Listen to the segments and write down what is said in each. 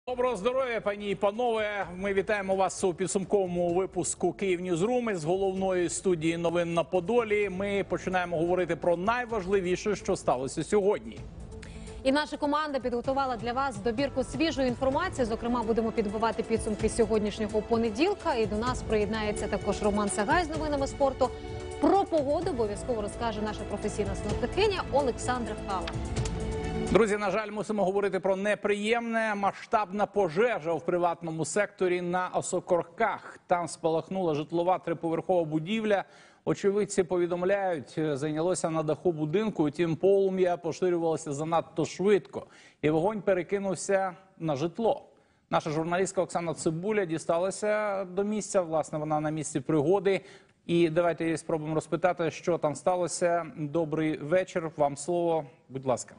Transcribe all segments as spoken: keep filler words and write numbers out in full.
Доброго здоров'я, пані і панове. Ми вітаємо вас у підсумковому випуску «Київ Ньюзрум» з головної студії новин на Подолі. Ми починаємо говорити про найважливіше, що сталося сьогодні. І наша команда підготувала для вас добірку свіжої інформації. Зокрема, будемо підбивати підсумки сьогоднішнього понеділка. І до нас приєднається також Роман Сагай з новинами спорту. Про погоду обов'язково розкаже наша професійна синоптикиня Олександра Хала. Друзі, на жаль, мусимо говорити про неприємне. Масштабна пожежа в приватному секторі на Осокорках. Там спалахнула житлова триповерхова будівля. Очевидці повідомляють, зайнялося на даху будинку, утім полум'я поширювалося занадто швидко. І вогонь перекинувся на житло. Наша журналістка Оксана Цибуля дісталася до місця, власне, вона на місці пригоди. І давайте її спробуємо розпитати, що там сталося. Добрий вечір, вам слово, будь ласка.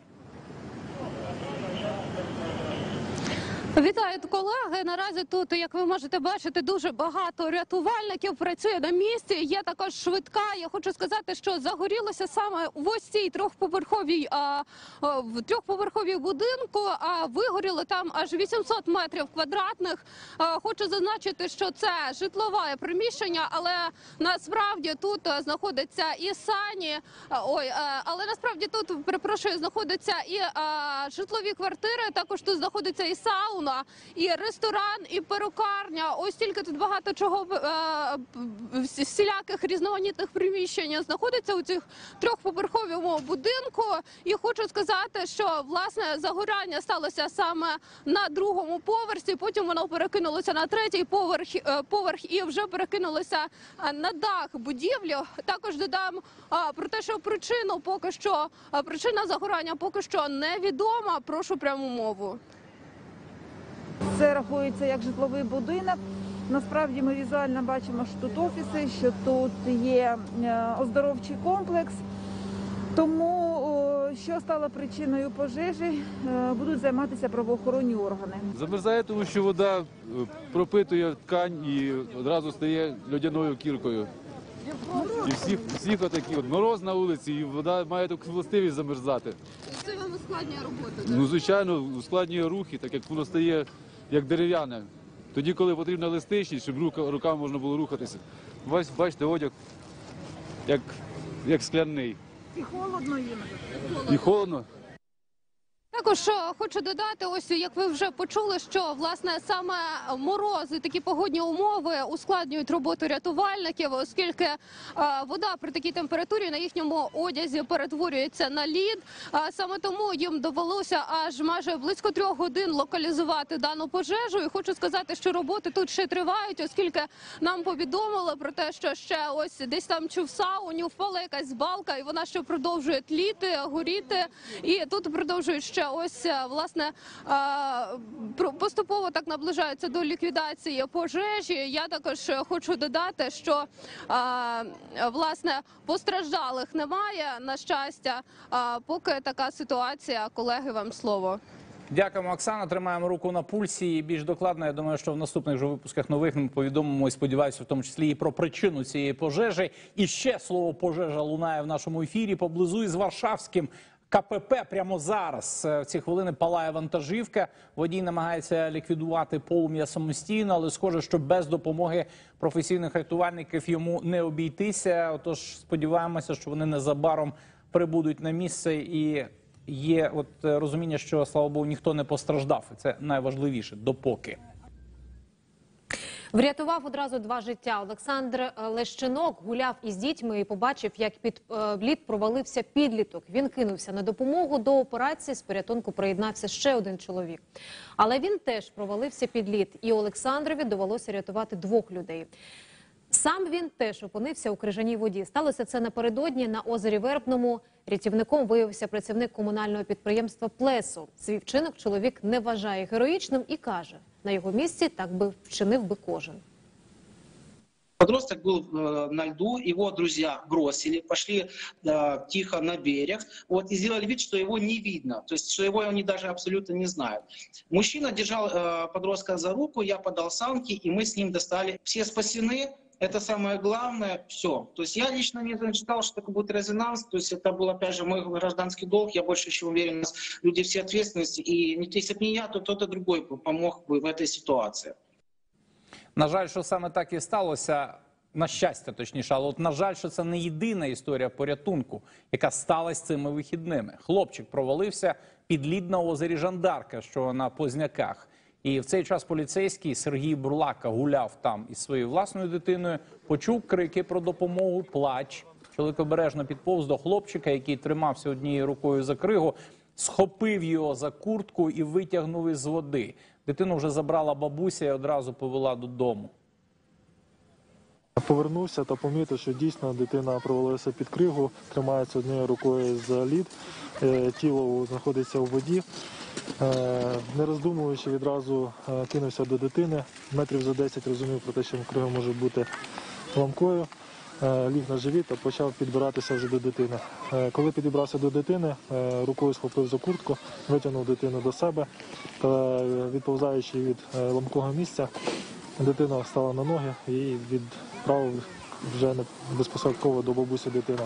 Вітаю, колеги. Наразі тут, як ви можете бачити, дуже багато рятувальників працює на місці. Є також швидка. Я хочу сказати, що загорілося саме в ось цій трьохповерховій, а, в трьохповерховій будинку, а вигоріло там аж вісімсот метрів квадратних. А, хочу зазначити, що це житлове приміщення, але насправді тут знаходиться і сані, ой, але насправді тут, перепрошую, знаходиться і а, житлові квартири, також тут знаходиться і сауна, і ресторан, і перукарня. Ось тільки тут багато чого, е, всіляких різноманітних приміщень знаходиться у цих трьохповерховому будинку. І хочу сказати, що, власне, загоряння сталося саме на другому поверсі, потім воно перекинулося на третій поверх, е, поверх і вже перекинулося на дах будівлі. Також додам е, про те, що причину поки що, е, причина загорання поки що невідома. Прошу пряму мову. Це рахується як житловий будинок. Насправді ми візуально бачимо, що тут офіси, що тут є оздоровчий комплекс. Тому, що стало причиною пожежі, будуть займатися правоохоронні органи. Замерзає, тому що вода пропитує ткань і одразу стає льодяною кіркою. І всіх, всіх отакі, от мороз на вулиці, і вода має таку властивість замерзати. Це вам ускладнює роботу? Ну, звичайно, ускладнює рухи, так як воно стає як дерев'яне. Тоді, коли потрібна еластичність, щоб рука, руками можна було рухатися. Бач, бачите, одяг як, як скляний. І холодно їм. І холодно. Також хочу додати, ось як ви вже почули, що власне саме морози, такі погодні умови ускладнюють роботу рятувальників, оскільки е, вода при такій температурі на їхньому одязі перетворюється на лід. Е, саме тому їм довелося аж майже близько трьох годин локалізувати дану пожежу. І хочу сказати, що роботи тут ще тривають, оскільки нам повідомили про те, що ще ось десь там чи в сауні впала якась балка, і вона ще продовжує тліти, горіти. І тут продовжують ще ось, власне, поступово так наближаються до ліквідації пожежі. Я також хочу додати, що, власне, постраждалих немає, на щастя. Поки така ситуація. Колеги, вам слово. Дякуємо, Оксана. Тримаємо руку на пульсі. І більш докладно, я думаю, що в наступних же випусках нових ми повідомимо і сподіваюся, в тому числі і про причину цієї пожежі. І ще слово «пожежа» лунає в нашому ефірі поблизу із Варшавським КПП. Прямо зараз в ці хвилини палає вантажівка. Водій намагається ліквідувати полум'я самостійно, але схоже, що без допомоги професійних рятувальників йому не обійтися. Отож, сподіваємося, що вони незабаром прибудуть на місце і є от розуміння, що, слава Богу, ніхто не постраждав. І це найважливіше, допоки. Врятував одразу два життя. Олександр Лещинок гуляв із дітьми і побачив, як під лід провалився підліток. Він кинувся на допомогу. До операції з порятунку приєднався ще один чоловік. Але він теж провалився під лід. І Олександрові довелося рятувати двох людей. Сам він теж опинився у крижаній воді. Сталося це напередодні на озері Вербному. Рятівником виявився працівник комунального підприємства «Плесо». Свій вчинок чоловік не вважає героїчним і каже, на його місці так би вчинив би кожен. Подросток был э, на льду, его друзья бросили, пошли э, тихо на берег, вот, и сделали вид, что его не видно, то есть, что его они даже абсолютно не знают. Мужчина держал э, подростка за руку, я подал санки, и мы с ним достали. Все спасены. Это самое главное. Все. То есть я лично не считал, что это будет резонанс. То есть это был, опять же, мой гражданский долг. Я больше чем уверен, у нас люди все ответственности. И если бы не я, то кто-то другой бы помог бы в этой ситуации. На жаль, що саме так і сталося. На щастя, точніше, але от на жаль, що це не єдина історія порятунку, яка сталася цими вихідними. Хлопчик провалився під лід на озері Жандарка, що на Позняках. І в цей час поліцейський Сергій Бурлака гуляв там із своєю власною дитиною, почув крики про допомогу, плач. Чоловік обережно підповз до хлопчика, який тримався однією рукою за кригу, схопив його за куртку і витягнув із води. Дитину вже забрала бабуся і одразу повела додому. Повернувся та помітив, що дійсно дитина провалилася під кригу, тримається однією рукою за лід, тіло знаходиться у воді. Не роздумуючи, відразу кинувся до дитини. Метрів за десять розумів про те, що крига може бути ламкою. Ліг на живіт та почав підбиратися вже до дитини. Коли підібрався до дитини, рукою схопив за куртку, витягнув дитину до себе та, відповзаючи від ламкого місця, дитина встала на ноги і відправив вже безпосередньо до бабусі дитина.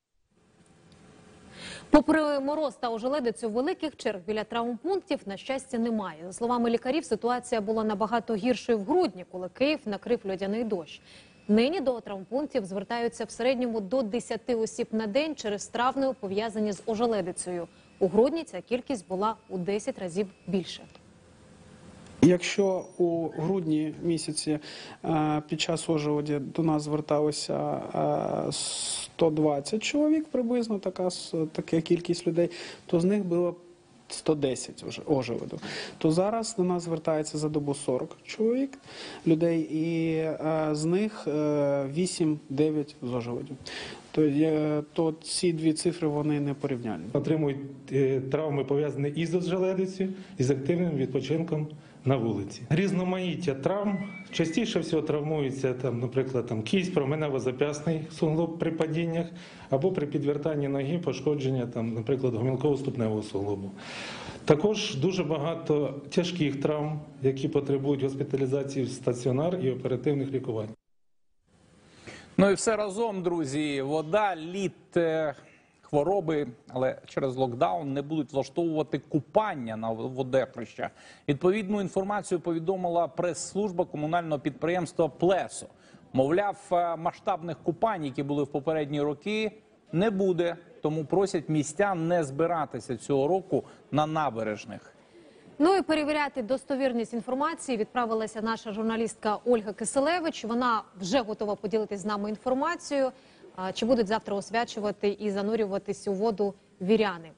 Попри мороз та ожеледицю, великих черг біля травмпунктів, на щастя, немає. За словами лікарів, ситуація була набагато гіршою в грудні, коли Київ накрив льодяний дощ. Нині до травмпунктів звертаються в середньому до десяти осіб на день через травми, пов'язані з ожеледицею. У грудні ця кількість була у десять разів більше. Якщо у грудні місяці під час ожеледі до нас зверталося сто двадцять чоловік приблизно, така, така кількість людей, то з них було сто десять ожеледу. То зараз до нас звертається за добу сорок чоловік людей, і з них вісім-дев'ять з ожеледю. То, то ці дві цифри, вони не порівняльні. Отримують е, травми, пов'язані із ожеледицею, і з активним відпочинком на вулиці. Різноманіття травм. Частіше всього травмується, там, наприклад, там, кість, променево-зап'ясний суглоб при падіннях, або при підвертанні ноги пошкодження, там, наприклад, гомілково-ступневого суглобу. Також дуже багато тяжких травм, які потребують госпіталізації в стаціонар і оперативних лікувань. Ну і все разом, друзі, вода, лід, хвороби, але через локдаун не будуть влаштовувати купання на водохреща. Відповідну інформацію повідомила прес-служба комунального підприємства «Плесо». Мовляв, масштабних купань, які були в попередні роки, не буде, тому просять містян не збиратися цього року на набережних. Ну і перевіряти достовірність інформації відправилася наша журналістка Ольга Киселевич. Вона вже готова поділитися з нами інформацією, чи будуть завтра освячувати і занурюватись у воду віряни.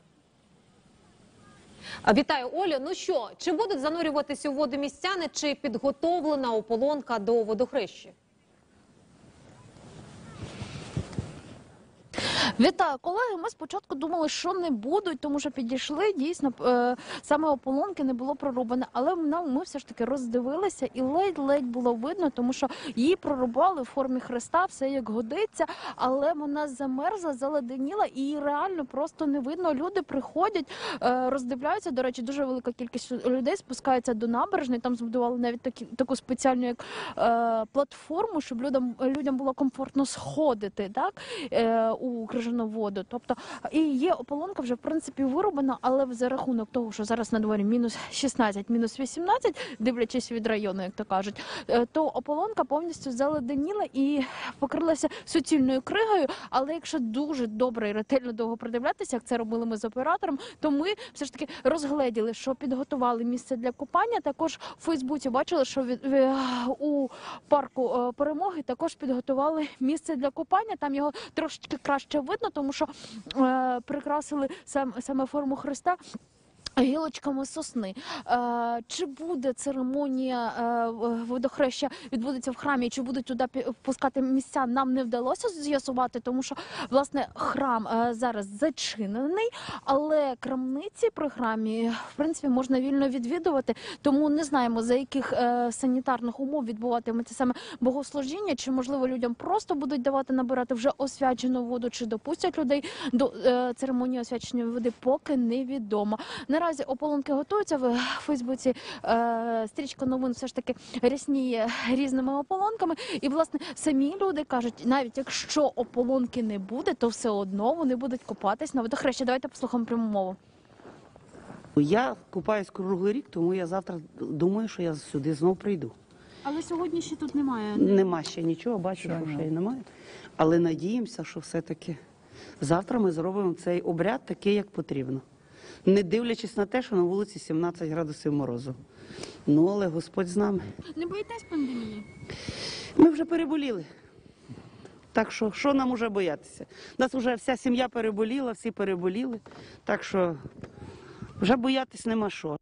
Вітаю, Оля. Ну що, чи будуть занурюватись у воду містяни, чи підготовлена ополонка до водохрещі? Вітаю, колеги. Ми спочатку думали, що не будуть, тому що підійшли, дійсно, е, саме ополонки не було прорубане. Але ми, ми все ж таки роздивилися і ледь-ледь було видно, тому що її прорубали в формі хреста, все як годиться, але вона замерзла, заледеніла і її реально просто не видно. Люди приходять, е, роздивляються, до речі, дуже велика кількість людей спускається до набережної, там збудували навіть такі, таку спеціальну як, е, платформу, щоб людям, людям було комфортно сходити, так, е, у крижану воду. Тобто, і є ополонка вже, в принципі, вирублена, але за рахунок того, що зараз на дворі мінус шістнадцять, мінус вісімнадцять, дивлячись від району, як то кажуть, то ополонка повністю заледеніла і покрилася суцільною кригою, але якщо дуже добре і ретельно довго придивлятися, як це робили ми з оператором, то ми все ж таки розгледіли, що підготували місце для купання. Також у Фейсбуці бачили, що від, у парку Перемоги також підготували місце для купання, там його трошечки краще видно, тому що е, прикрасили сам, саме форму хреста гілочками сосни. Е, чи буде церемонія е, водохреща відбудеться в храмі, чи будуть туди пускати місця, нам не вдалося з'ясувати, тому що, власне, храм е, зараз зачинений, але крамниці при храмі, в принципі, можна вільно відвідувати, тому не знаємо, за яких е, санітарних умов відбуватиметься саме богослужіння, чи, можливо, людям просто будуть давати набирати вже освячену воду, чи допустять людей до е, церемонії освячення води, поки невідомо. Наразі ополонки готуються. В Фейсбуці е, стрічка новин все ж таки рясніє різними ополонками. І, власне, самі люди кажуть, навіть якщо ополонки не буде, то все одно вони будуть купатись на водохрещі. Давайте послухаємо пряму мову. Я купаюсь круглий рік, тому я завтра думаю, що я сюди знов прийду. Але сьогодні ще тут немає. Нема ще нічого, бачу, що ще й немає. Але надіємося, що все-таки завтра ми зробимо цей обряд такий, як потрібно. Не дивлячись на те, що на вулиці сімнадцять градусів морозу. Ну, але Господь з нами. Не боїтесь пандемії? Ми вже переболіли. Так що, що нам уже боятися? У нас вже вся сім'я переболіла, всі переболіли. Так що вже боятись нема що.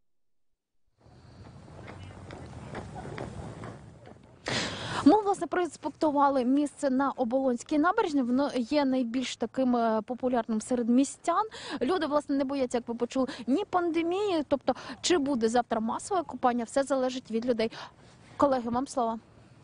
Ми, власне, проінспектували місце на Оболонській набережній. Воно є найбільш таким е, популярним серед містян. Люди, власне, не бояться, як ви почули, ні пандемії. Тобто, чи буде завтра масове купання, все залежить від людей. Колеги, вам слово.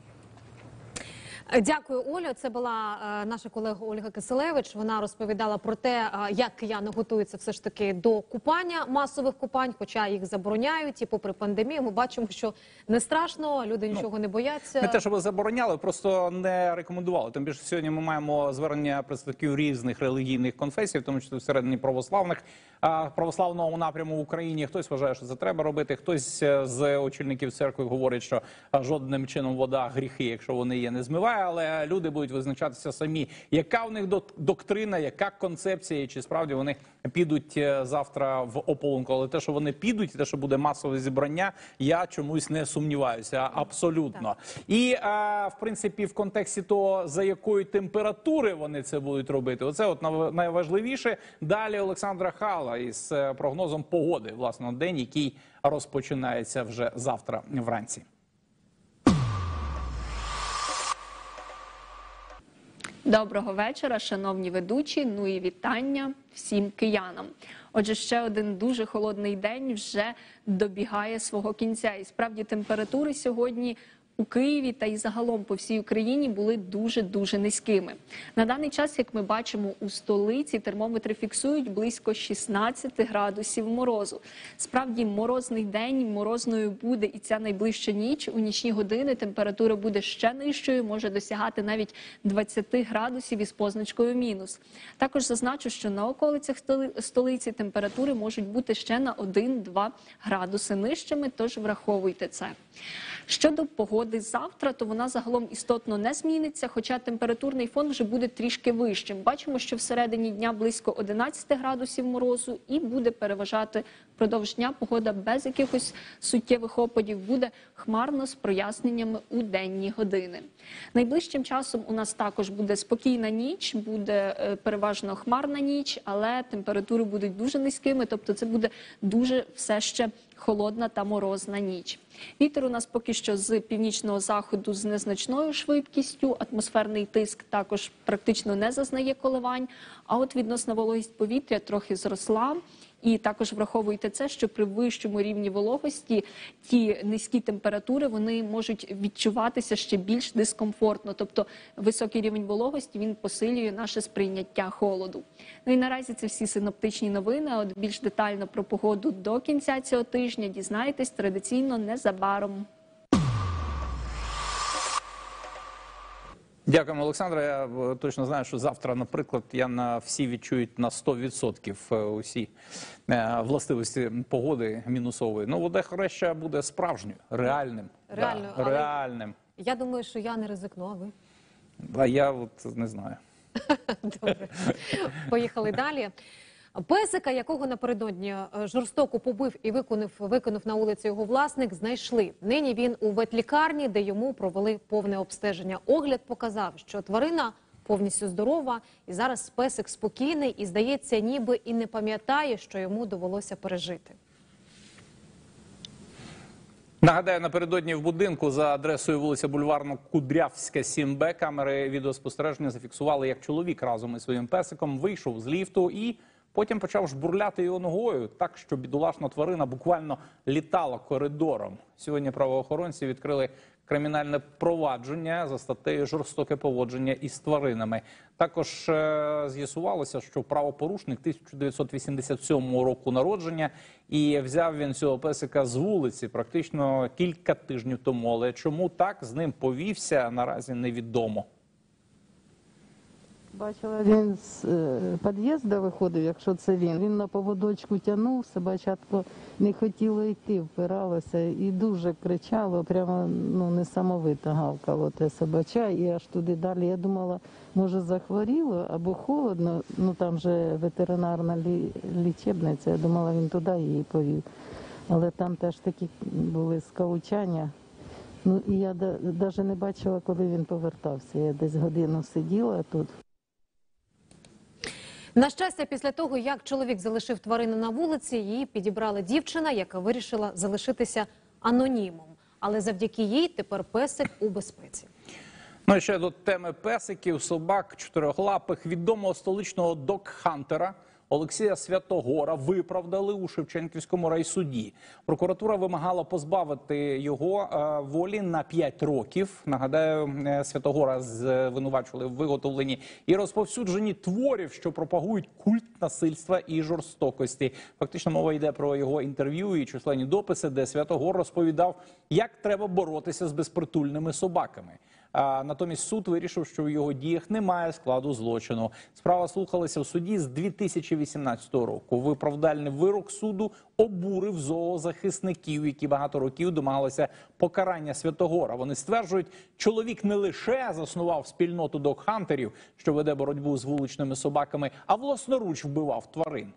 Дякую, Олю. Це була е, наша колега Ольга Киселевич. Вона розповідала про те, е, як кияни готуються все ж таки до купання, масових купань, хоча їх забороняють. І попри пандемію ми бачимо, що не страшно, люди нічого ну, не бояться. Не те, щоб забороняли, просто не рекомендували. Тим більше сьогодні ми маємо звернення представників різних релігійних конфесій, в тому числі всередині православних. А православного напряму в Україні хтось вважає, що це треба робити, хтось з очільників церкви говорить, що жодним чином вода гріхи, якщо вони є, не змиває. Але люди будуть визначатися самі, яка в них доктрина, яка концепція, і чи справді вони підуть завтра в ополонку. Але те, що вони підуть, те, що буде масове зібрання, я чомусь не сумніваюся, абсолютно. Так. І, а, в принципі, в контексті того, за якої температури вони це будуть робити, оце от найважливіше. Далі Олександра Хала із прогнозом погоди, власне, на день, який розпочинається вже завтра вранці. Доброго вечора, шановні ведучі, ну і вітання всім киянам. Отже, ще один дуже холодний день вже добігає свого кінця. І справді температури сьогодні у Києві та й загалом по всій Україні були дуже-дуже низькими. На даний час, як ми бачимо, у столиці термометри фіксують близько шістнадцять градусів морозу. Справді морозний день, морозною буде і ця найближча ніч. У нічні години температура буде ще нижчою, може досягати навіть двадцять градусів із позначкою мінус. Також зазначу, що на околицях столиці температури можуть бути ще на один-два градуси нижчими, тож враховуйте це. Щодо погоди завтра, то вона загалом істотно не зміниться, хоча температурний фон вже буде трішки вищим. Бачимо, що всередині дня близько одинадцять градусів морозу і буде переважати впродовж дня погода без якихось суттєвих опадів, буде хмарно з проясненнями у денні години. Найближчим часом у нас також буде спокійна ніч, буде переважно хмарна ніч, але температури будуть дуже низькими, тобто це буде дуже все ще холодна та морозна ніч. Вітер у нас поки що з північного заходу з незначною швидкістю, атмосферний тиск також практично не зазнає коливань, а от відносна вологість повітря трохи зросла. І також враховуйте це, що при вищому рівні вологості ті низькі температури, вони можуть відчуватися ще більш дискомфортно. Тобто високий рівень вологості, він посилює наше сприйняття холоду. Ну і наразі це всі синоптичні новини. А от більш детально про погоду до кінця цього тижня дізнаєтесь традиційно незабаром. Дякуємо, Олександра. Я точно знаю, що завтра, наприклад, я на всі відчують на сто відсотків усі властивості погоди мінусової. Ну, водохреща буде справжньою, реальним. Реально, да, реальним. Я думаю, що я не ризикну, а ви? А я от не знаю. Добре. Поїхали далі. Песика, якого напередодні жорстоко побив і виконав, виконав на вулиці його власник, знайшли. Нині він у ветлікарні, де йому провели повне обстеження. Огляд показав, що тварина повністю здорова, і зараз песик спокійний і, здається, ніби і не пам'ятає, що йому довелося пережити. Нагадаю, напередодні в будинку за адресою вулиця Бульварно-Кудрявська, сім Б камери відеоспостереження зафіксували, як чоловік разом із своїм песиком вийшов з ліфту і Потім почав жбурляти його ногою так, що бідолашна тварина буквально літала коридором. Сьогодні правоохоронці відкрили кримінальне провадження за статтею «Жорстоке поводження із тваринами». Також е з'ясувалося, що правопорушник тисяча дев'ятсот вісімдесят сьомого року народження, і взяв він цього песика з вулиці практично кілька тижнів тому. Але чому так з ним повівся, наразі невідомо. Бачила, він з під'їзду виходив, якщо це він. Він на поводочку тягнув, собачатко не хотіло йти, впиралося і дуже кричало, прямо ну, несамовито гавкало те собача. І аж туди далі, я думала, може захворіло або холодно, ну там же ветеринарна лі... лічебниця, я думала, він туди її повів. Але там теж такі були скавучання. Ну і я навіть не бачила, коли він повертався. Я десь годину сиділа тут. На щастя, після того, як чоловік залишив тварину на вулиці, її підібрала дівчина, яка вирішила залишитися анонімом. Але завдяки їй тепер песик у безпеці. Ну і ще до теми песиків, собак, чотирьохлапих. Відомого столичного док-хантера Олексія Святогора виправдали у Шевченківському райсуді. Прокуратура вимагала позбавити його е, волі на п'ять років. Нагадаю, е, Святогора звинувачували в виготовленні і розповсюдженні творів, що пропагують культ насильства і жорстокості. Фактично мова йде про його інтерв'ю і численні дописи, де Святогор розповідав, як треба боротися з безпритульними собаками. А натомість суд вирішив, що в його діях немає складу злочину. Справа слухалася в суді з дві тисячі вісімнадцятого року. Виправдальний вирок суду обурив зоозахисників, які багато років домагалися покарання Святогора. Вони стверджують, чоловік не лише заснував спільноту док-хантерів, що веде боротьбу з вуличними собаками, а власноруч вбивав тварин.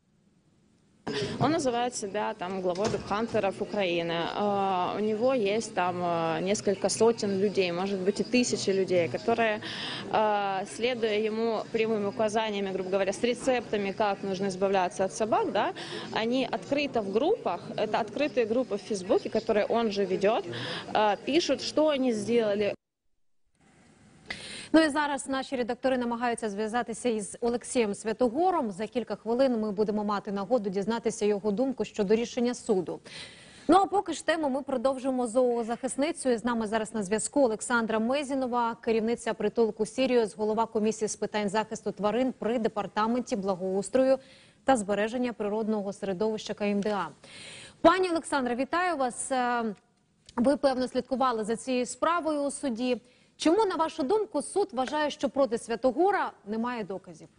Он называет себя там главой док-хантеров Украины. Uh, у него есть там uh, несколько сотен людей, может быть и тысячи людей, которые, uh, следуя ему прямыми указаниями, грубо говоря, с рецептами, как нужно избавляться от собак, да, они открыто в группах, это открытые группы в Фейсбуке, которые он же ведет, uh, пишут, что они сделали. Ну і зараз наші редактори намагаються зв'язатися із Олексієм Святогором. За кілька хвилин ми будемо мати нагоду дізнатися його думку щодо рішення суду. Ну а поки ж тему ми продовжимо зоозахисницею. З нами зараз на зв'язку Олександра Мезінова, керівниця притулку «Сіріус», голова комісії з питань захисту тварин при департаменті благоустрою та збереження природного середовища ка ем де а. Пані Олександра, вітаю вас. Ви, певно, слідкували за цією справою у суді. Чому, на вашу думку, суд вважає, що проти Святогора немає доказів?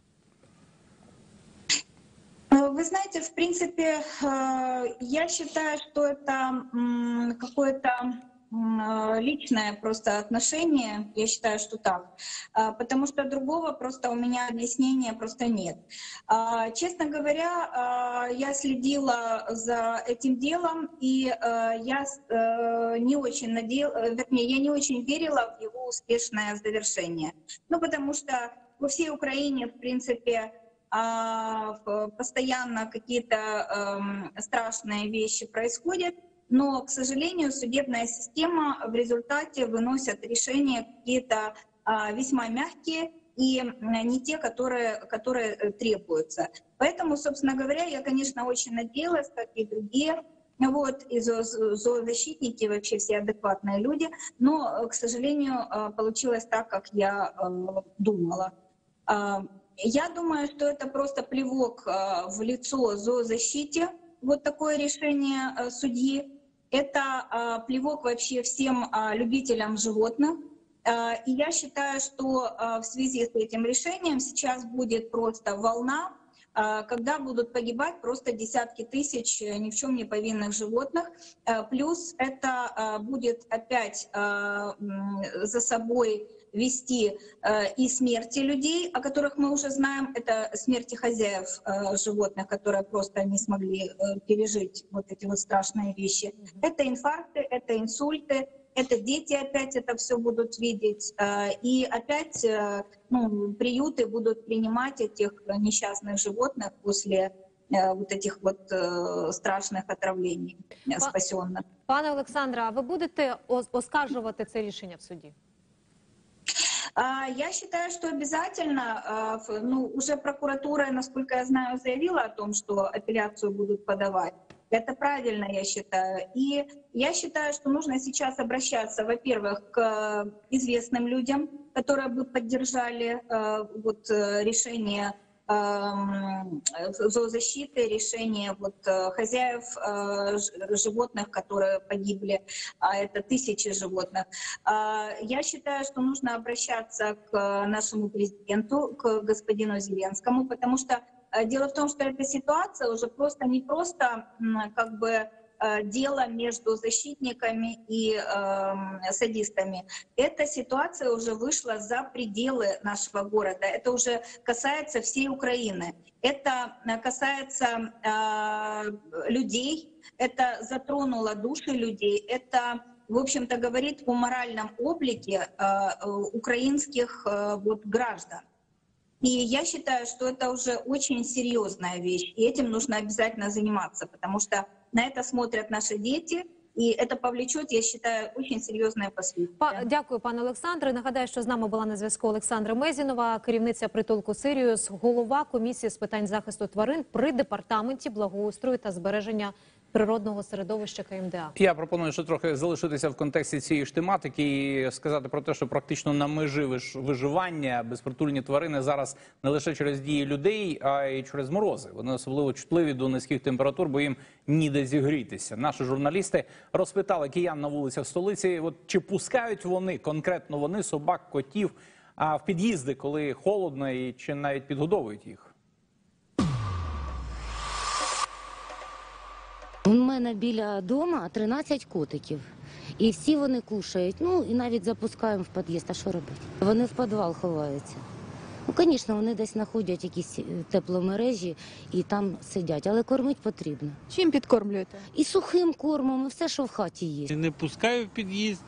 Вы знаете, в принципе, я считаю, что это какое-то личное просто отношение, я считаю, что так, потому что другого просто у меня объяснения просто нет. Честно говоря, я следила за этим делом, и я не очень надеялась, вернее, я не очень верила в его успешное завершение. Ну, потому что во всей Украине, в принципе, постоянно какие-то страшные вещи происходят, но, к сожалению, судебная система в результате выносит решения какие-то а, весьма мягкие и не те, которые, которые требуются. Поэтому, собственно говоря, я, конечно, очень надеялась, как и другие, вот, и зоозащитники, вообще все адекватные люди, но, к сожалению, получилось так, как я думала. Я думаю, что это просто плевок в лицо зоозащите, вот такое решение судьи. Это а, плевок вообще всем а, любителям животных. А, и я считаю, что а, в связи с этим решением сейчас будет просто волна, а, когда будут погибать просто десятки тысяч ни в чем не повинных животных. А, плюс это а, будет опять а, за собой вести э, и смерти людей, о которых мы уже знаем, это смерти хозяев э, животных, которые просто не смогли э, пережить вот эти вот страшные вещи. Mm-hmm. Это инфаркты, это инсульты, это дети опять это все будут видеть, э, и опять э, ну, приюты будут принимать этих несчастных животных после э, вот этих вот э, страшных отравлений э, спасенных. Пане Олександре, а ви будете оскаржувати це рішення в суді? А, Я считаю, что обязательно, а, ф- ну, уже прокуратура, насколько я знаю, заявила о том, что апелляцию будут подавать. Это правильно, я считаю. И я считаю, что нужно сейчас обращаться, во-первых, к э, известным людям, которые бы поддержали э, вот, э, решение эм, зоозащиты, решение вот, э, хозяев э, ж- животных, которые погибли, а это тысячи животных. А, Я считаю, что нужно обращаться к нашему президенту, к господину Зеленскому, потому что э, дело в том, что эта ситуация уже просто не просто м, как бы э, дело между защитниками и э, садистами. Эта ситуация уже вышла за пределы нашего города. Это уже касается всей Украины. Это э, касается э, людей, это затронуло души людей, это, в общем-то, говорит о моральном облике э, э, украинских э, вот, граждан. И я считаю, что это уже очень серьезная вещь, и этим нужно обязательно заниматься, потому что на это смотрят наши дети, и это повлечет, я считаю, очень серьезные последствия. Па- Дякую, пане Олександре. Нагадаю, що з нами була на зв'язку Олександра Мезінова, керівниця притулку «Сиріус», голова комісії з питань захисту тварин при департаменті благоустрою та збереження природного середовища ка ем де а. Я пропоную ще трохи залишитися в контексті цієї ж тематики і сказати про те, що практично на межі виж- виживання безпритульні тварини зараз не лише через дії людей, а й через морози. Вони особливо чутливі до низьких температур, бо їм ніде зігрітися. Наші журналісти розпитали киян на вулицях столиці, от чи пускають вони, конкретно вони, собак, котів, а в під'їзди, коли холодно, і чи навіть підгодовують їх. У мене біля дома тринадцять котиків. І всі вони кушають. Ну, і навіть запускаємо в під'їзд. А що робити? Вони в підвал ховаються. Ну, звісно, вони десь знаходять якісь тепломережі і там сидять. Але кормити потрібно. Чим підкормлюєте? І сухим кормом, і все, що в хаті є. Не пускаю в під'їзд,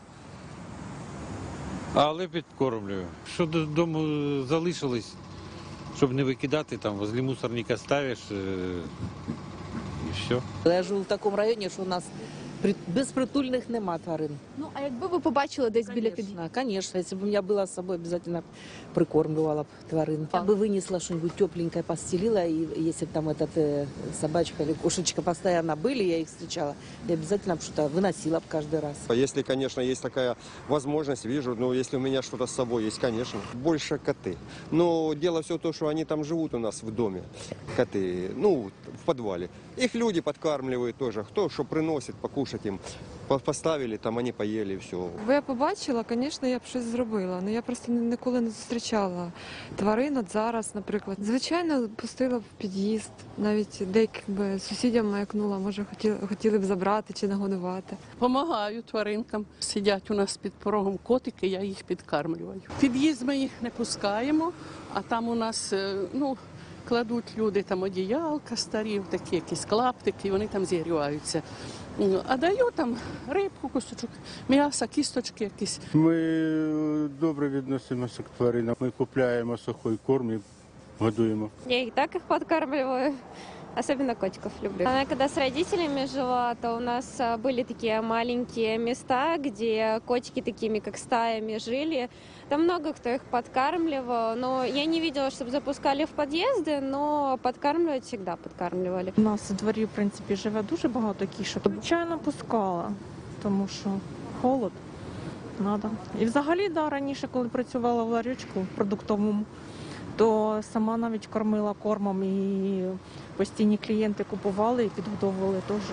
але підкормлюю. Що додому залишилось, щоб не викидати, там возле мусорника ставиш е, і все. Я живу в такому районі, що у нас при- безпритульних нема тварин. Ну, а якби ви побачили десь біля під'їзду? Конечно, конечно. Если бы у меня была с собой, обязательно прикормливала б тварин. Я бы вынесла что-нибудь тепленькое, постелила, и если б там этот э, собачка или кошечка постоянно были, я их встречала, я обязательно б что-то выносила б каждый раз. Если, конечно, есть такая возможность, вижу, ну, если у меня что-то с собой есть, конечно. Больше коты. Но дело все то, что они там живут у нас в доме, коты, ну, в подвале. Их люди подкармливают тоже. Кто что приносит, покушать им. По- Поставили, там они поели, все. Якби я побачила, звісно, я б щось зробила. Ну я просто ні- ніколи не зустрічала тварин. От зараз, наприклад, звичайно, пустила б в під'їзд. Навіть деяким би сусідям маякнула, може хотіли, хотіли б забрати чи нагодувати. Помагаю тваринкам. Сидять у нас під порогом котики, я їх підкармлюю. В під'їзд ми їх не пускаємо, а там у нас, е, ну, кладуть люди там одіялка старі, такі якісь клаптики, і вони там зігріваються. Ну, а даю там рибку, кусочок м'яса, кісточки якісь. Ми добре відносимося к тваринам. Ми купляємо сухий корм і годуємо. Я и так их подкармливаю. Особенно котиков люблю. Она когда с родителями жила, то у нас а, были такие маленькие места, где котики такими, как стаями, жили. Там много кто их подкармливал, но я не видела, чтобы запускали в подъезды, но подкармливать всегда подкармливали. У нас у дворі, в принципі, живе дуже багато кішок. Звичайно, пускала, тому що холод треба. І взагалі, да, раніше, коли працювала в ларючку продуктовому, то сама навіть кормила кормом і постійні клієнти купували і підгодовували теж.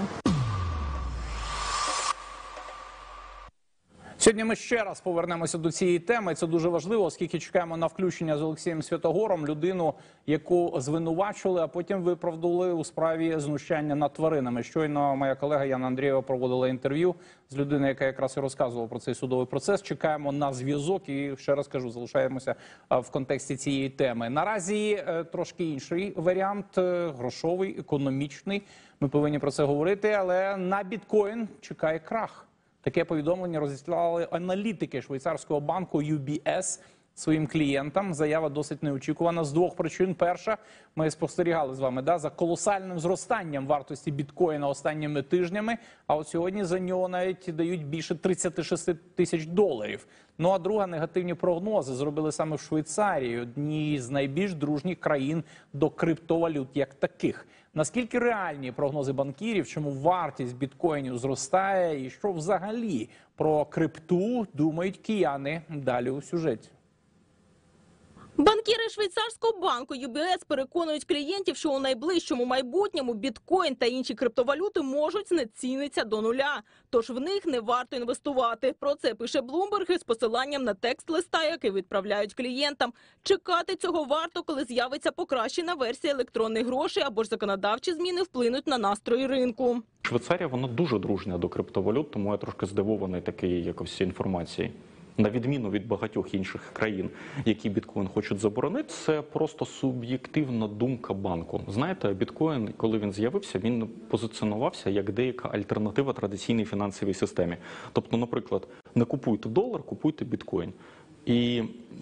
Сьогодні ми ще раз повернемося до цієї теми. Це дуже важливо, оскільки чекаємо на включення з Олексієм Святогором, людину, яку звинувачували, а потім виправдали у справі знущання над тваринами. Щойно моя колега Яна Андрієва проводила інтерв'ю з людиною, яка якраз і розказувала про цей судовий процес. Чекаємо на зв'язок і, ще раз кажу, залишаємося а, в контексті цієї теми. Наразі е, трошки інший варіант, е, грошовий, економічний. Ми повинні про це говорити, але на біткоін чекає крах. Таке повідомлення розіслали аналітики швейцарського банку ю бі ес. своїм клієнтам. Заява досить неочікувана з двох причин. Перша, ми спостерігали з вами да, за колосальним зростанням вартості біткоїна останніми тижнями, а от сьогодні за нього навіть дають більше тридцяти шести тисяч доларів. Ну а друга, негативні прогнози зробили саме в Швейцарії, одній з найбільш дружніх країн до криптовалют як таких. Наскільки реальні прогнози банкірів, чому вартість біткоїнів зростає і що взагалі про крипту думають кияни? Далі у сюжеті. Банкіри швейцарського банку ю бі ес переконують клієнтів, що у найближчому майбутньому біткоін та інші криптовалюти можуть знецінитися до нуля. Тож в них не варто інвестувати. Про це пише Bloomberg із посиланням на текст листа, який відправляють клієнтам. Чекати цього варто, коли з'явиться покращена версія електронних грошей або ж законодавчі зміни вплинуть на настрої ринку. Швейцарія, вона дуже дружня до криптовалют, тому я трошки здивований такої якось інформації. На відміну від багатьох інших країн, які біткоін хочуть заборонити, це просто суб'єктивна думка банку. Знаєте, біткоін, коли він з'явився, він позиціонувався як деяка альтернатива традиційній фінансовій системі. Тобто, наприклад, не купуйте долар, купуйте біткоін. І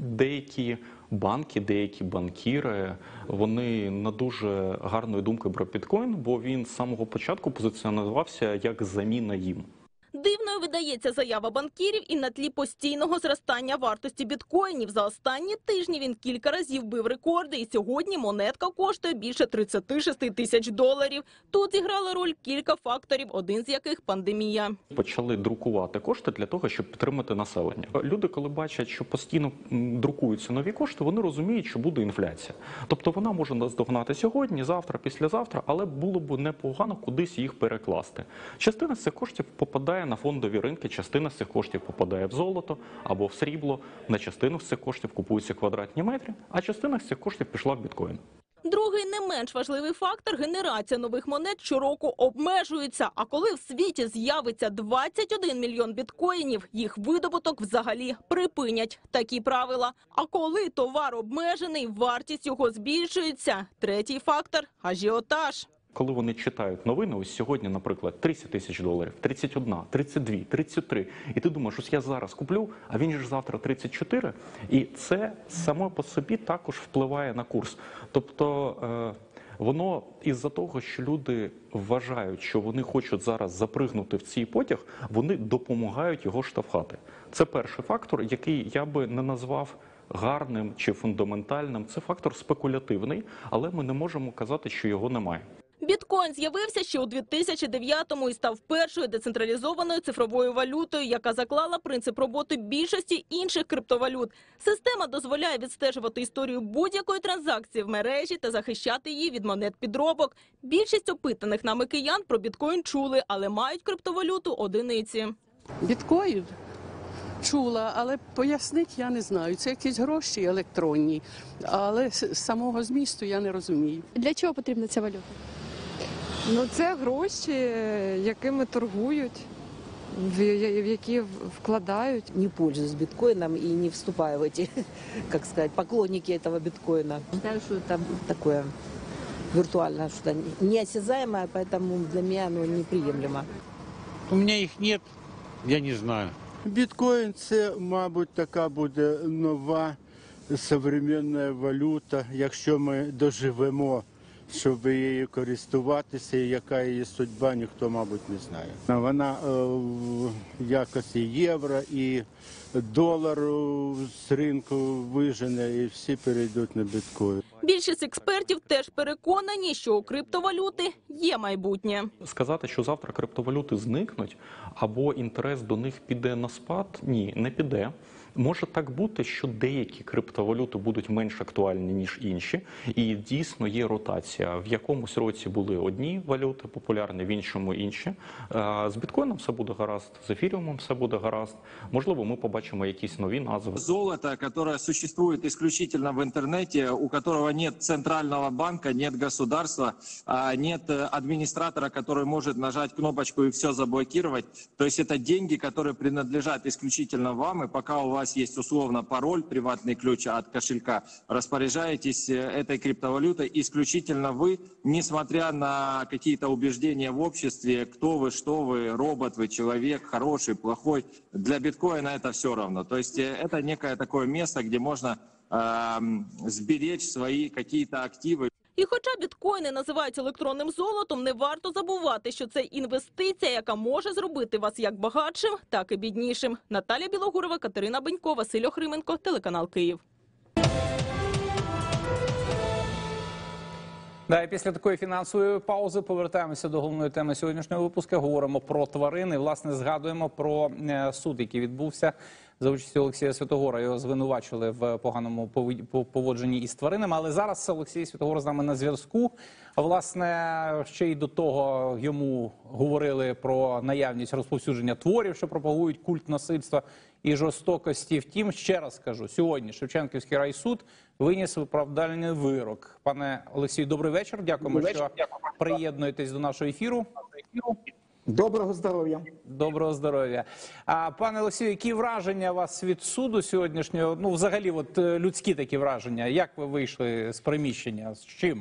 деякі банки, деякі банкіри, вони не дуже гарною думкою про біткоін, бо він з самого початку позиціонувався як заміна їм. Дивною видається заява банкірів і на тлі постійного зростання вартості біткоїнів. За останні тижні він кілька разів бив рекорди, і сьогодні монетка коштує більше тридцяти шести тисяч доларів. Тут зіграла роль кілька факторів, один з яких – пандемія. Почали друкувати кошти для того, щоб підтримати населення. Люди, коли бачать, що постійно друкуються нові кошти, вони розуміють, що буде інфляція. Тобто вона може наздогнати сьогодні, завтра, післязавтра, але було б непогано кудись їх перекласти. Частина з цих коштів попадає на фондові ринки, частина з цих коштів попадає в золото або в срібло, на частину з цих коштів купуються квадратні метри, а частина з цих коштів пішла в біткоін. Другий не менш важливий фактор – генерація нових монет щороку обмежується. А коли в світі з'явиться двадцять один мільйон біткоїнів, їх видобуток взагалі припинять. Такі правила. А коли товар обмежений, вартість його збільшується. Третій фактор – ажіотаж. Коли вони читають новини, ось сьогодні, наприклад, тридцять тисяч доларів, тридцять один, тридцять два, тридцять три, і ти думаєш, ось я зараз куплю, а він же ж завтра тридцять чотири, і це само по собі також впливає на курс. Тобто е, воно із-за того, що люди вважають, що вони хочуть зараз запригнути в цей потяг, вони допомагають його штовхати. Це перший фактор, який я би не назвав гарним чи фундаментальним. Це фактор спекулятивний, але ми не можемо казати, що його немає. Біткоін з'явився ще у дві тисячі дев'ятому і став першою децентралізованою цифровою валютою, яка заклала принцип роботи більшості інших криптовалют. Система дозволяє відстежувати історію будь-якої транзакції в мережі та захищати її від монет-підробок. Більшість опитаних нами киян про біткоін чули, але мають криптовалюту одиниці. Біткоін? Чула, але пояснити я не знаю. Це якісь гроші електронні, але самого змісту я не розумію. Для чого потрібна ця валюта? Ну, це гроші, якими торгують, в які вкладають. Не пользуюсь биткоином и не вступаю в эти, как сказать, поклонники этого биткоина. Считаю, что это такое виртуальное, что-то неосязаемое, поэтому для меня оно неприемлемо. У меня их нет, я не знаю. Біткоін – це, мабуть, така буде нова сучасна валюта, якщо ми доживемо, щоб її користуватися, і яка її судьба, ніхто, мабуть, не знає. Вона е, в якості євро і долару з ринку вижене, і всі перейдуть на біткоін. Більшість експертів теж переконані, що у криптовалюти є майбутнє. Сказати, що завтра криптовалюти зникнуть або інтерес до них піде на спад – ні, не піде. Може так бути, що деякі криптовалюти будуть менш актуальні, ніж інші, і дійсно є ротація. В якомусь році були одні валюти популярні, в іншому інші. З біткоїном все буде гаразд, з ефіріумом все буде гаразд. Можливо, ми побачимо якісь нові назви. Золото, яке существує исключительно в інтернеті, у якого нет центрального банка, нет государства, нет администратора, который может нажать кнопочку и все заблокировать. То есть это деньги, которые принадлежат исключительно вам, и пока у вас есть условно пароль, приватный ключ от кошелька, распоряжаетесь этой криптовалютой исключительно вы, несмотря на какие-то убеждения в обществе, кто вы, что вы, робот вы, человек, хороший, плохой. Для биткоина это все равно. То есть это некое такое место, где можно э, сберечь свои какие-то активы. І хоча біткоїни називають електронним золотом, не варто забувати, що це інвестиція, яка може зробити вас як багатшим, так і біднішим. Наталя Білогурова, Катерина Бенько, Василь Охрименко, телеканал Київ. Да, і після такої фінансової паузи повертаємося до головної теми сьогоднішнього випуску. Говоримо про тварини. Власне, згадуємо про суд, який відбувся за участю Олексія Святогора. Його звинувачили в поганому поводженні із тваринами. Але зараз Олексій Святогор з нами на зв'язку. Власне, ще й до того йому говорили про наявність розповсюдження творів, що пропагують культ насильства і жорстокості. Втім, ще раз скажу, сьогодні Шевченківський райсуд виніс виправдальний вирок. Пане Олексію, добрий вечір. Дякуємо, добрий що вечір. Приєднуєтесь до нашого ефіру. Доброго здоров'я. Доброго здоров'я. А пане Олексію, які враження у вас від суду сьогоднішнього? Ну, взагалі, от людські такі враження. Як ви вийшли з приміщення? З чим?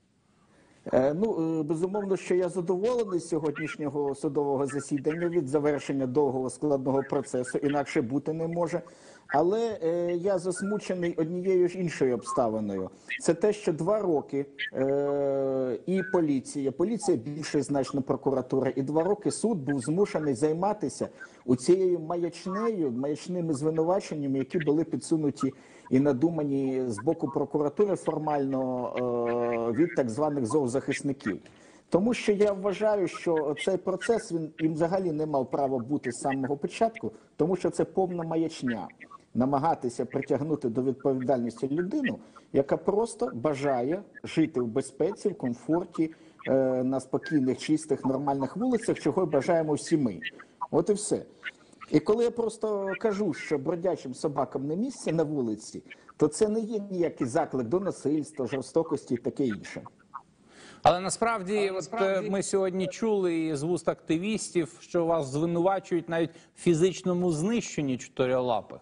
Ну, безумовно, що я задоволений з сьогоднішнього судового засідання від завершення довгого складного процесу, інакше бути не може. Але е, я засмучений однією ж іншою обставиною. Це те, що два роки е, і поліція, поліція більше значно прокуратура, і два роки суд був змушений займатися у цією маячнею, маячними звинуваченнями, які були підсунуті і надумані з боку прокуратури формально е, від так званих зоозахисників. Тому що я вважаю, що цей процес він, він взагалі не мав права бути з самого початку, тому що це повна маячня. Намагатися притягнути до відповідальності людину, яка просто бажає жити в безпеці, в комфорті, е, на спокійних, чистих, нормальних вулицях, чого бажаємо всі ми. От і все. І коли я просто кажу, що бродячим собакам не місце на вулиці, то це не є ніякий заклик до насильства, жорстокості і таке інше. Але насправді, Але, насправді... От, ми сьогодні чули з вуст активістів, що вас звинувачують навіть в фізичному знищенні чотирилапих.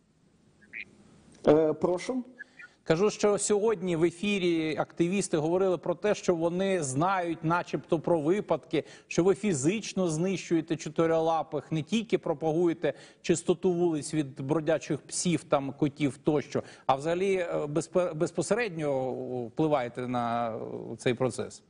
Е, прошу? Кажу, що сьогодні в ефірі активісти говорили про те, що вони знають начебто про випадки, що ви фізично знищуєте чотирилапих, не тільки пропагуєте чистоту вулиць від бродячих псів, там, котів тощо, а взагалі безпосередньо впливаєте на цей процес.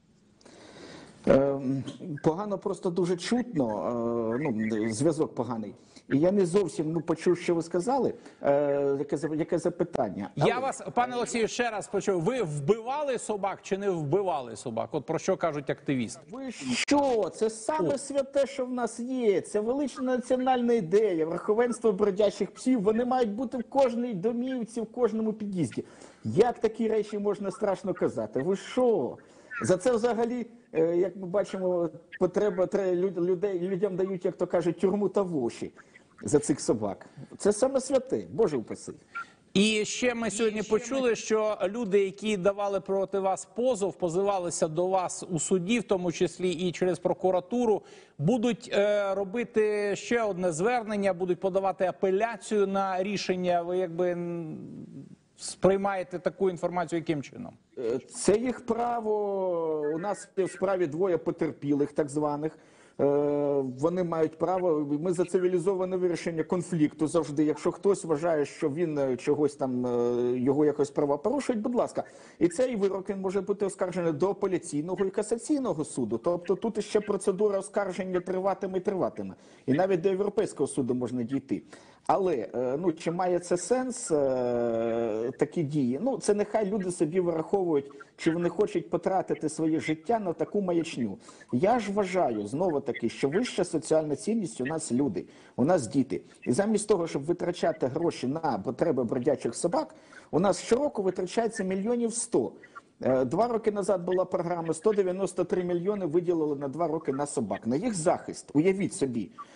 Погано просто дуже чутно, ну, зв'язок поганий. І я не зовсім ну, почув, що ви сказали, е, яке, яке запитання. Я Але... вас, пане Олексію, ще раз почув. Ви вбивали собак чи не вбивали собак? От про що кажуть активісти? Ви що? Це саме О. святе, що в нас є. Це велична національна ідея, верховенство бродячих псів. Вони мають бути в кожній домівці, в кожному під'їзді. Як такі речі можна страшно казати? Ви що? За це взагалі, як ми бачимо, потреба людей, людям дають, як то кажуть, тюрму та воші за цих собак. Це саме святе, Боже упаси. І ще ми сьогодні почули, що люди, які давали проти вас позов, позивалися до вас у суді, в тому числі і через прокуратуру, будуть е, робити ще одне звернення, будуть подавати апеляцію на рішення. Ви якби сприймаєте таку інформацію яким чином? Це їх право. У нас в справі двоє потерпілих, так званих. Вони мають право, ми за цивілізоване вирішення конфлікту завжди. Якщо хтось вважає, що він чогось там, його якось права порушують, будь ласка. І цей вирок він може бути оскаржений до апеляційного і касаційного суду. Тобто тут ще процедура оскарження триватиме і триватиме. І навіть до Європейського суду можна дійти. Але, ну, чи має це сенс, е, такі дії? Ну, це нехай люди собі вираховують, чи вони хочуть потратити своє життя на таку маячню. Я ж вважаю, знову-таки, що вища соціальна цінність у нас люди, у нас діти. І замість того, щоб витрачати гроші на потреби бродячих собак, у нас щороку витрачається мільйонів сто. Два роки назад була програма, сто дев'яносто три мільйони виділили на два роки на собак, на їх захист. Уявіть собі.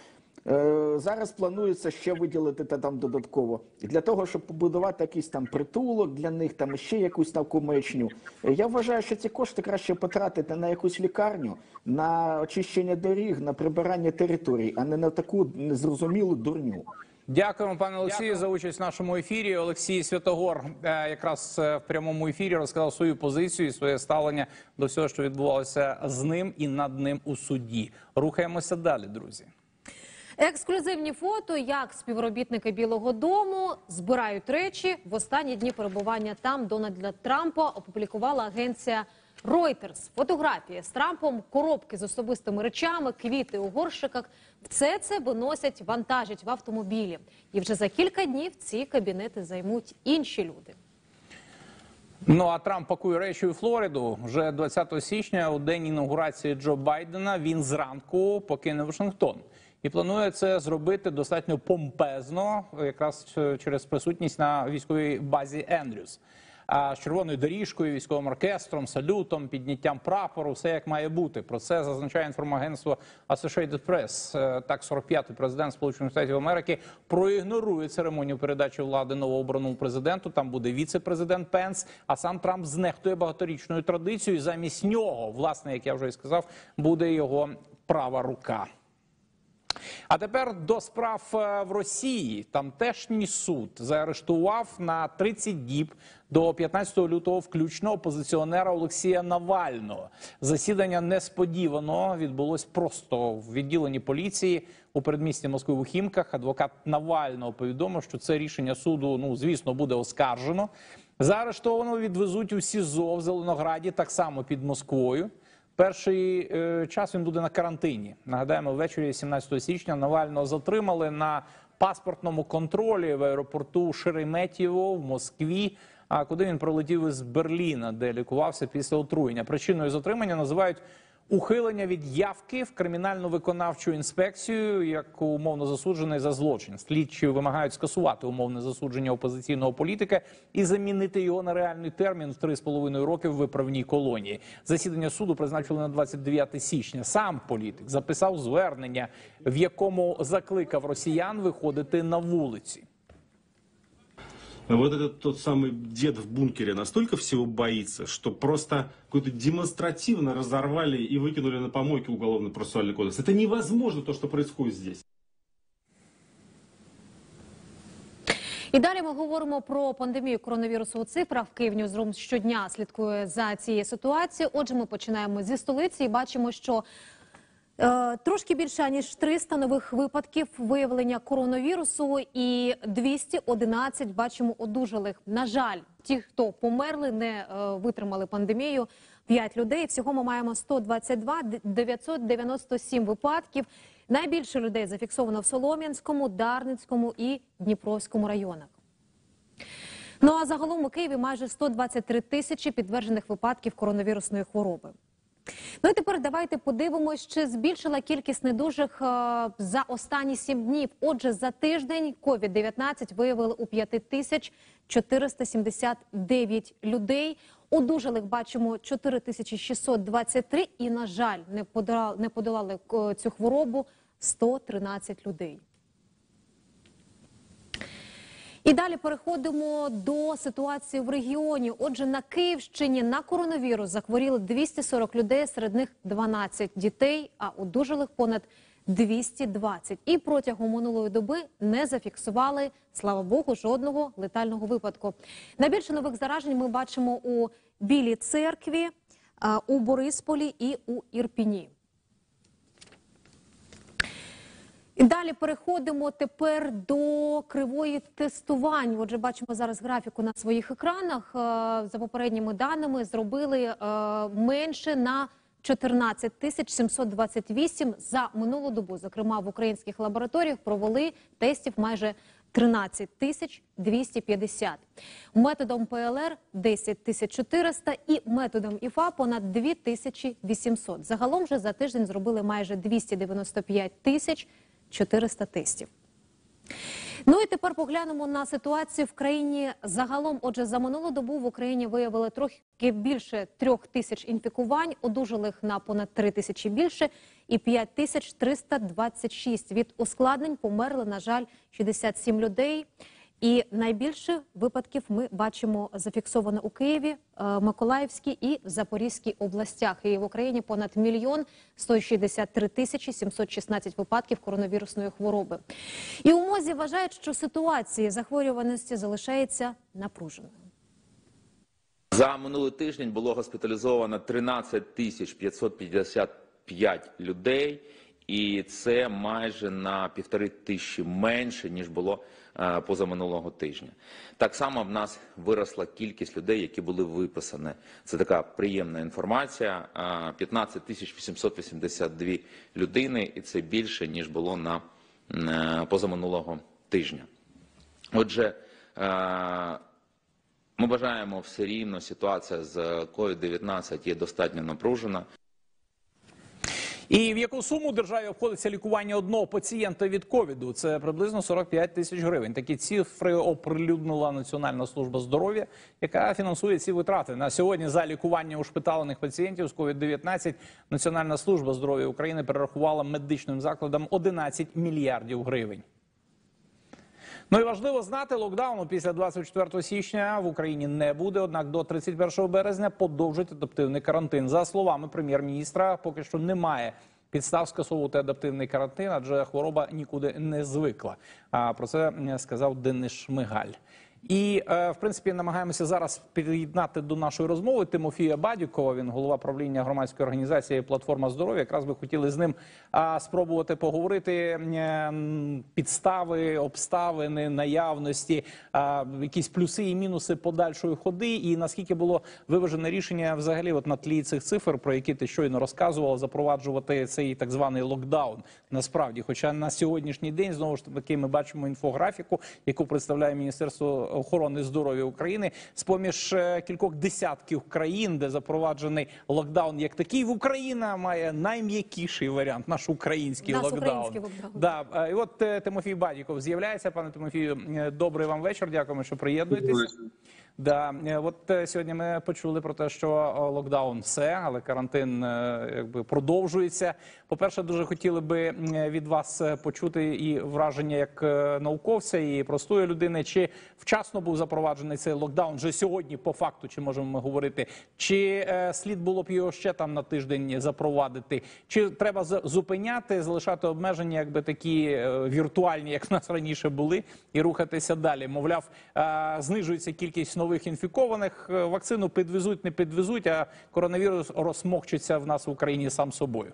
Е, Зараз планується ще виділити та там додатково. І для того, щоб побудувати якийсь там притулок для них, там ще якусь таку маячню. Е, Я вважаю, що ці кошти краще потратити на якусь лікарню, на очищення доріг, на прибирання територій, а не на таку незрозумілу дурню. Дякуємо, пане Олексію, за участь в нашому ефірі. Олексій Святогор е, якраз е, в прямому ефірі розказав свою позицію і своє ставлення до всього, що відбувалося з ним і над ним у суді. Рухаємося далі, друзі. Ексклюзивні фото, як співробітники Білого дому збирають речі. В останні дні перебування там Дональда Трампа опублікувала агенція Reuters. Фотографії з Трампом, коробки з особистими речами, квіти у горщиках. Все це виносять, вантажать в автомобілі. І вже за кілька днів ці кабінети займуть інші люди. Ну, а Трамп пакує речі у Флориду. Вже двадцятого січня, у день інаугурації Джо Байдена, він зранку покине Вашингтон. І планує це зробити достатньо помпезно, якраз через присутність на військовій базі Ендрюс. А з червоною доріжкою, військовим оркестром, салютом, підняттям прапору, все як має бути. Про це зазначає інформагентство Associated Press. Так, сорок п'ятий президент Сполучених Штатів Америки проігнорує церемонію передачі влади новообраному президенту. Там буде віце-президент Пенс, а сам Трамп знехтує багаторічною традицією. Замість нього, власне, як я вже і сказав, буде його права рука. А тепер до справ в Росії. Тамтешній суд заарештував на тридцять діб до п'ятнадцятого лютого включно опозиціонера Олексія Навального. Засідання несподівано відбулось просто в відділенні поліції у передмісті Москви у Хімках. Адвокат Навального повідомив, що це рішення суду, ну, звісно, буде оскаржено. Заарештованого відвезуть у СІЗО в Зеленограді, так само під Москвою. Перший е, час він буде на карантині. Нагадаємо, ввечері сімнадцятого січня Навального затримали на паспортному контролі в аеропорту Шереметьєво в Москві, а куди він прилетів із Берліна, де лікувався після отруєння. Причиною затримання називають ухилення від явки в кримінально-виконавчу інспекцію, як умовно засуджений за злочин. Слідчі вимагають скасувати умовне засудження опозиційного політика і замінити його на реальний термін в три з половиною роки в виправній колонії. Засідання суду призначили на двадцять дев'яте січня. Сам політик записав звернення, в якому закликав росіян виходити на вулиці. Вот этот тот самый дед в бункере настолько всего боится, что просто какой-то демонстративно разорвали и выкинули на помойку уголовно-процессуальный кодекс. Это невозможно, то, что происходит здесь. І далі ми говоримо про пандемію коронавірусу у цифрах. Київньюзрум щодня слідкує за цією ситуацією. Отже, ми починаємо зі столиці і бачимо, що Е, трошки більше, ніж триста нових випадків виявлення коронавірусу і двісті одинадцять, бачимо, одужалих. На жаль, ті, хто померли, не е, витримали пандемію, п'ять людей. Всього ми маємо сто двадцять два, дев'ятсот дев'яносто сім випадків. Найбільше людей зафіксовано в Солом'янському, Дарницькому і Дніпровському районах. Ну а загалом у Києві майже сто двадцять три тисячі підтверджених випадків коронавірусної хвороби. Ну і тепер давайте подивимось, чи збільшила кількість недужих е, за останні сім днів. Отже, за тиждень ковід дев'ятнадцять виявили у п'ять тисяч чотириста сімдесят дев'ять людей. Одужалих бачимо чотири тисячі шістсот двадцять три і, на жаль, не подолали, не подолали цю хворобу сто тринадцять людей. І далі переходимо до ситуації в регіоні. Отже, на Київщині на коронавірус захворіли двісті сорок людей, серед них дванадцять дітей, а одужалих понад двісті двадцять. І протягом минулої доби не зафіксували, слава Богу, жодного летального випадку. Найбільше нових заражень ми бачимо у Білій Церкві, у Борисполі і у Ірпіні. І далі переходимо тепер до кривої тестувань. Отже, бачимо зараз графіку на своїх екранах. За попередніми даними зробили менше на чотирнадцять тисяч сімсот двадцять вісім за минулу добу. Зокрема, в українських лабораторіях провели тестів майже тринадцять тисяч двісті п'ятдесят. Методом ПЛР – десять тисяч чотириста і методом ІФА – понад дві тисячі вісімсот. Загалом же за тиждень зробили майже двісті дев'яносто п'ять тисяч чотириста тестів. Ну і тепер поглянемо на ситуацію в країні загалом. Отже, за минулу добу в Україні виявили трохи більше трьох тисяч інфікувань, одужалих на понад три тисячі більше. і п'ять тисяч триста двадцять шість. Від ускладнень померли, на жаль, шістдесят сім людей. І найбільше випадків ми бачимо зафіксовано у Києві, Миколаївській і Запорізькій областях. І в Україні понад мільйон сто шістдесят три тисячі сімсот шістнадцять випадків коронавірусної хвороби. І у МОЗі вважають, що ситуація захворюваності залишається напруженою. За минулий тиждень було госпіталізовано тринадцять тисяч п'ятсот п'ятдесят п'ять людей, і це майже на півтори тисячі менше, ніж було е, позаминулого тижня. Так само в нас виросла кількість людей, які були виписані. Це така приємна інформація. Е, п'ятнадцять тисяч вісімсот вісімдесят дві людини, і це більше, ніж було на е, позаминулого тижня. Отже, е, ми бажаємо все рівно, ситуація з ковід дев'ятнадцять є достатньо напружена. І в яку суму державі обходиться лікування одного пацієнта від ковіду? Це приблизно сорок п'ять тисяч гривень. Такі цифри оприлюднила Національна служба здоров'я, яка фінансує ці витрати. На сьогодні за лікування ушпиталених пацієнтів з ковід дев'ятнадцять Національна служба здоров'я України перерахувала медичним закладам одинадцять мільярдів гривень. Ну і важливо знати, локдауну після двадцять четвертого січня в Україні не буде, однак до тридцять першого березня подовжить адаптивний карантин. За словами прем'єр-міністра, поки що немає підстав скасовувати адаптивний карантин, адже хвороба нікуди не звикла. А про це сказав Денис Шмигаль. І, в принципі, намагаємося зараз під'єднати до нашої розмови Тимофія Бадюкова, він голова правління громадської організації «Платформа здоров'я». Якраз би хотіли з ним спробувати поговорити підстави, обставини, наявності, якісь плюси і мінуси подальшої ходи, і наскільки було виважене рішення взагалі от на тлі цих цифр, про які ти щойно розказував, запроваджувати цей так званий локдаун насправді. Хоча на сьогоднішній день, знову ж таки, ми бачимо інфографіку, яку представляє Міністерство охорони здоров'я України, з-поміж кількох десятків країн, де запроваджений локдаун як такий, в Україна має найм'якіший варіант, наш український Наш локдаун. український локдаун. Да. І от Тимофій Бадюков з'являється. Пане Тимофію, добрий вам вечір, дякуємо, що приєднуєтесь. Да, от сьогодні ми почули про те, що локдаун все, але карантин якби продовжується. По-перше, дуже хотіли би від вас почути і враження як науковця, і простої людини, чи вчасно був запроваджений цей локдаун вже сьогодні, по факту, чи можемо ми говорити, чи слід було б його ще там на тиждень запровадити, чи треба зупиняти, залишати обмеження, якби такі віртуальні, як в нас раніше були, і рухатися далі. Мовляв, знижується кількість нових інфікованих, вакцину підвезуть, не підвезуть, а коронавірус розмокчиться в нас в Україні сам собою.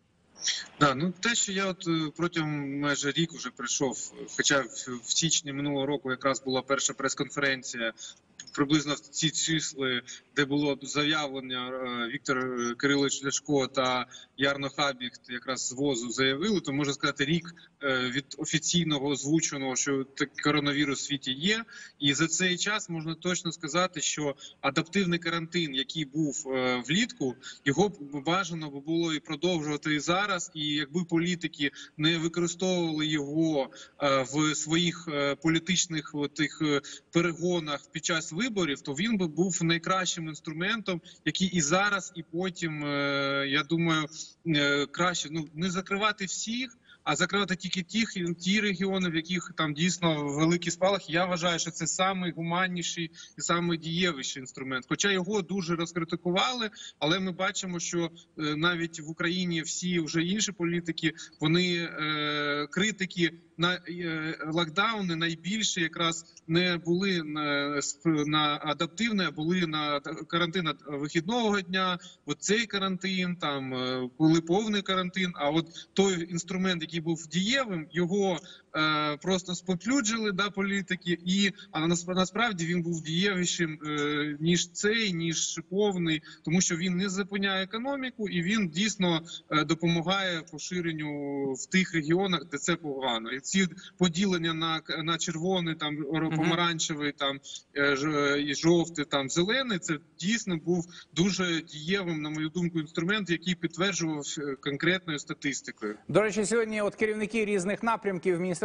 Да, ну те, що я от протягом майже рік вже прийшов, хоча в січні минулого року якраз була перша прес-конференція, приблизно в ці числи, де було заявлення, Віктор Кирилович Ляшко та Ярно Хабіхт якраз з ВОЗу заявили, то можна сказати, рік від офіційного озвученого, що коронавірус в світі є. І за цей час можна точно сказати, що адаптивний карантин, який був влітку, його бажано було і продовжувати і зараз. І якби політики не використовували його в своїх політичних тих перегонах під час виборів, то він би був найкращим інструментом, який і зараз, і потім, я думаю, краще ну не закривати всіх, а закривати тільки тих, ті регіони, в яких там дійсно великий спалах. Я вважаю, що це самий гуманніший і самий дієвіший інструмент. Хоча його дуже розкритикували, але ми бачимо, що навіть в Україні всі вже інші політики, вони е, критики на е, локдауни найбільше якраз не були на, на адаптивне, а були на карантин вихідного дня. От цей карантин, там були повний карантин, а от той інструмент, який був дієвим, його е, просто споплюджили, да, політики, і а насправді він був дієвішим е, ніж цей, ніж повний, тому що він не зупиняє економіку і він дійсно е, допомагає поширенню в тих регіонах, де це погано. І ці поділення на на червоний, там помаранчевий, там е, жовтий, там зелений, це дійсно був дуже дієвим, на мою думку, інструмент, який підтверджував конкретною статистикою. До речі, сьогодні от керівники різних напрямків Міністерства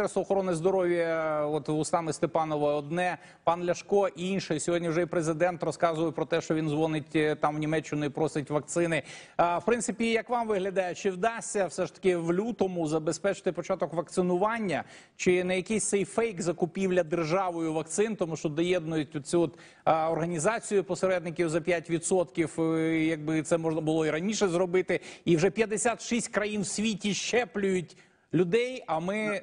Міністерство охорони здоров'я, от устами Степанова одне, пан Ляшко інше. Сьогодні вже і президент розказує про те, що він дзвонить там в Німеччину і просить вакцини. А, в принципі, як вам виглядає, чи вдасться все ж таки в лютому забезпечити початок вакцинування, чи не якийсь цей фейк закупівля державою вакцин, тому що доєднують цю от, а, організацію посередників за п'ять відсотків, якби це можна було і раніше зробити, і вже п'ятдесят шість країн в світі щеплюють людей, а ми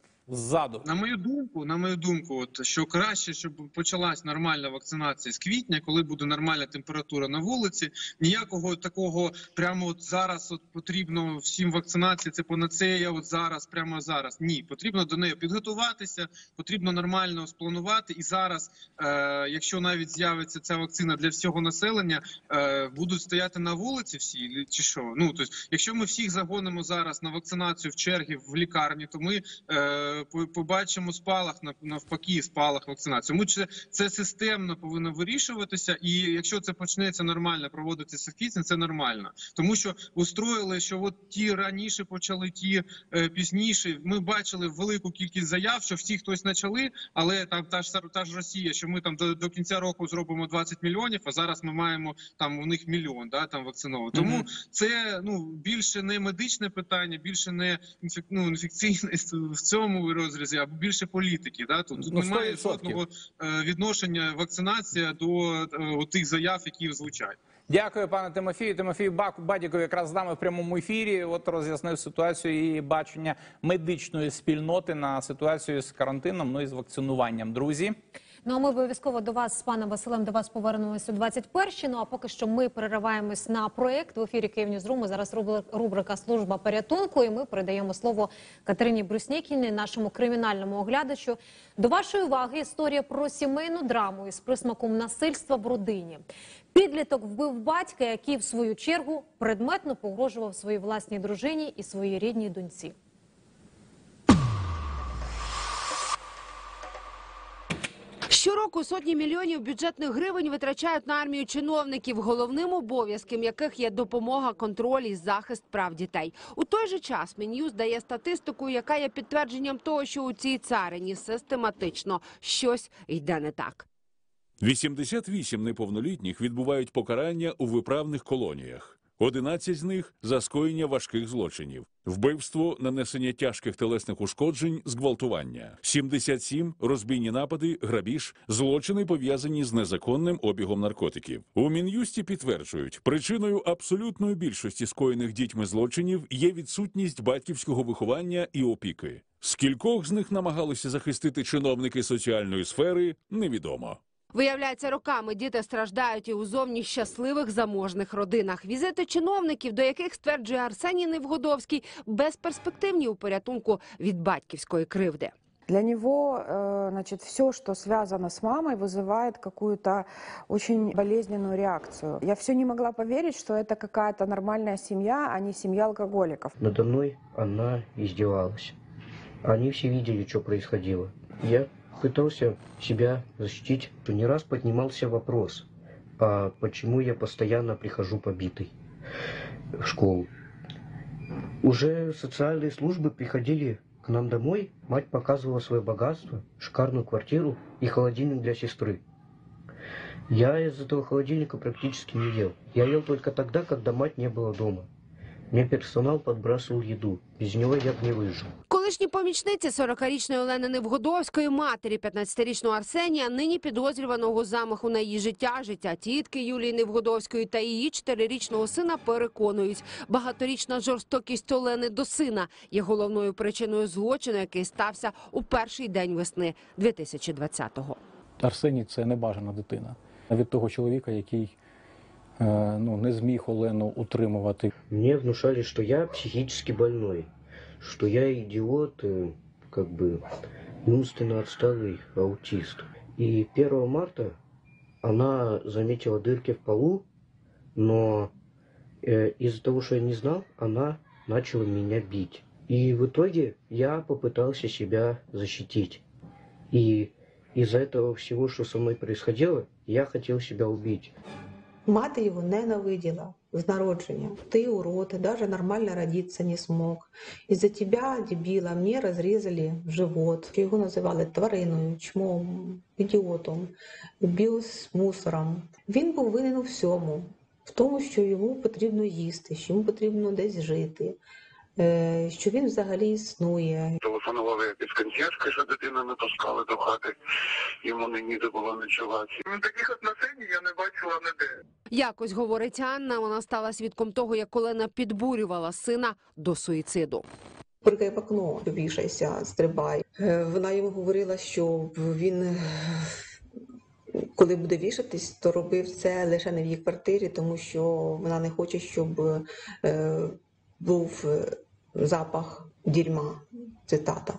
ззаду. На мою думку, на мою думку, от що краще, щоб почалась нормальна вакцинація з квітня, коли буде нормальна температура на вулиці. Ніякого такого прямо от зараз от потрібно всім вакцинації, це панацея от зараз, прямо зараз. Ні, потрібно до неї підготуватися, потрібно нормально спланувати. І зараз, е, якщо навіть з'явиться ця вакцина для всього населення, е, будуть стояти на вулиці всі чи що? Ну, тобто, якщо ми всіх загонимо зараз на вакцинацію в черги в лікарні, то ми е, побачимо спалах, навпаки, спалах вакцинації. Тому це, це системно повинно вирішуватися, і якщо це почнеться нормально проводитися в квітні, це нормально. Тому що устроїли, що от ті раніше почали, ті е, пізніше. Ми бачили велику кількість заяв, що всі хтось почали, але там та ж, та ж Росія, що ми там до, до кінця року зробимо двадцять мільйонів, а зараз ми маємо там у них мільйон, да, там вакциновано. Тому mm-hmm. це ну, більше не медичне питання, більше не інфек, ну, інфекційне в цьому розрізі, а більше політики. Да? Тут, тут ну, немає жодного е, відношення вакцинація до е, тих заяв, які звучать. Дякую, пане Тимофію. Тимофій Бадіков якраз з нами в прямому ефірі от роз'яснив ситуацію і бачення медичної спільноти на ситуацію з карантином, ну і з вакцинуванням. Друзі. Ну, а ми обов'язково до вас з паном Василем, до вас повернемося у двадцять першій. Ну, а поки що ми перериваємось на проєкт в ефірі Київньюзруму. Зараз рубрика «Служба порятунку» і ми передаємо слово Катерині Бруснікіній, нашому кримінальному оглядачу. До вашої уваги історія про сімейну драму із присмаком насильства в родині. Підліток вбив батька, який, в свою чергу, предметно погрожував своїй власній дружині і своїй рідній доньці. Щороку сотні мільйонів бюджетних гривень витрачають на армію чиновників, головним обов'язком яких є допомога, контроль і захист прав дітей. У той же час Мін'юст дає статистику, яка є підтвердженням того, що у цій царині систематично щось йде не так. вісімдесят вісім неповнолітніх відбувають покарання у виправних колоніях. одинадцять з них – за скоєння важких злочинів. Вбивство, нанесення тяжких телесних ушкоджень, зґвалтування. сімдесят сім – розбійні напади, грабіж, злочини, пов'язані з незаконним обігом наркотиків. У Мін'юсті підтверджують, причиною абсолютної більшості скоєних дітьми злочинів є відсутність батьківського виховання і опіки. Скількох з них намагалися захистити чиновники соціальної сфери – невідомо. Виявляється, роками діти страждають і у зовні щасливих заможних родинах. Візити чиновників, до яких, стверджує Арсеній Невгодовський, безперспективні у порятунку від батьківської кривди. Для него, значит, все, что связано с мамой, вызывает какую-то очень болезненную реакцию. Я все не могла поверить, что это какая-то нормальная семья, а не семья алкоголиков. Надо мной она издевалась. Они все видели, что происходило. Я пытался себя защитить, то не раз поднимался вопрос, а почему я постоянно прихожу побитый в школу. Уже социальные службы приходили к нам домой, мать показывала свое богатство, шикарную квартиру и холодильник для сестры. Я из этого холодильника практически не ел. Я ел только тогда, когда мать не было дома. Мне персонал подбрасывал еду. Без него я б не выжил. Колишні помічниці сорокарічної Олени Невгодовської, матері п'ятнадцятирічного Арсенія, нині підозрюваного замаху на її життя, життя тітки Юлії Невгодовської та її чотирирічного сина переконують. Багаторічна жорстокість Олени до сина є головною причиною злочину, який стався у перший день весни дві тисячі двадцятого. Арсеній – це небажана дитина. Від того чоловіка, який ну, не зміг Олену утримувати. Мне внушали, что я психически больной, что я идиот, как бы умственно отсталый аутист. И первого марта она заметила дырки в полу, но э, из-за того, что я не знал, она начала меня бить. И в итоге я попытался себя защитить. И из-за этого всего, что со мной происходило, я хотел себя убить. Мати його ненавиділа з народження. Ти урод, ти навіть нормально родитися не змог. Із-за тебе, дебіла, мені розрізали живот. Його називали твариною, чмом, ідіотом, біомусором. Він був винен у всьому. В тому, що йому потрібно їсти, що йому потрібно десь жити, що він взагалі існує. Телефонував якийсь консьєржка, що дитину не пускали до хати, йому не ніде було ночувати. Ну, таких отношень я не бачила ніде. Якось, говорить Анна, вона стала свідком того, як Олена підбурювала сина до суїциду. Прикай в окно, вішайся, стрибай. Вона йому говорила, що він, коли буде вішатись, то робив це лише не в її квартирі, тому що вона не хоче, щоб е, був запах дерьма, цитата,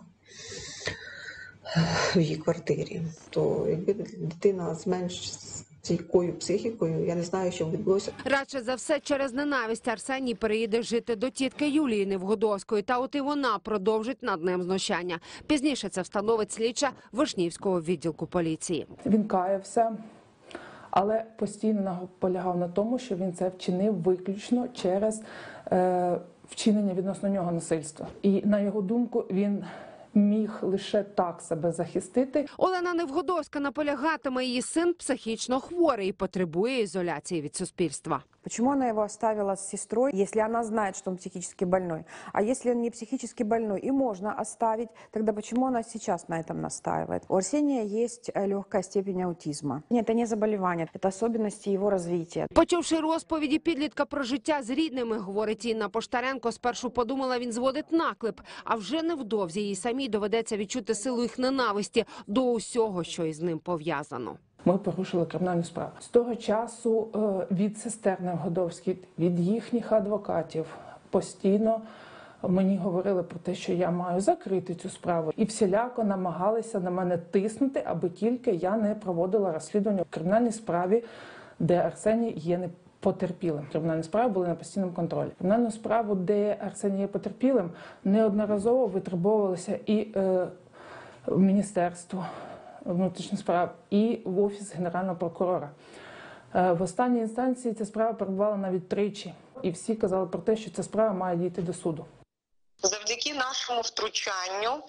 в її квартирі. То якби дитина з менш стійкою психікою, я не знаю, що відбулося. Радше за все, через ненависть Арсеній переїде жити до тітки Юлії Невгодовської. Та от і вона продовжить над ним знущання. Пізніше це встановить слідча Вишнівського відділку поліції. Він каявся, але постійно наполягав на тому, що він це вчинив виключно через е, вчинення відносно нього насильства. І, на його думку, він міг лише так себе захистити. Олена Невгодовська наполягатиме, її син психічно хворий і потребує ізоляції від суспільства. Почему она его оставила с сестрой, если она знает, что он психически больной? А если он не психически больной и можно оставить, тогда почему она сейчас на этом настаивает? У Арсения есть легкая степень аутизма. Нет, это не заболевание, это особенности его развития. Почувши розповіді підлітка про життя з рідними, говорить Інна Поштаренко, спершу подумала, він зводить наклеп, а вже невдовзі їй самій доведеться відчути силу їх ненависті до усього, що із ним пов'язано. Ми порушили кримінальну справу. З того часу від сестер Невгодовських, від їхніх адвокатів постійно мені говорили про те, що я маю закрити цю справу. І всіляко намагалися на мене тиснути, аби тільки я не проводила розслідування в кримінальній справі, де Арсеній є не потерпілим. Кримінальні справи були на постійному контролі. Кримінальну справу, де Арсеній є потерпілим, неодноразово витребовувалися і е, в Міністерство внутрішніх справ, і в Офіс Генерального прокурора. В останній інстанції ця справа перебувала навіть тричі. І всі казали про те, що ця справа має дійти до суду. Завдяки нашому втручанню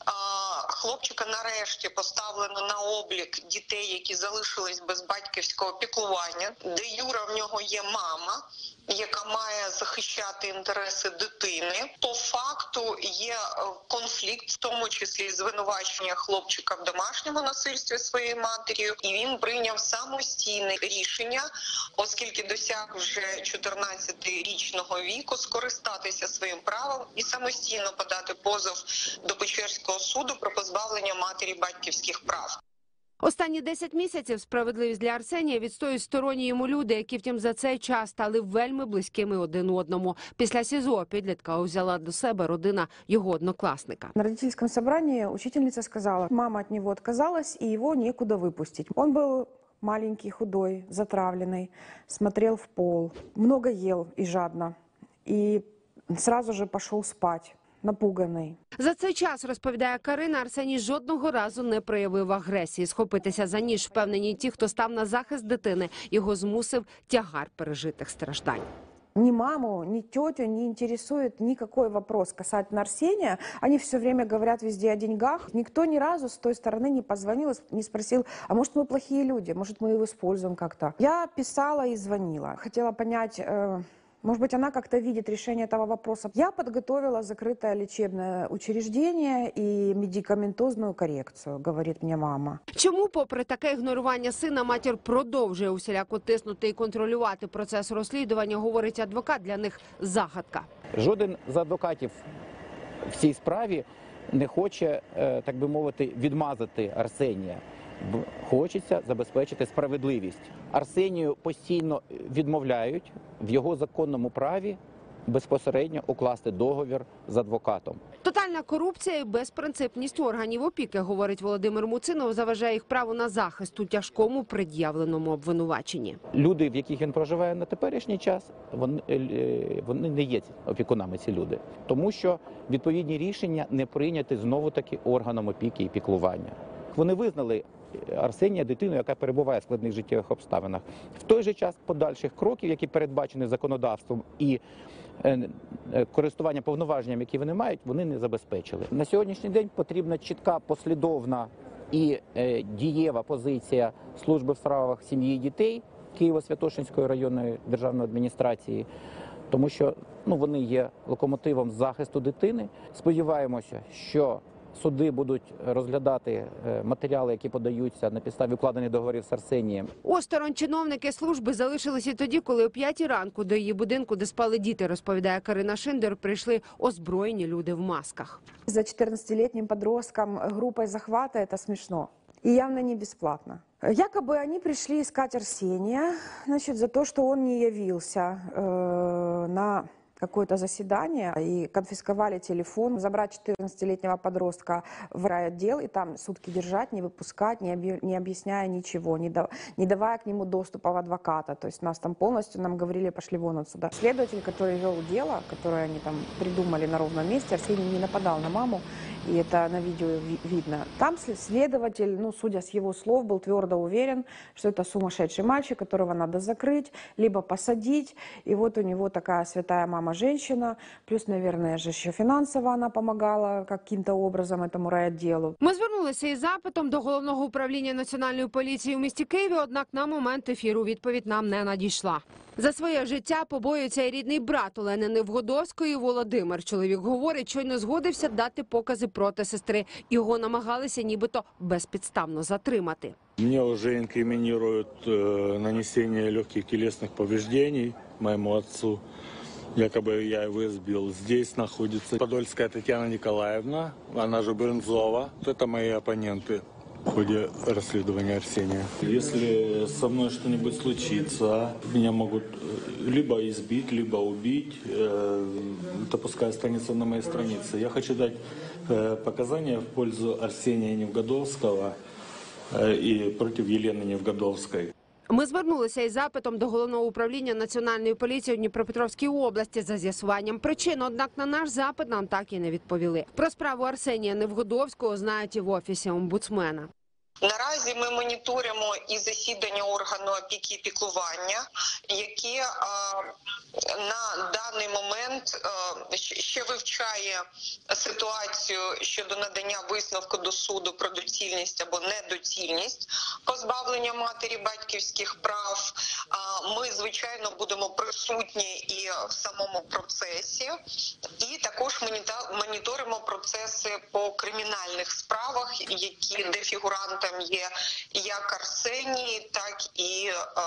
хлопчика нарешті поставлено на облік дітей, які залишились без батьківського піклування, де Юра в нього є мама, яка має захищати інтереси дитини. По факту є конфлікт, в тому числі звинувачення хлопчика в домашньому насильстві своєю матір'ю, і він прийняв самостійне рішення, оскільки досяг вже чотирнадцятирічного віку, скористатися своїм правом і самостійно подати позов до Печерського суду про позбавлення матері батьківських прав. Останні десять місяців справедливість для Арсенія відстоюють сторонні йому люди, які, втім, за цей час стали вельми близькими один одному. Після СІЗО підлітка взяла до себе родина його однокласника. На родительском собрании учительница сказала, мама от него отказалась, и его некуда выпустить. Он был маленький, худой, затравленный, смотрел в пол, много ел и жадно, и сразу же пошел спать. Напуганий. За цей час, розповідає Карина, Арсеній жодного разу не проявив агресії. Схопитися за ніж впевнені ті, хто став на захист дитини. Його змусив тягар пережитих страждань. Ни маму, ни тетю не интересует никакой вопрос касательно Арсения. Они все время говорят везде о деньгах. Никто ни разу с той стороны не позвонил, не спросил, а может мы плохие люди, может мы его используем как-то. Я писала и звонила. Хотела понять... Э Может быть, она как-то видит решение этого вопроса. Я подготовила закрытое лечебное учреждение и медикаментозную коррекцию, говорит мне мама. Чому, попри таке ігнорування сина, матір продовжує усіляко тиснути і контролювати процес розслідування, говорить адвокат, для них загадка. Жоден з адвокатів в цій справі не хоче, так би мовити, відмазати Арсенія. Хочеться забезпечити справедливість. Арсенію постійно відмовляють в його законному праві безпосередньо укласти договір з адвокатом. Тотальна корупція і безпринципність органів опіки, говорить Володимир Муцинов, заважає їх праву на захист у тяжкому пред'явленому обвинуваченні. Люди, в яких він проживає на теперішній час, вони, вони не є опікунами, ці люди. Тому що відповідні рішення не прийняті знову-таки органом опіки і піклування. Вони визнали Арсенія дитиною, яка перебуває в складних життєвих обставинах. В той же час подальших кроків, які передбачені законодавством і користування повноваженням, які вони мають, вони не забезпечили. На сьогоднішній день потрібна чітка, послідовна і е, дієва позиція служби в справах сім'ї і дітей Києво-Святошинської районної державної адміністрації, тому що ну, вони є локомотивом захисту дитини. Сподіваємося, що суди будуть розглядати матеріали, які подаються на підставі укладених договорів з Арсенієм. Осторонь чиновники служби залишилися тоді, коли о п'ятій ранку до її будинку, де спали діти, розповідає Карина Шиндер, прийшли озброєні люди в масках. За четырнадцатилетним подростком группой захвата это смешно. И явно не бесплатно. Якобы они пришли искать Арсения, значит, за то, что он не явился э, на какое-то заседание и конфисковали телефон, забрать четырнадцатилетнего подростка в райотдел и там сутки держать, не выпускать, не, объ... не объясняя ничего, не, да... не давая к нему доступа в адвоката. То есть нас там полностью нам говорили, пошли вон отсюда. Следователь, который вел дело, которое они там придумали на ровном месте, Арсений не нападал на маму, и это на видео видно. Там следователь, ну, судя с его слов, был твердо уверен, что это сумасшедший мальчик, которого надо закрыть, либо посадить. И вот у него такая святая мама женщина, плюс, наверное, же еще финансово она помогала каким-то образом этому райотделу. Ми звернулися із запитом до Головного управління Національної поліції у місті Києві, однак на момент ефіру відповідь нам не надійшла. За своє життя побоюється і рідний брат Олени Невгодовської Володимир. Чоловік говорить, що не згодився дати покази проти сестри. Його намагалися нібито безпідставно затримати. Мне уже инкриминируют э, нанесение легких телесных повреждений моему отцу. Якобы я его избил. Здесь находится Подольская Татьяна Николаевна, она же Брынзова. Это мои оппоненты в ходе расследования Арсения. Если со мной что-нибудь случится, меня могут либо избить, либо убить. Это пускай останется на моей странице. Я хочу дать показания в пользу Арсения Невгодовского и против Елены Невгодовской. Ми звернулися із запитом до Головного управління Національної поліції у Дніпропетровській області за з'ясуванням причин, однак на наш запит нам так і не відповіли. Про справу Арсенія Невгодовського знають і в офісі омбудсмена. Наразі ми моніторимо і засідання органу опіки і піклування, яке е, на даний момент е, ще вивчає ситуацію щодо надання висновку до суду про доцільність або недоцільність позбавлення матері батьківських прав. Е, ми, звичайно, будемо присутні і в самому процесі, і також моніторимо процеси по кримінальних справах, які де фігурантами є як Арсеній, так і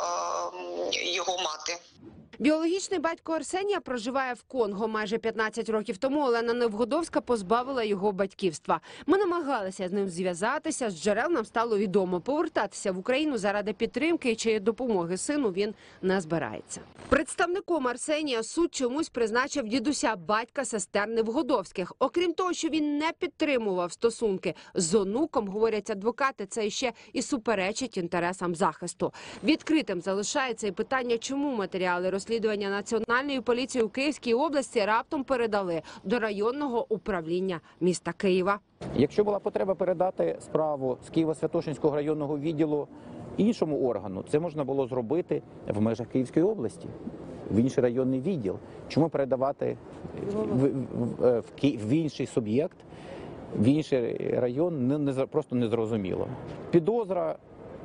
е, його мати. Біологічний батько Арсенія проживає в Конго. Майже п'ятнадцять років тому Олена Невгодовська позбавила його батьківства. Ми намагалися з ним зв'язатися, з джерел нам стало відомо. Повертатися в Україну заради підтримки чи допомоги сину він не збирається. Представником Арсенія суд чомусь призначив дідуся батька сестер Невгодовських. Окрім того, що він не підтримував стосунки з онуком, говорять адвокати, це ще і суперечить інтересам захисту. Відкритим залишається і питання, чому матеріали розслідування Національної поліції у Київській області раптом передали до районного управління міста Києва. Якщо була потреба передати справу з Києво-Святошинського районного відділу іншому органу, це можна було зробити в межах Київської області, в інший районний відділ. Чому передавати в, в, в, в інший суб'єкт, в інший район, не, не, просто незрозуміло. Підозра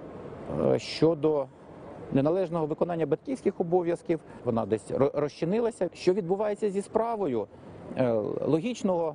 щодо неналежного виконання батьківських обов'язків, вона десь розчинилася. Що відбувається зі справою, логічного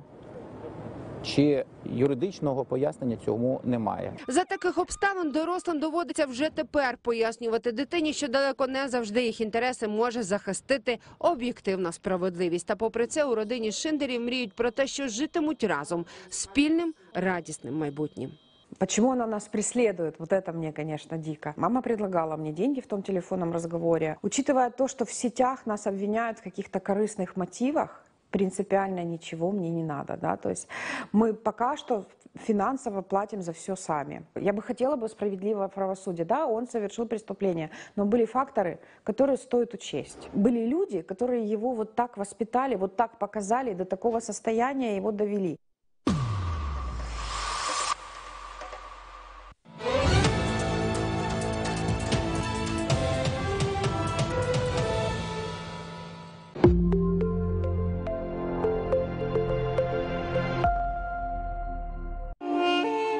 чи юридичного пояснення цьому немає. За таких обставин дорослим доводиться вже тепер пояснювати дитині, що далеко не завжди їх інтереси може захистити об'єктивна справедливість. Та попри це у родині Шиндерів мріють про те, що житимуть разом спільним радісним майбутнім. Почему она нас преследует? Вот это мне, конечно, дико. Мама предлагала мне деньги в том телефонном разговоре. Учитывая то, что в сетях нас обвиняют в каких-то корыстных мотивах, принципиально ничего мне не надо, да, то есть мы пока что финансово платим за все сами. Я бы хотела бы справедливого правосудия, да, он совершил преступление, но были факторы, которые стоит учесть. Были люди, которые его вот так воспитали, вот так показали, до такого состояния его довели.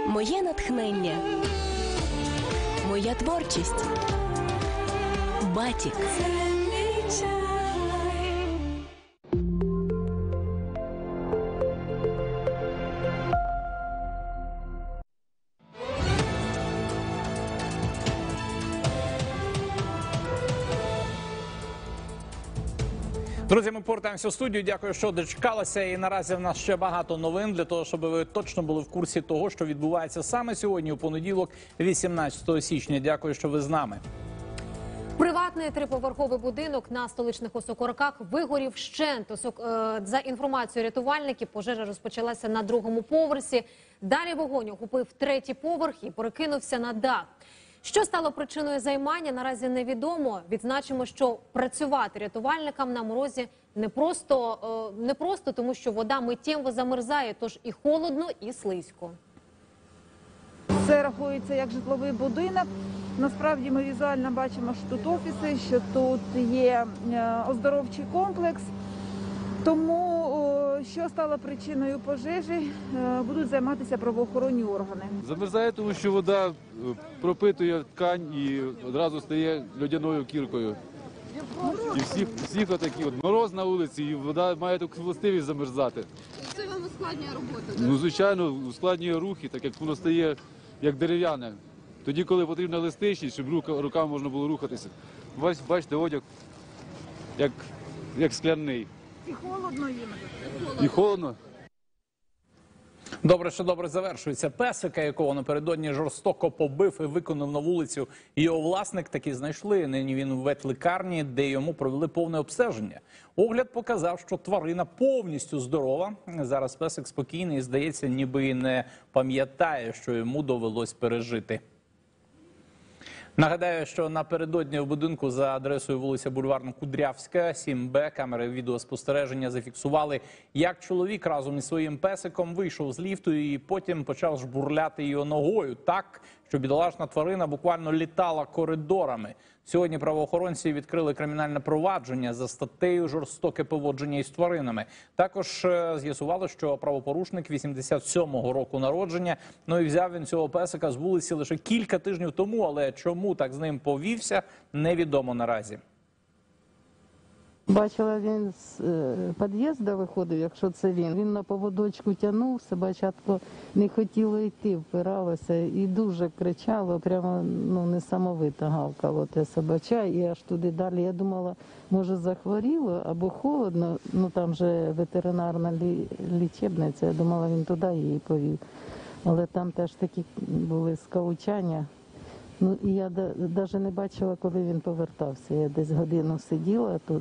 Моє натхнення. Моя творчість. Батік. Друзі, ми повертаємося в студію. Дякую, що дочекалися. І наразі в нас ще багато новин для того, щоб ви точно були в курсі того, що відбувається саме сьогодні, у понеділок, вісімнадцятого січня. Дякую, що ви з нами. Приватний триповерховий будинок на столичних Осокорках вигорів вщент. За інформацією рятувальників, пожежа розпочалася на другому поверсі. Далі вогонь охопив третій поверх і перекинувся на дах. Що стало причиною займання, наразі невідомо. Відзначимо, що працювати рятувальникам на морозі не просто, не просто, тому що вода миттєво замерзає, тож і холодно, і слизько. Це рахується як житловий будинок. Насправді ми візуально бачимо, що тут офіси, що тут є оздоровчий комплекс. Тому, що стало причиною пожежі, будуть займатися правоохоронні органи. Замерзає, тому що вода пропитує ткань і одразу стає льодяною кіркою. І всіх, всіх отакі. От мороз на вулиці, і вода має таку властивість замерзати. Це вам ускладнює роботу, так? Ну, звичайно, ускладнює рухи, так як воно стає як дерев'яне. Тоді, коли потрібна еластичність, щоб рука, руками можна було рухатися. Бач, бачите, одяг як, як скляний. І холодно їм. І холодно. Добре, що добре завершується. Песика, якого напередодні жорстоко побив і виконав на вулицю його власник, таки знайшли. Нині він у ветлікарні, де йому провели повне обстеження. Огляд показав, що тварина повністю здорова. Зараз песик спокійний і, здається, ніби і не пам'ятає, що йому довелось пережити. Нагадаю, що напередодні в будинку за адресою вулиця Бульварно-Кудрявська, сім Б, камери відеоспостереження зафіксували, як чоловік разом із своїм песиком вийшов з ліфту і потім почав жбурляти його ногою так, що бідолашна тварина буквально літала коридорами. Сьогодні правоохоронці відкрили кримінальне провадження за статтею «Жорстоке поводження із тваринами». Також з'ясували, що правопорушник вісімдесят сьомого року народження. Ну і взяв він цього песика з вулиці лише кілька тижнів тому, але чому так з ним повівся, невідомо наразі. Бачила, він з під'їзду виходив, якщо це він. Він на поводочку тягнув, собачатко не хотіло йти, впиралося і дуже кричало, прямо ну, несамовито гавкало те собача. І аж туди далі, я думала, може захворіло або холодно, ну там же ветеринарна лі... лічебниця, я думала, він туди її повів. Але там теж такі були скавучання. Ну і я навіть не бачила, коли він повертався. Я десь годину сиділа тут.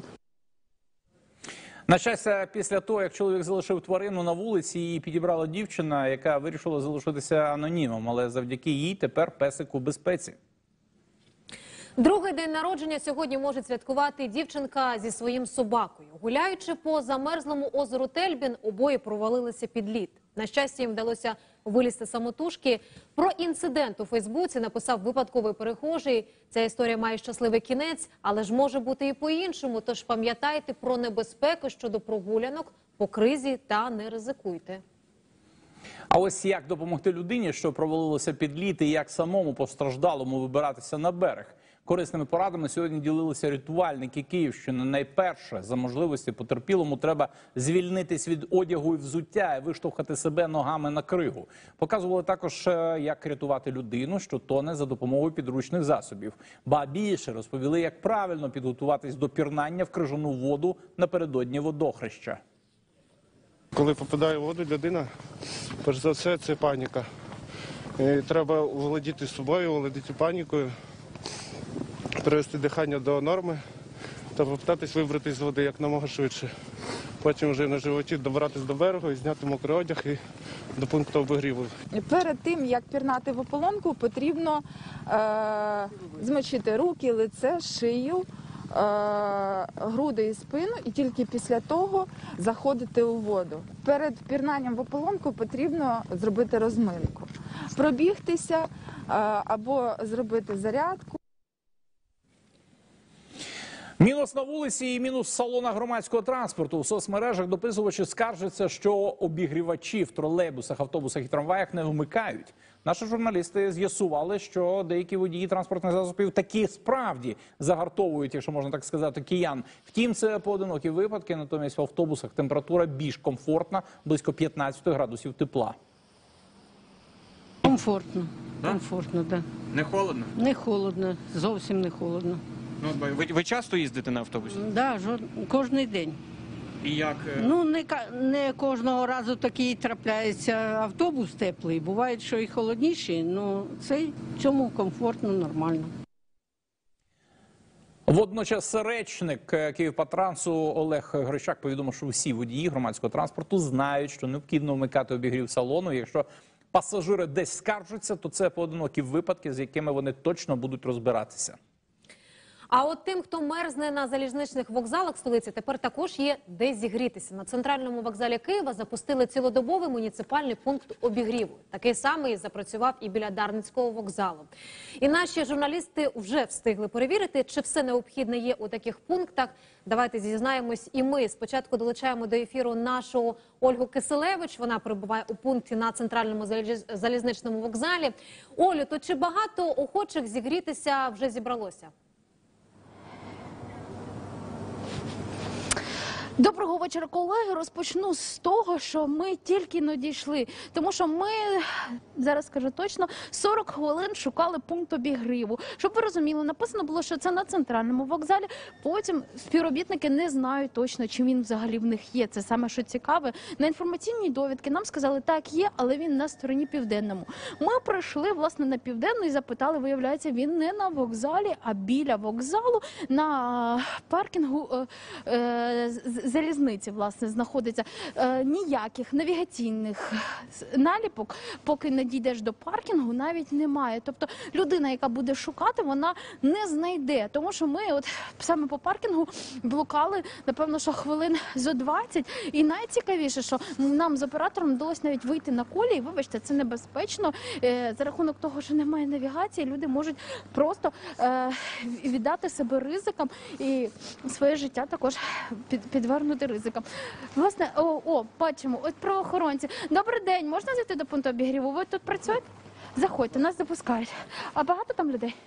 На щастя, після того, як чоловік залишив тварину на вулиці, її підібрала дівчина, яка вирішила залишитися анонімом, але завдяки їй тепер песик у безпеці. Другий день народження сьогодні може святкувати дівчинка зі своїм собакою. Гуляючи по замерзлому озеру Тельбін, обоє провалилися під лід. На щастя, їм вдалося вилізти самотужки. Про інцидент у Фейсбуці написав випадковий перехожий. Ця історія має щасливий кінець, але ж може бути і по-іншому. Тож пам'ятайте про небезпеку щодо прогулянок по кризі та не ризикуйте. А ось як допомогти людині, що провалилося під лід, і як самому постраждалому вибиратися на берег. Корисними порадами сьогодні ділилися рятувальники Київщини. Найперше, за можливості потерпілому треба звільнитись від одягу і взуття і виштовхати себе ногами на кригу. Показували також, як рятувати людину, що тоне, за допомогою підручних засобів. Ба більше розповіли, як правильно підготуватись до пірнання в крижану воду напередодні водохреща. Коли попадає в воду людина, перш за все, це паніка. І треба володіти собою, володіти панікою, привести дихання до норми та попитатись вибратись з води якомога швидше. Потім вже на животі добратись до берегу і зняти мокрий одяг і до пункту обігріву. Перед тим, як пірнати в ополонку, потрібно е- змочити руки, лице, шию, е- груди і спину, і тільки після того заходити у воду. Перед пірнанням в ополонку потрібно зробити розминку, пробігтися е- або зробити зарядку. Мінус на вулиці і мінус в салонах громадського транспорту. У соцмережах дописувачі скаржаться, що обігрівачі в тролейбусах, автобусах і трамваях не вмикають. Наші журналісти з'ясували, що деякі водії транспортних засобів таки справді загартовують, якщо можна так сказати, киян. Втім, це поодинокі випадки, натомість в автобусах температура більш комфортна, близько п'ятнадцять градусів тепла. Комфортно, Да? комфортно, да. Не холодно? Не холодно, зовсім не холодно. Ну, от ви, ви часто їздите на автобусі? Да, жод... кожен день. І як? е, Ну, не, ка- не кожного разу такий трапляється автобус теплий. Буває, що і холодніший, ну цей цьому комфортно, нормально. Водночас речник Київпатрансу Олег Грищак повідомив, що всі водії громадського транспорту знають, що необхідно вмикати обігрів салону. Якщо пасажири десь скаржаться, то це поодинокі випадки, з якими вони точно будуть розбиратися. А от тим, хто мерзне на залізничних вокзалах столиці, тепер також є де зігрітися. На центральному вокзалі Києва запустили цілодобовий муніципальний пункт обігріву. Такий самий запрацював і біля Дарницького вокзалу. І наші журналісти вже встигли перевірити, чи все необхідне є у таких пунктах. Давайте зізнаємось і ми. Спочатку долучаємо до ефіру нашу Ольгу Киселевич. Вона перебуває у пункті на центральному заліз- залізничному вокзалі. Олю, то чи багато охочих зігрітися вже зібралося? Доброго вечора, колеги. Розпочну з того, що ми тільки не дійшли. Тому що ми, зараз скажу точно, сорок хвилин шукали пункт обігріву. Щоб ви розуміли, написано було, що це на центральному вокзалі. Потім співробітники не знають точно, чи він взагалі в них є. Це саме, що цікаве. На інформаційній довідки нам сказали, так, є, але він на стороні південному. Ми прийшли, власне, на південну і запитали, виявляється, він не на вокзалі, а біля вокзалу, на паркінгу е, е, залізниці, власне, знаходиться. Е, ніяких навігаційних наліпок, поки не дійдеш до паркінгу, навіть немає. Тобто людина, яка буде шукати, вона не знайде. Тому що ми от саме по паркінгу блукали, напевно, що хвилин зо двадцять. І найцікавіше, що нам з оператором вдалося навіть вийти на колії. Вибачте, це небезпечно. Е, за рахунок того, що немає навігації, люди можуть просто е, віддати себе ризикам і своє життя також під, підвернути ризикам. Власне, о, о, бачимо, от правоохоронці. Добрий день, можна зайти до пункту обігріву? Ви тут працюєте? Заходьте, нас запускають. А багато там людей?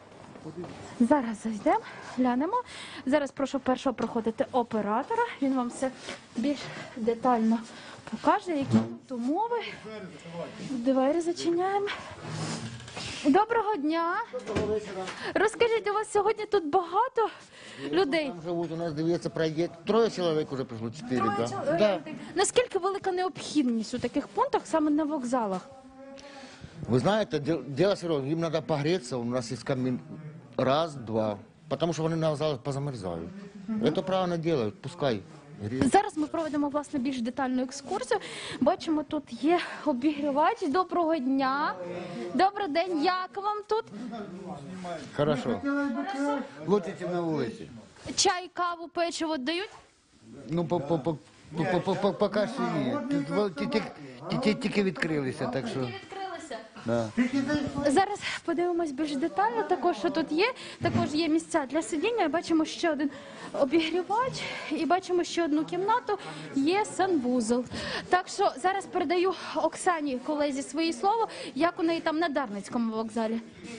Зараз зайдемо, глянемо. Зараз прошу першого проходити оператора. Він вам все більш детально покаже, які тут умови. Двері зачиняємо. Доброго дня. Розкажіть, у вас сьогодні тут багато людей? Там живуть, у нас, дивіться, пройде. Троє чоловік вже прийшло, чотири, да. Да. Наскільки велика необхідність у таких пунктах саме на вокзалах? Вы знаете, дел- дело серьезное, им надо погреться, у нас есть камин раз, два, потому что они на вокзалах позамерзают. Это правильно делают, пускай греются. Зараз ми проведемо, власне, більш детальну екскурсію. Бачимо, тут є обігрівач. Доброго дня. Добрий день. Як вам тут? Хорошо. Лучше, чем на улице. Чай, каву, печиво дають? Ну, по, по, по, по, по, по, поки що ні. Ті- ті- ті- ті- Тільки відкрилися, так що... Да. Зараз подивимось більш детально, також що тут є. Також є місця для сидіння. Бачимо ще один обігрівач і бачимо ще одну кімнату. Є санвузол. Так що зараз передаю Оксані, колезі, своє слово, як у неї там на Дарницькому вокзалі.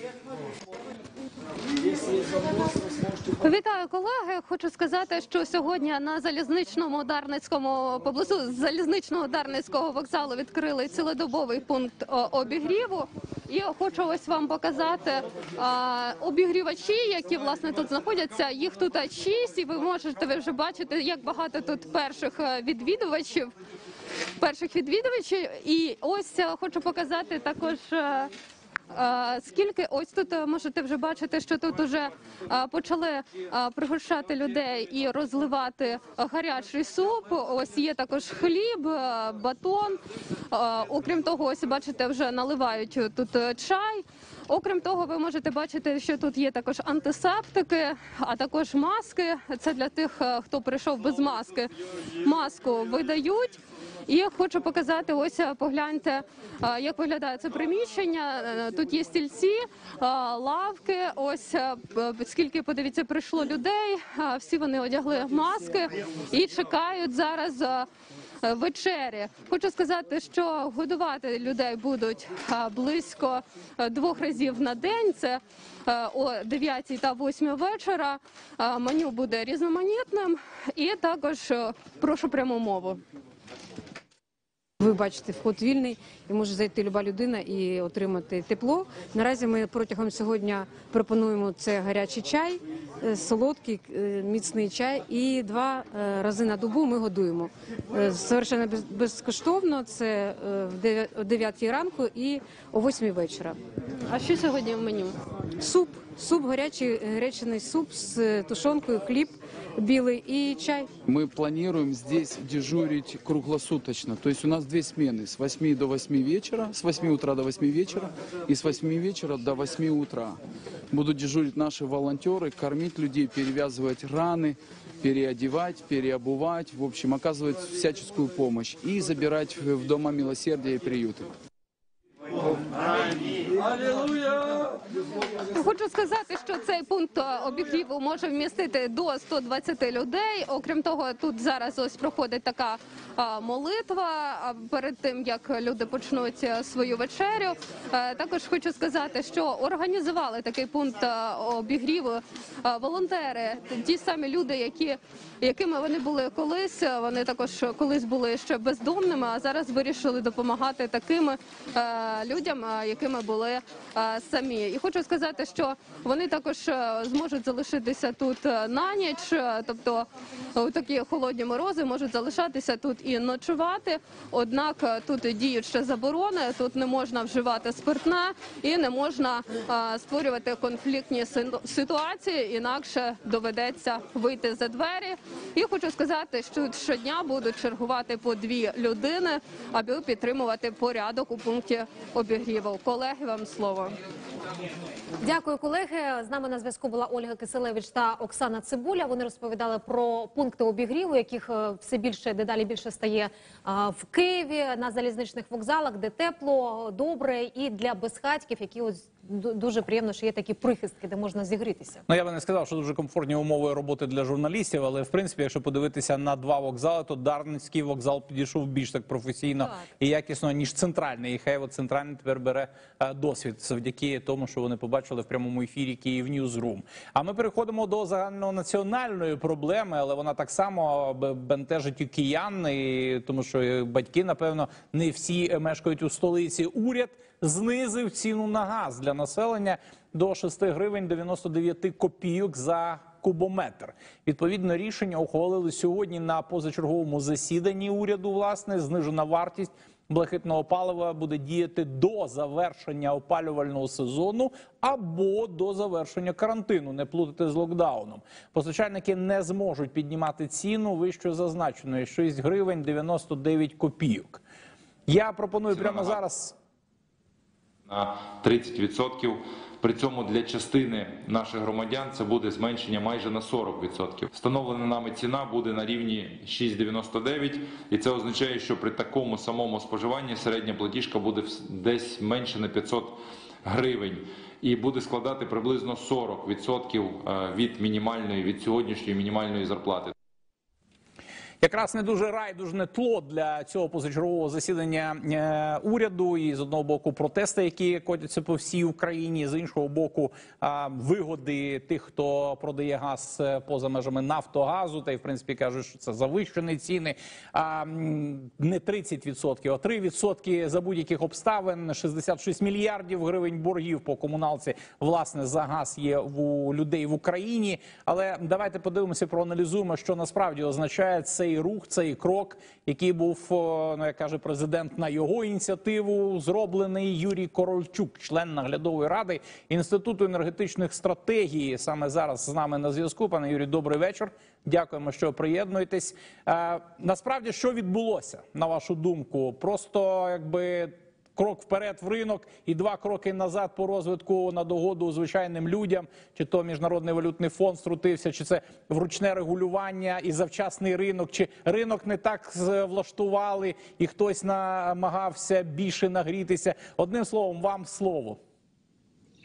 Вітаю, колеги. Хочу сказати, що сьогодні на залізничному Дарницькому, поблизу залізничного Дарницького вокзалу відкрили цілодобовий пункт о, обігріву. І хочу ось вам показати а, обігрівачі, які, власне, тут знаходяться. Їх тут шість, і ви можете ви вже бачити, як багато тут перших відвідувачів. Перших відвідувачів. І ось хочу показати також... Е, Скільки ось тут е, можете вже бачити, що тут вже е, почали е, пригощати людей і розливати е, гарячий суп. Ось є також хліб, е, батон. Е, Окрім того, ось бачите, вже наливають тут е, чай. Окрім того, ви можете бачити, що тут є також антисептики, а також маски. Це для тих, е, хто прийшов без маски. Маску видають. І я хочу показати, ось погляньте, е, як виглядає це приміщення. Е, Тут є стільці, е, лавки, ось е, скільки, подивіться, прийшло людей, е, всі вони одягли маски і чекають зараз е, е, вечері. Хочу сказати, що годувати людей будуть е, близько е, двох разів на день. Це е, о дев'ятій та восьмій вечора. Е, меню буде різноманітним. І також е, прошу пряму мову. Ви бачите, вход вільний і може зайти люба людина і отримати тепло. Наразі ми протягом сьогодні пропонуємо це гарячий чай, е, солодкий, е, міцний чай і два е, рази на добу ми годуємо. Е, Совершенно без- безкоштовно, це е, в дев'я- о дев'ятій ранку і о восьмій вечора. А що сьогодні в меню? Суп, суп, гарячий гречаний суп з тушонкою, хліб білий і чай. Мы планируем здесь дежурить круглосуточно. То есть у нас две смены с восьми до восьми вечера, с восьми утра до восьми вечера и с восьми вечера до восьми утра. Будут дежурить наши волонтеры, кормить людей, перевязывать раны, переодевать, переобувать, в общем, оказывать всяческую помощь и забирать в в дома милосердия и приюты. Хочу сказати, що цей пункт обігріву може вмістити до ста двадцяти людей. Окрім того, тут зараз ось проходить така а, молитва а, перед тим, як люди почнуть а, свою вечерю. Е, Також хочу сказати, що організували такий пункт а, обігріву а, волонтери, ті самі люди, які, якими вони були колись. Вони також колись були ще бездомними, а зараз вирішили допомагати таким е, людям, а, якими були е, самі. І хочу сказати, що вони також е, зможуть залишитися тут е, на ніч, е, тобто у такі холодні морози можуть залишатися тут і ночувати. Однак е, тут діють ще заборони, тут не можна вживати спиртне і не можна е, створювати конфліктні син- ситуації, інакше доведеться вийти за двері. І хочу сказати, що тут щодня будуть чергувати по дві людини, аби підтримувати порядок у пункті обігріву. Колеги, вам слово. Дякую, колеги. З нами на зв'язку була Ольга Киселевич та Оксана Цибуля. Вони розповідали про пункти обігріву, яких е, все більше, дедалі більше стає а, в Києві, на залізничних вокзалах, де тепло, добре, і для безхатьків, які ось ду- дуже приємно, що є такі прихистки, де можна зігрітися. Ну, я би не сказав, що дуже комфортні умови роботи для журналістів, але в принципі, якщо подивитися на два вокзали, то Дарницький вокзал підійшов більш так професійно і якісно, ніж центральний. І хай от центральний тепер бере е, досвід завдяки тому, що вони побачили в прямому ефірі Київ Ньюзрум. А ми переходимо до загальнонаціональної проблеми, але вона так само б- бентежить і киян, і, тому що батьки, напевно, не всі мешкають у столиці. Уряд знизив ціну на газ для населення до шести гривень дев'яносто дев'ять копійок за кубометр. Відповідно, рішення ухвалили сьогодні на позачерговому засіданні уряду. Власне, знижена вартість блакитного палива буде діяти до завершення опалювального сезону або до завершення карантину. Не плутати з локдауном. Постачальники не зможуть піднімати ціну вище зазначеної шість гривень дев'яносто дев'ять копійок. Я пропоную прямо зараз... на тридцять відсотків. При цьому для частини наших громадян це буде зменшення майже на сорок відсотків. Встановлена нами ціна буде на рівні шість дев'яносто дев'ять, і це означає, що при такому самому споживанні середня платіжка буде десь менше на п'ятсот гривень і буде складати приблизно сорок відсотків від мінімальної, від сьогоднішньої мінімальної зарплати. Якраз не дуже райдужне тло для цього позачергового засідання е, уряду. І з одного боку протести, які котяться по всій Україні, з іншого боку е, вигоди тих, хто продає газ поза межами Нафтогазу, та й в принципі кажуть, що це завищені ціни. А, м, не тридцять відсотків, а три відсотки за будь-яких обставин. шістдесят шість мільярдів гривень боргів по комуналці, власне, за газ є у людей в Україні. Але давайте подивимося, проаналізуємо, що насправді означає цей рух, цей крок, який був, ну, як каже президент, на його ініціативу зроблений. Юрій Корольчук, член наглядової ради Інституту енергетичних стратегій, саме зараз з нами на зв'язку. Пане Юрій, добрий вечір. Дякуємо, що приєднуєтесь. Е, насправді, що відбулося, на вашу думку? Просто, якби, крок вперед в ринок і два кроки назад по розвитку на догоду звичайним людям? Чи то Міжнародний валютний фонд втрутився, чи це вручне регулювання і завчасний ринок, чи ринок не так влаштували і хтось намагався більше нагрітися? Одним словом, вам слово.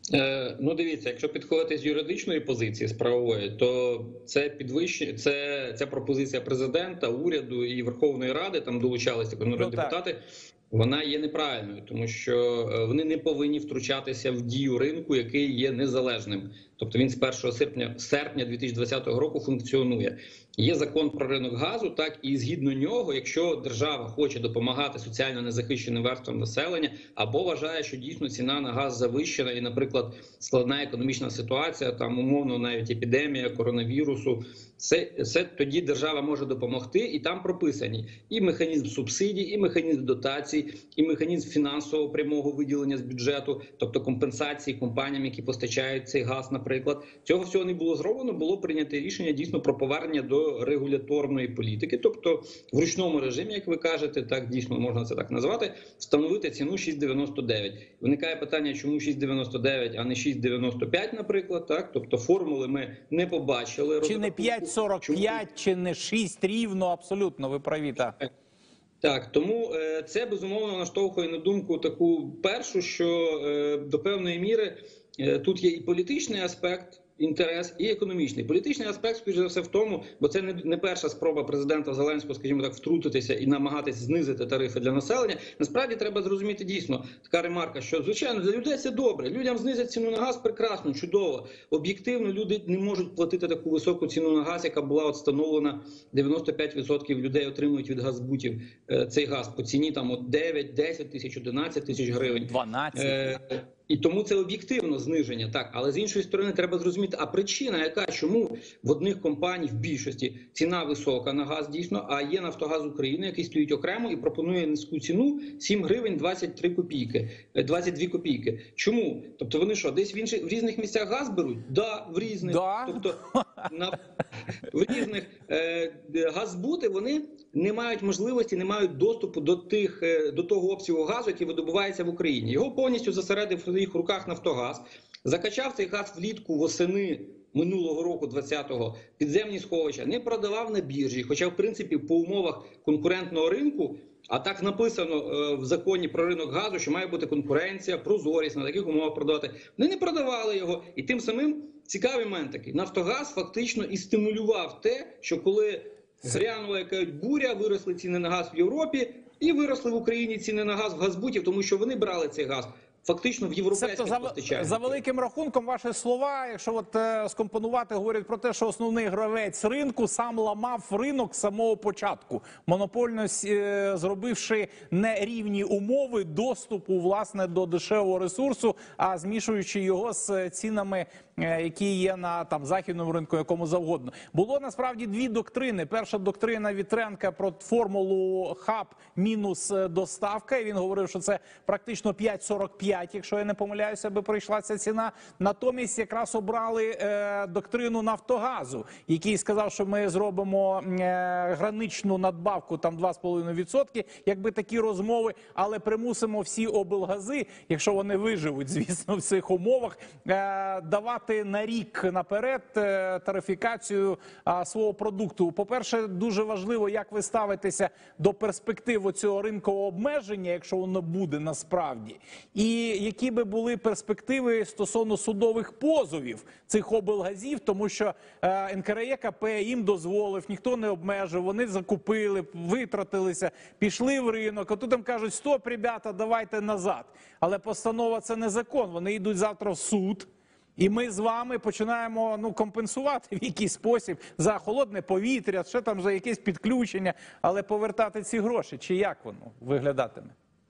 Е, ну, дивіться, якщо підходити з юридичної позиції, з правової, то це підвищення, це ця пропозиція президента, уряду і Верховної Ради, там долучалися народні Ну, депутати. Вона є неправильною, тому що вони не повинні втручатися в дію ринку, який є незалежним. Тобто він з першого серпня дві тисячі двадцятого року функціонує. Є закон про ринок газу, так, і згідно нього, якщо держава хоче допомагати соціально незахищеним верствам населення, або вважає, що дійсно ціна на газ завищена і, наприклад, складна економічна ситуація, там умовно навіть епідемія коронавірусу, це, це тоді держава може допомогти, і там прописані і механізм субсидій, і механізм дотацій, і механізм фінансового прямого виділення з бюджету, тобто компенсації компаніям, які постачають цей газ, наприклад. Цього всього не було зроблено, було прийнято рішення дійсно про повернення до регуляторної політики, тобто в ручному режимі, як ви кажете, так дійсно можна це так назвати, встановити ціну шість дев'яносто дев'ять. Виникає питання, чому шість дев'яносто дев'ять, а не шість дев'яносто п'ять, наприклад, так? Тобто формули ми не побачили. Чи не п'ять сорок п'ять, чи не шість рівно, абсолютно, ви праві, так. Так, тому е, це безумовно наштовхує на думку таку першу, що е, до певної міри е, тут є і політичний аспект, інтерес, і економічний. Політичний аспект, скоріш за все, в тому, бо це не, не перша спроба президента Зеленського, скажімо так, втрутитися і намагатися знизити тарифи для населення. Насправді треба зрозуміти дійсно така ремарка, що, звичайно, для людей це добре. Людям знизять ціну на газ прекрасно, чудово. Об'єктивно, люди не можуть платити таку високу ціну на газ, яка була от встановлена. дев'яносто п'ять відсотків людей отримують від газбутів е, цей газ по ціні там от дев'ять, десять тисяч, одинадцять тисяч гривень. дванадцять. Е, І тому це об'єктивно зниження, так. Але з іншої сторони треба зрозуміти, а причина яка, чому в одних компаній, в більшості, ціна висока на газ дійсно, а є Нафтогаз України, який стоїть окремо і пропонує низьку ціну сім гривень двадцять три копійки, двадцять дві копійки. Чому? Тобто вони що, десь в інших, в різних місцях газ беруть? Да, в різних. Да. Тобто на, в різних е, газбути, вони не мають можливості, не мають доступу до тих, до того обсягу газу, який видобувається в Україні. Його повністю засередив в своїх руках Нафтогаз, закачав цей газ влітку, восени минулого року, двадцятого, підземні сховища, не продавав на біржі, хоча, в принципі, по умовах конкурентного ринку, а так написано е, в законі про ринок газу, що має бути конкуренція, прозорість, на таких умовах продавати. Вони не продавали його, і тим самим цікавий момент такий. Нафтогаз фактично і стимулював те, що коли грянула якась буря, виросли ціни на газ в Європі, і виросли в Україні ціни на газ в газбутів, тому що вони брали цей газ фактично в європейських постачальників. За великим рахунком, ваші слова, якщо от е, скомпонувати, говорять про те, що основний гравець ринку сам ламав ринок з самого початку, монопольно е, зробивши нерівні умови доступу, власне, до дешевого ресурсу, а змішуючи його з цінами, е, які є на там західному ринку, якому завгодно. Було насправді дві доктрини. Перша доктрина Вітренка про формулу хаб мінус доставка, і він говорив, що це практично п'ять сорок п'ять, якщо я не помиляюся, аби прийшла ця ціна. Натомість якраз обрали е, доктрину Нафтогазу, який сказав, що ми зробимо е, граничну надбавку, там два з половиною відсотки, якби такі розмови, але примусимо всі облгази, якщо вони виживуть, звісно, в цих умовах, е, давати на рік наперед е, тарифікацію е, свого продукту. По-перше, дуже важливо, як ви ставитеся до перспектив цього ринкового обмеження, якщо воно буде насправді, і які би були перспективи стосовно судових позовів цих облгазів, тому що е, ен ка ер е ка пе їм дозволив, ніхто не обмежив, вони закупили, витратилися, пішли в ринок, а тут там кажуть, стоп, ребята, давайте назад. Але постанова – це не закон, вони йдуть завтра в суд, і ми з вами починаємо ну, компенсувати в якийсь спосіб за холодне повітря, ще там за якесь підключення, але повертати ці гроші, чи як воно виглядатиме?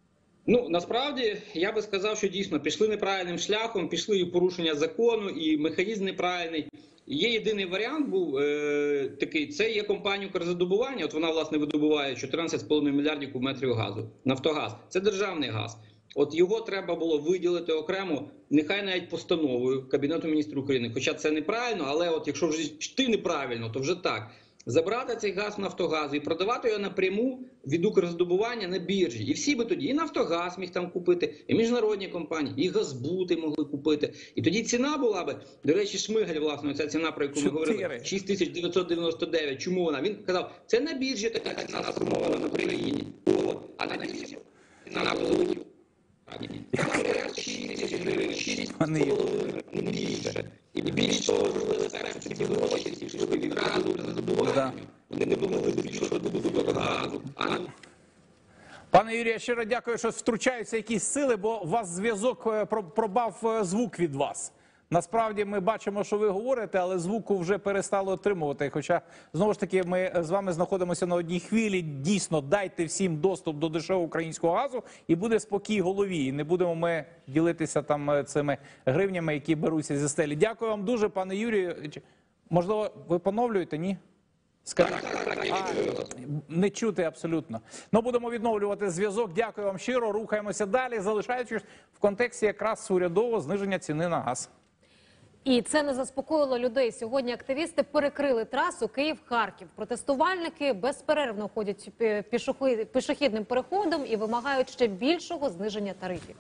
Ну, насправді, я би сказав, що дійсно пішли неправильним шляхом, пішли і порушення закону, і механізм неправильний. Є єдиний варіант був е, такий, це є компанія «Укрзадобування», от вона, власне, видобуває чотирнадцять з половиною мільярдів кубометрів газу. Нафтогаз. Це державний газ. От його треба було виділити окремо, нехай навіть постановою Кабінету міністрів України. Хоча це неправильно, але от якщо вже йти неправильно, то вже так. Забрати цей газ Нафтогазу і продавати його напряму від Укрзадобування на біржі. І всі би тоді, і Нафтогаз міг там купити, і міжнародні компанії, і газбути могли купити. І тоді ціна була би, до речі, Шмигаль, власне, ця ціна, про яку ми говорили, шість тисяч дев'ятсот дев'яносто дев'ять. Чому вона? Він казав, це на біржі така ціна сформована в Україні. От. А на біржі ціна на половину. шість тисяч гривень, шість Пане доларів не більше. І більш того, що ці гроші пішли відразу на забування. Вони не могли збільшувати добуток газу. А Пане Юрію, я щиро дякую, що втручаються якісь сили, бо у вас зв'язок е, про- пробав е, звук від вас. Насправді ми бачимо, що ви говорите, але звуку вже перестали отримувати. Хоча, знову ж таки, ми з вами знаходимося на одній хвилі. Дійсно, дайте всім доступ до дешевого українського газу і буде спокій голові. І не будемо ми ділитися там е, цими гривнями, які беруться зі стелі. Дякую вам дуже, пане Юрію. Чи- Можливо, ви поновлюєте, ні? Скажіть. А, не чути абсолютно. Ну, будемо відновлювати зв'язок. Дякую вам щиро. Рухаємося далі, залишаючись в контексті якраз урядового зниження ціни на газ. І це не заспокоїло людей. Сьогодні активісти перекрили трасу Київ-Харків. Протестувальники безперервно ходять пі- пішохи- пішохідним переходом і вимагають ще більшого зниження тарифів.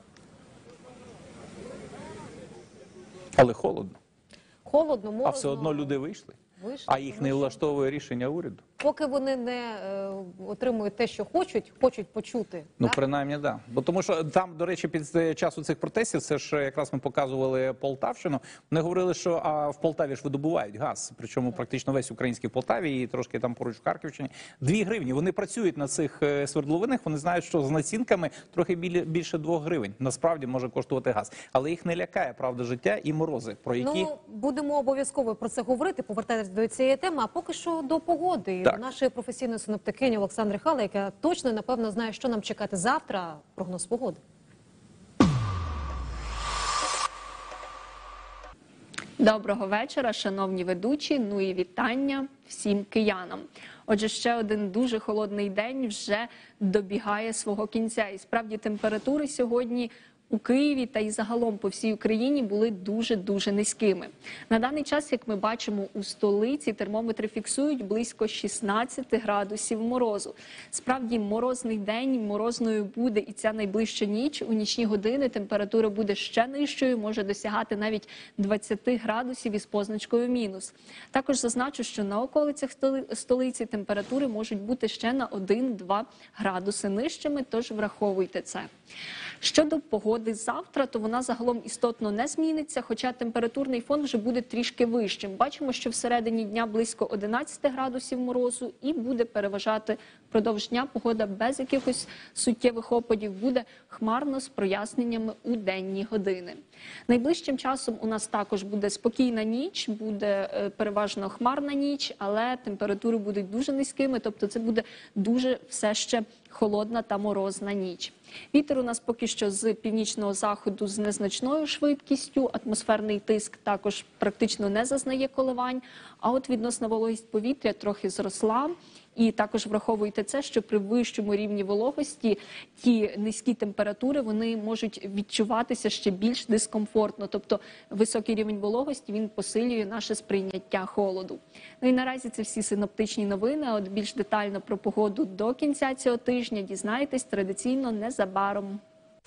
Але холодно. Холодно, морозно. А все одно люди вийшли. Вийшли, А їх не влаштовує рішення уряду. Поки вони не е, отримують те, що хочуть, хочуть почути. Ну, так? принаймні, так. Да. Бо тому що там, до речі, під е, часу цих протестів, це ж якраз ми показували Полтавщину, вони говорили, що а, в Полтаві ж видобувають газ, причому практично весь український в Полтаві і трошки там поруч в Харківщині. Дві гривні. Вони працюють на цих е, свердловинах, вони знають, що з націнками трохи білі, більше двох гривень. Насправді може коштувати газ. Але їх не лякає правда життя і морози, про які... Ну, будемо обов'язково про це говорити, повертатися до цієї теми, а поки що до погоди. Так. До нашої професійної синоптикині Олександри Хала, яка точно, напевно, знає, що нам чекати завтра. Прогноз погоди. Доброго вечора, шановні ведучі, ну і вітання всім киянам. Отже, ще один дуже холодний день вже добігає свого кінця. І справді температури сьогодні у Києві та й загалом по всій Україні були дуже-дуже низькими. На даний час, як ми бачимо, у столиці термометри фіксують близько шістнадцять градусів морозу. Справді морозний день, морозною буде і ця найближча ніч. У нічні години температура буде ще нижчою, може досягати навіть двадцять градусів із позначкою мінус. Також зазначу, що на околицях столи- столиці температури можуть бути ще на один-два градуси нижчими, тож враховуйте це. Щодо погоди завтра, то вона загалом істотно не зміниться, хоча температурний фон вже буде трішки вищим. Бачимо, що всередині дня близько одинадцять градусів морозу і буде переважати впродовж дня погода без якихось суттєвих опадів, буде хмарно з проясненнями у денні години. Найближчим часом у нас також буде спокійна ніч, буде е, переважно хмарна ніч, але температури будуть дуже низькими, тобто це буде дуже все ще холодна та морозна ніч. Вітер у нас поки що з північного заходу з незначною швидкістю, атмосферний тиск також практично не зазнає коливань, а от відносна вологість повітря трохи зросла. І також враховуйте це, що при вищому рівні вологості ті низькі температури, вони можуть відчуватися ще більш дискомфортно. Тобто високий рівень вологості, він посилює наше сприйняття холоду. Ну і наразі це всі синоптичні новини, а от більш детально про погоду до кінця цього тижня дізнаєтесь традиційно незабаром.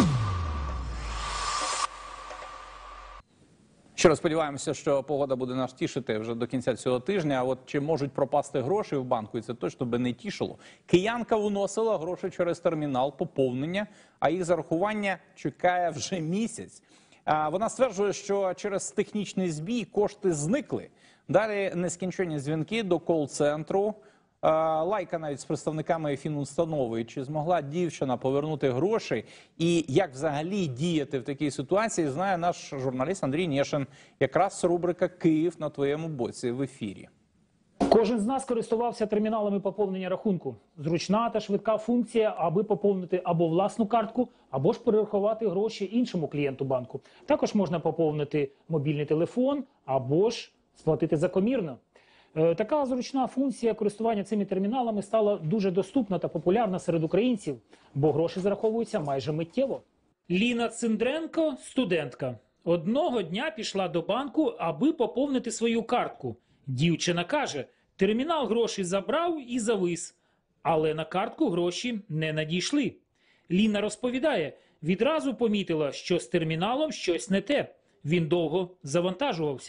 Щиро сподіваємося, що погода буде нас тішити вже до кінця цього тижня. А от чи можуть пропасти гроші в банку, і це точно би не тішило. Киянка вносила гроші через термінал поповнення, а їх зарахування чекає вже місяць. А вона стверджує, що через технічний збій кошти зникли. Далі нескінченні дзвінки до кол-центру. А, Лайка навіть з представниками фінустанови. Чи змогла дівчина повернути гроші і як взагалі діяти в такій ситуації, знає наш журналіст Андрій Нєшин. Якраз рубрика «Київ на твоєму боці» в ефірі. Кожен з нас користувався терміналами поповнення рахунку. Зручна та швидка функція, аби поповнити або власну картку, або ж перерахувати гроші іншому клієнту банку. Також можна поповнити мобільний телефон, або ж сплатити за комірно. Е, Така зручна функція користування цими терміналами стала дуже доступна та популярна серед українців, бо гроші зараховуються майже миттєво. Ліна Циндренко – студентка. Одного дня пішла до банку, аби поповнити свою картку. Дівчина каже, термінал гроші забрав і завис, але на картку гроші не надійшли. Ліна розповідає, відразу помітила, що з терміналом щось не те. Він довго завантажувався.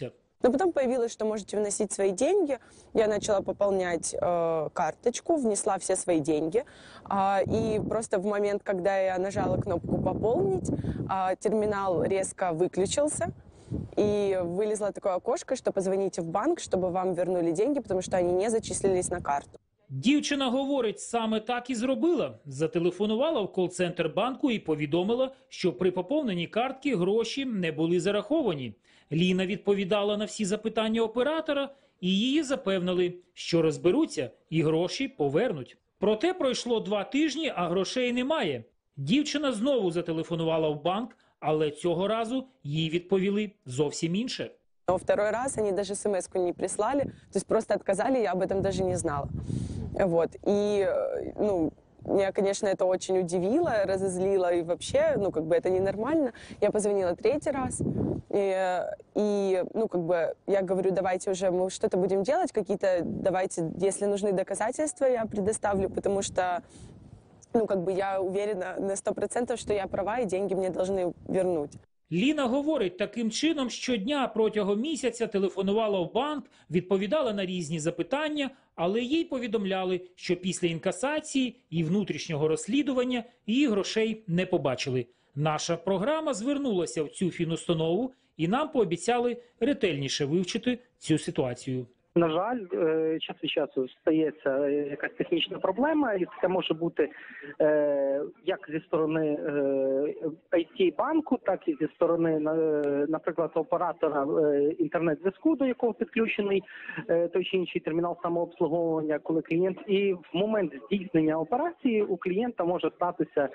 Но потом появилось, что можете вносить свои деньги. Я начала пополнять э, карточку, внесла все свои деньги. Э, и просто в момент, когда я нажала кнопку «Пополнить», э, терминал резко выключился. И вылезло такое окошко, что позвоните в банк, чтобы вам вернули деньги, потому что они не зачислились на карту. Дівчина говорить, саме так і зробила. Зателефонувала в кол-центр банку і повідомила, що при поповненні картки гроші не були зараховані. Ліна відповідала на всі запитання оператора і її запевнили, що розберуться і гроші повернуть. Проте пройшло два тижні, а грошей немає. Дівчина знову зателефонувала в банк, але цього разу їй відповіли зовсім інше. Но второй раз они даже смс-ку не прислали, то есть просто отказали, я об этом даже не знала. Вот. И, ну, меня, конечно, это очень удивило, разозлило, и вообще, ну, как бы это ненормально. Я позвонила третий раз, и, и ну, как бы, я говорю, давайте уже мы что-то будем делать, какие-то, давайте, если нужны доказательства, я предоставлю, потому что, ну, как бы, я уверена на сто процентов, что я права, и деньги мне должны вернуть. Ліна говорить, таким чином щодня протягом місяця телефонувала в банк, відповідала на різні запитання, але їй повідомляли, що після інкасації і внутрішнього розслідування її грошей не побачили. Наша програма звернулася в цю фінустанову і нам пообіцяли ретельніше вивчити цю ситуацію. На жаль, час від часу стається якась технічна проблема, і це може бути як зі сторони ай ті-банку, так і зі сторони, наприклад, оператора інтернет-зв'язку, до якого підключений той чи інший термінал самообслуговування, коли клієнт, і в момент здійснення операції у клієнта може статися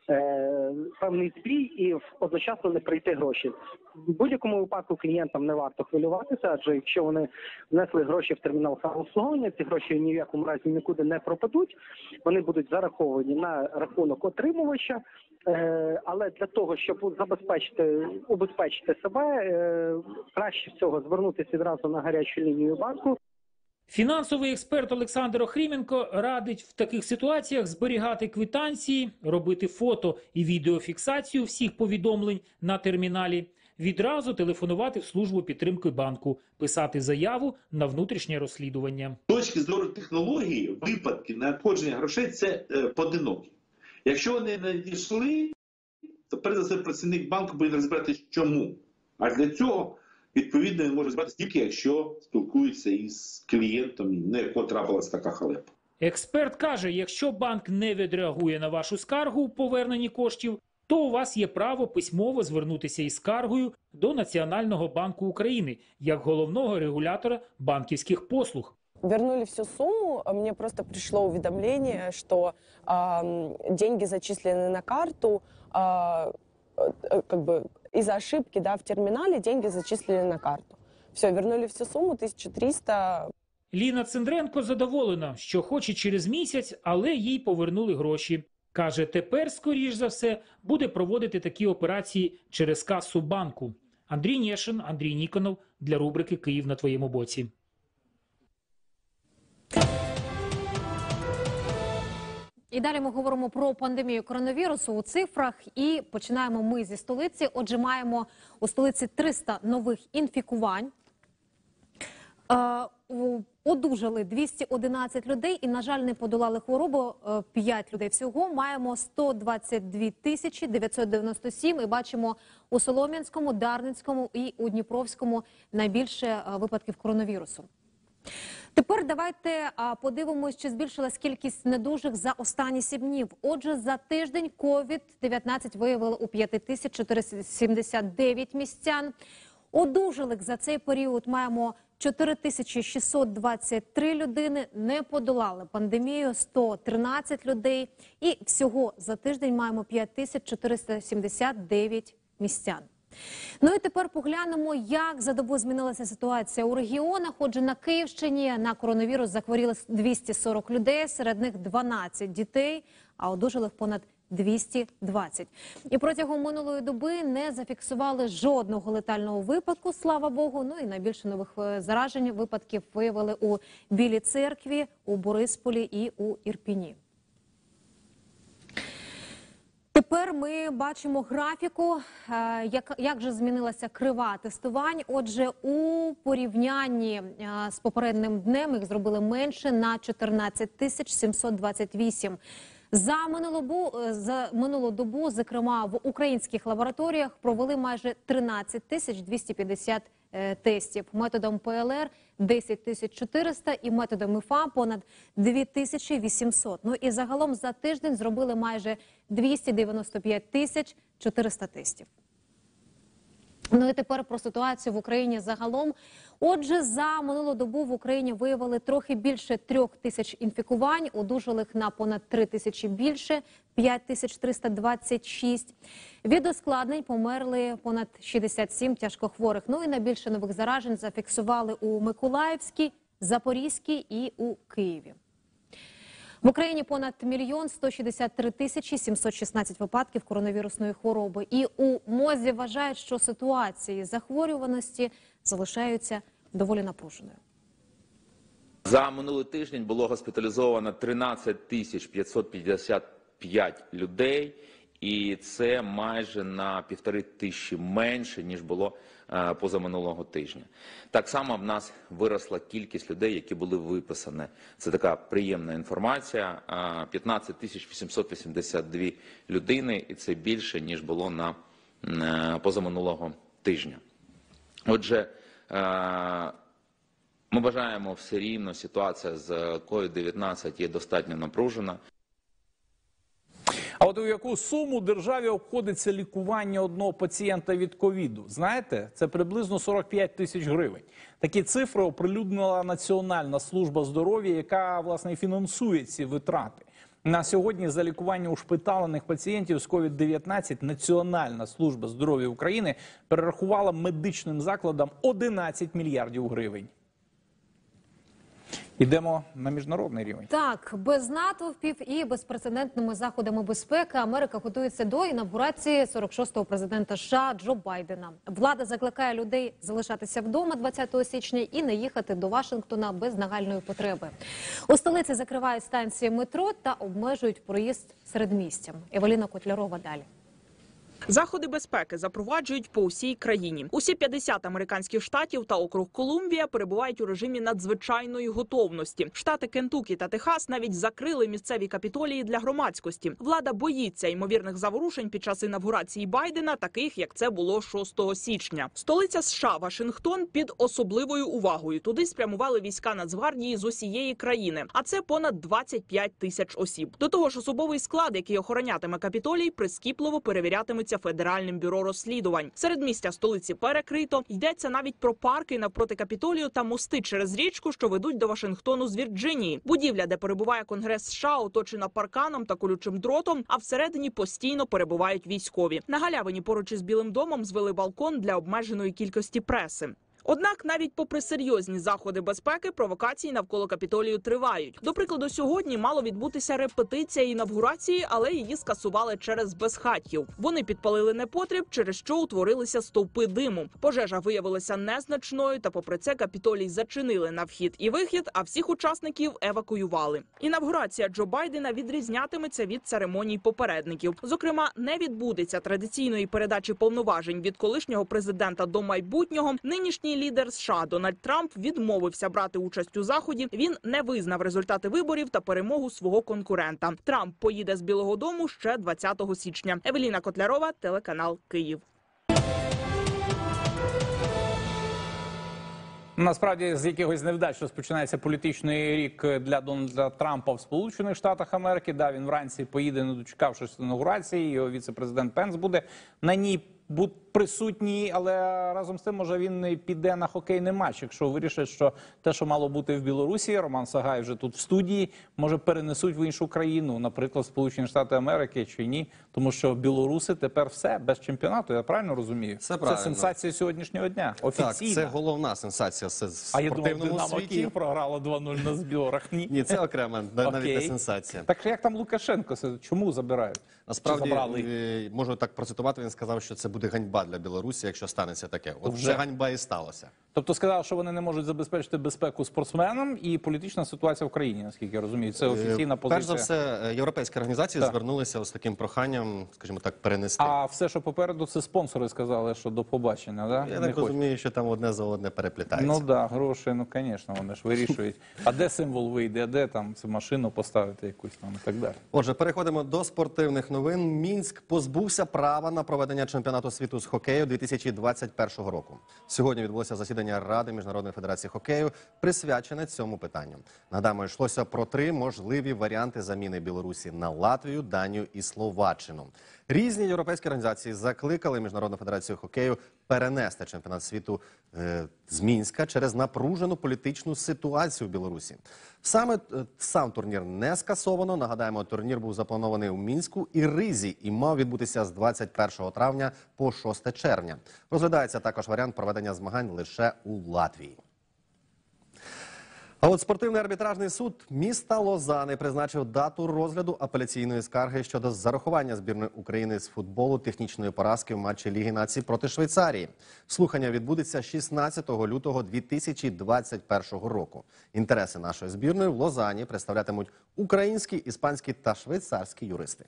певний збій і одночасно не прийти гроші. В будь-якому випадку клієнтам не варто хвилюватися, адже якщо вони внесли гроші в термінал самообслуговування, ці гроші ні в якому разі нікуди не пропадуть, вони будуть зараховані на рахунок отримувача, але для того, щоб забезпечити, убезпечити себе, краще всього звернутися відразу на гарячу лінію банку. Фінансовий експерт Олександр Охріменко радить в таких ситуаціях зберігати квитанції, робити фото і відеофіксацію всіх повідомлень на терміналі, відразу телефонувати в службу підтримки банку, писати заяву на внутрішнє розслідування. З точки зору технології, випадки надходження грошей – це е, поодинокі. Якщо вони не надійшли, то перш за все працівник банку буде розбиратися чому. А для цього відповідно, він може розбиратися тільки, якщо спілкується із клієнтом, на якого трапилася така халепа. Експерт каже, якщо банк не відреагує на вашу скаргу у поверненні коштів, то у вас є право письмово звернутися із скаргою до Національного банку України, як головного регулятора банківських послуг. Вернули всю сумму, мне просто пришло уведомление, что э, деньги зачислены на карту, э, э, как бы из-за ошибки, да, в терминале деньги зачислили на карту. Все, вернули всю сумму, тисячу триста. Ліна Циндренко задоволена, що хоч і через місяць, але їй повернули гроші. Каже, тепер, скоріш за все, буде проводити такі операції через касу банку. Андрій Нєшин, Андрій Ніконов для рубрики «Київ на твоєму боці». І далі ми говоримо про пандемію коронавірусу у цифрах. І починаємо ми зі столиці. Отже, маємо у столиці триста нових інфікувань. Е, одужали двісті одинадцять людей і, на жаль, не подолали хворобу е, п'ять людей. Всього маємо сто двадцять дві тисячі дев'ятсот дев'яносто сім. І бачимо у Солом'янському, Дарницькому і у Дніпровському найбільше е, випадків коронавірусу. Тепер давайте а, подивимось, чи збільшилась кількість недужих за останні сім днів. Отже, за тиждень ковід дев'ятнадцять виявили у п'ять тисяч чотириста сімдесят дев'ять містян. Одужалих за цей період маємо чотири тисячі шістсот двадцять три людини. Не подолали пандемію сто тринадцять людей. І всього за тиждень маємо п'ять тисяч чотириста сімдесят дев'ять містян. Ну і тепер поглянемо, як за добу змінилася ситуація у регіонах. Отже, на Київщині на коронавірус захворіли двісті сорок людей, серед них дванадцять дітей, а одужалих понад двісті двадцять. І протягом минулої доби не зафіксували жодного летального випадку, слава Богу. Ну і найбільше нових заражень випадків виявили у Білій Церкві, у Борисполі і у Ірпіні. Тепер ми бачимо графіку, е, як, як же змінилася крива тестувань. Отже, у порівнянні е, з попереднім днем їх зробили менше на чотирнадцять тисяч сімсот двадцять вісім. За минулу, бу- за минулу добу, зокрема, в українських лабораторіях провели майже тринадцять тисяч двісті п'ятдесят е, тестів. Методом ПЛР – десять тисяч чотириста і методом ІФА – понад дві тисячі вісімсот. Ну і загалом за тиждень зробили майже двісті дев'яносто п'ять тисяч чотириста тестів. Ну і тепер про ситуацію в Україні загалом. Отже, за минулу добу в Україні виявили трохи більше трьох тисяч інфікувань, одужалих на понад три тисячі більше, п'ять тисяч триста двадцять шість. Від ускладнень померли понад шістдесят сім тяжкохворих. Ну і найбільше нових заражень зафіксували у Миколаївській, Запорізькій і у Києві. В Україні понад мільйон сто шістдесят три тисячі сімсот шістнадцять випадків коронавірусної хвороби. І у МОЗі вважають, що ситуації захворюваності залишаються доволі напруженою. За минулий тиждень було госпіталізовано тринадцять тисяч п'ятсот п'ятдесят п'ять людей, і це майже на півтори тисячі менше, ніж було е, позаминулого тижня. Так само в нас виросла кількість людей, які були виписані. Це така приємна інформація. Е, п'ятнадцять тисяч вісімсот вісімдесят дві людини, і це більше, ніж було на е, позаминулого тижня. Отже, е, ми вважаємо все рівно, ситуація з ковід дев'ятнадцять є достатньо напружена. А от у яку суму державі обходиться лікування одного пацієнта від ковіду? Знаєте, це приблизно сорок п'ять тисяч гривень. Такі цифри оприлюднила Національна служба здоров'я, яка, власне, і фінансує ці витрати. На сьогодні за лікування ушпиталених пацієнтів з ковід дев'ятнадцять Національна служба здоров'я України перерахувала медичним закладам одинадцять мільярдів гривень. Йдемо на міжнародний рівень. Так, без натовпів і безпрецедентними заходами безпеки Америка готується до інавгурації сорок шостого президента США Джо Байдена. Влада закликає людей залишатися вдома двадцятого січня і не їхати до Вашингтона без нагальної потреби. У столиці закривають станції метро та обмежують проїзд середмістям. Евеліна Котлярова далі. Заходи безпеки запроваджують по усій країні. Усі п'ятдесят американських штатів та округ Колумбія перебувають у режимі надзвичайної готовності. Штати Кентукі та Техас навіть закрили місцеві капітолії для громадськості. Влада боїться ймовірних заворушень під час інавгурації Байдена, таких як це було шостого січня. Столиця США Вашингтон під особливою увагою. Туди спрямували війська Нацгвардії з усієї країни, а це понад двадцять п'ять тисяч осіб. До того ж, особовий склад, який охоронятиме капітолій, прискіпливо перевірятиметься Федеральним бюро розслідувань. Середмістя столиці перекрито. Йдеться навіть про парки навпроти Капітолію та мости через річку, що ведуть до Вашингтону з Вірджинії. Будівля, де перебуває Конгрес США, оточена парканом та колючим дротом, а всередині постійно перебувають військові. На галявині поруч із Білим домом звели балкон для обмеженої кількості преси. Однак, навіть попри серйозні заходи безпеки, провокації навколо Капітолію тривають. До прикладу, сьогодні мало відбутися репетиція інавгурації, але її скасували через безхатьків. Вони підпалили непотріб, через що утворилися стовпи диму. Пожежа виявилася незначною, та попри це Капітолій зачинили на вхід і вихід, а всіх учасників евакуювали. Інавгурація Джо Байдена відрізнятиметься від церемоній попередників. Зокрема, не відбудеться традиційної передачі повноважень від колишнього президента до майбутнього. Нинішній лідер США Дональд Трамп відмовився брати участь у заході. Він не визнав результати виборів та перемогу свого конкурента. Трамп поїде з Білого дому ще двадцятого січня. Евеліна Котлярова, телеканал Київ. Насправді, з якихось невдач розпочинається політичний рік для Дональда Трампа в Сполучених Штатах Америки. Да, він вранці поїде, не дочекавшись інаугурації, його віце-президент Пенс буде на ній присутній, але разом з тим, може, він піде на хокейний матч, якщо вирішить, що те, що мало бути в Білорусі, Роман Сагай вже тут в студії, може перенесуть в іншу країну, наприклад, Сполучені Штати Америки чи ні, тому що білоруси тепер все, без чемпіонату, я правильно розумію? Це Це правильно. сенсація сьогоднішнього дня, офіційна. Так, це головна сенсація в А я думав, спортивному Динамо світі. Київ програло два нуль на зборах. Ні, Ні, це окрема, навіть не Окей. сенсація. Так як там Лукашенко? Чому забирають? Насправді, Чи забрали? е, можу так процитувати, він сказав, що це буде ганьба для Білорусі, якщо станеться таке. От Вже. вже ганьба і сталося. Тобто сказали, що вони не можуть забезпечити безпеку спортсменам і політична ситуація в країні, наскільки я розумію. Це офіційна позиція. Перш за все, європейські організації Так. звернулися з таким проханням, скажімо так, перенести. А все, що попереду, це спонсори сказали, що до побачення, да? Я Не так хочуть. розумію, що там одне за одне переплітається. Ну так, да, гроші, ну, звісно, вони ж вирішують. А де символ вийде, а де там цю машину поставити якусь там і так далі. Отже, переходимо до спортивних новин. Мінськ позбувся права на проведення чемпіонату світу з хокею дві тисячі двадцять першого року. Сьогодні відбулося засідання Ради Міжнародної федерації хокею, присвячене цьому питанню. Нагадаємо, йшлося про три можливі варіанти заміни Білорусі на Латвію, Данію і Словаччину. Різні європейські організації закликали Міжнародну федерацію хокею перенести чемпіонат світу е, з Мінська через напружену політичну ситуацію в Білорусі. Саме е, сам турнір не скасовано. Нагадаємо, турнір був запланований у Мінську і Ризі і мав відбутися з двадцять першого травня по шосте червня. Розглядається також варіант проведення змагань лише у Латвії. А от спортивний арбітражний суд міста Лозани призначив дату розгляду апеляційної скарги щодо зарахування збірної України з футболу технічної поразки в матчі Ліги націй проти Швейцарії. Слухання відбудеться шістнадцятого лютого дві тисячі двадцять першого року. Інтереси нашої збірної в Лозані представлятимуть українські, іспанські та швейцарські юристи.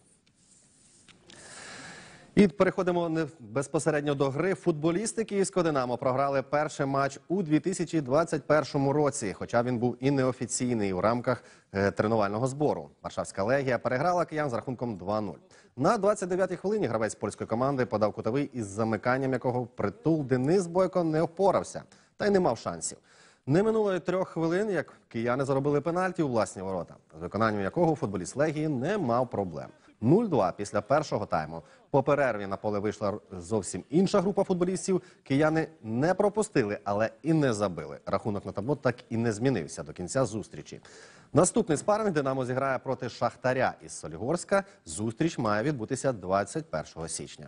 І переходимо не безпосередньо до гри. Футболісти київського «Динамо» програли перший матч у дві тисячі двадцять першому році, хоча він був і неофіційний у рамках е, тренувального збору. Варшавська «Легія» переграла киян з рахунком два нуль. На двадцять дев'ятій хвилині гравець польської команди подав кутовий, із замиканням якого впритул Денис Бойко не впорався та й не мав шансів. Не минуло й трьох хвилин, як кияни заробили пенальті у власні ворота, з виконанням якого футболіст «Легії» не мав проблем. нуль два після першого тайму. По перерві на поле вийшла зовсім інша група футболістів. Кияни не пропустили, але і не забили. Рахунок на табло так і не змінився до кінця зустрічі. Наступний спаринг «Динамо» зіграє проти «Шахтаря» із Солігорська. Зустріч має відбутися двадцять першого січня.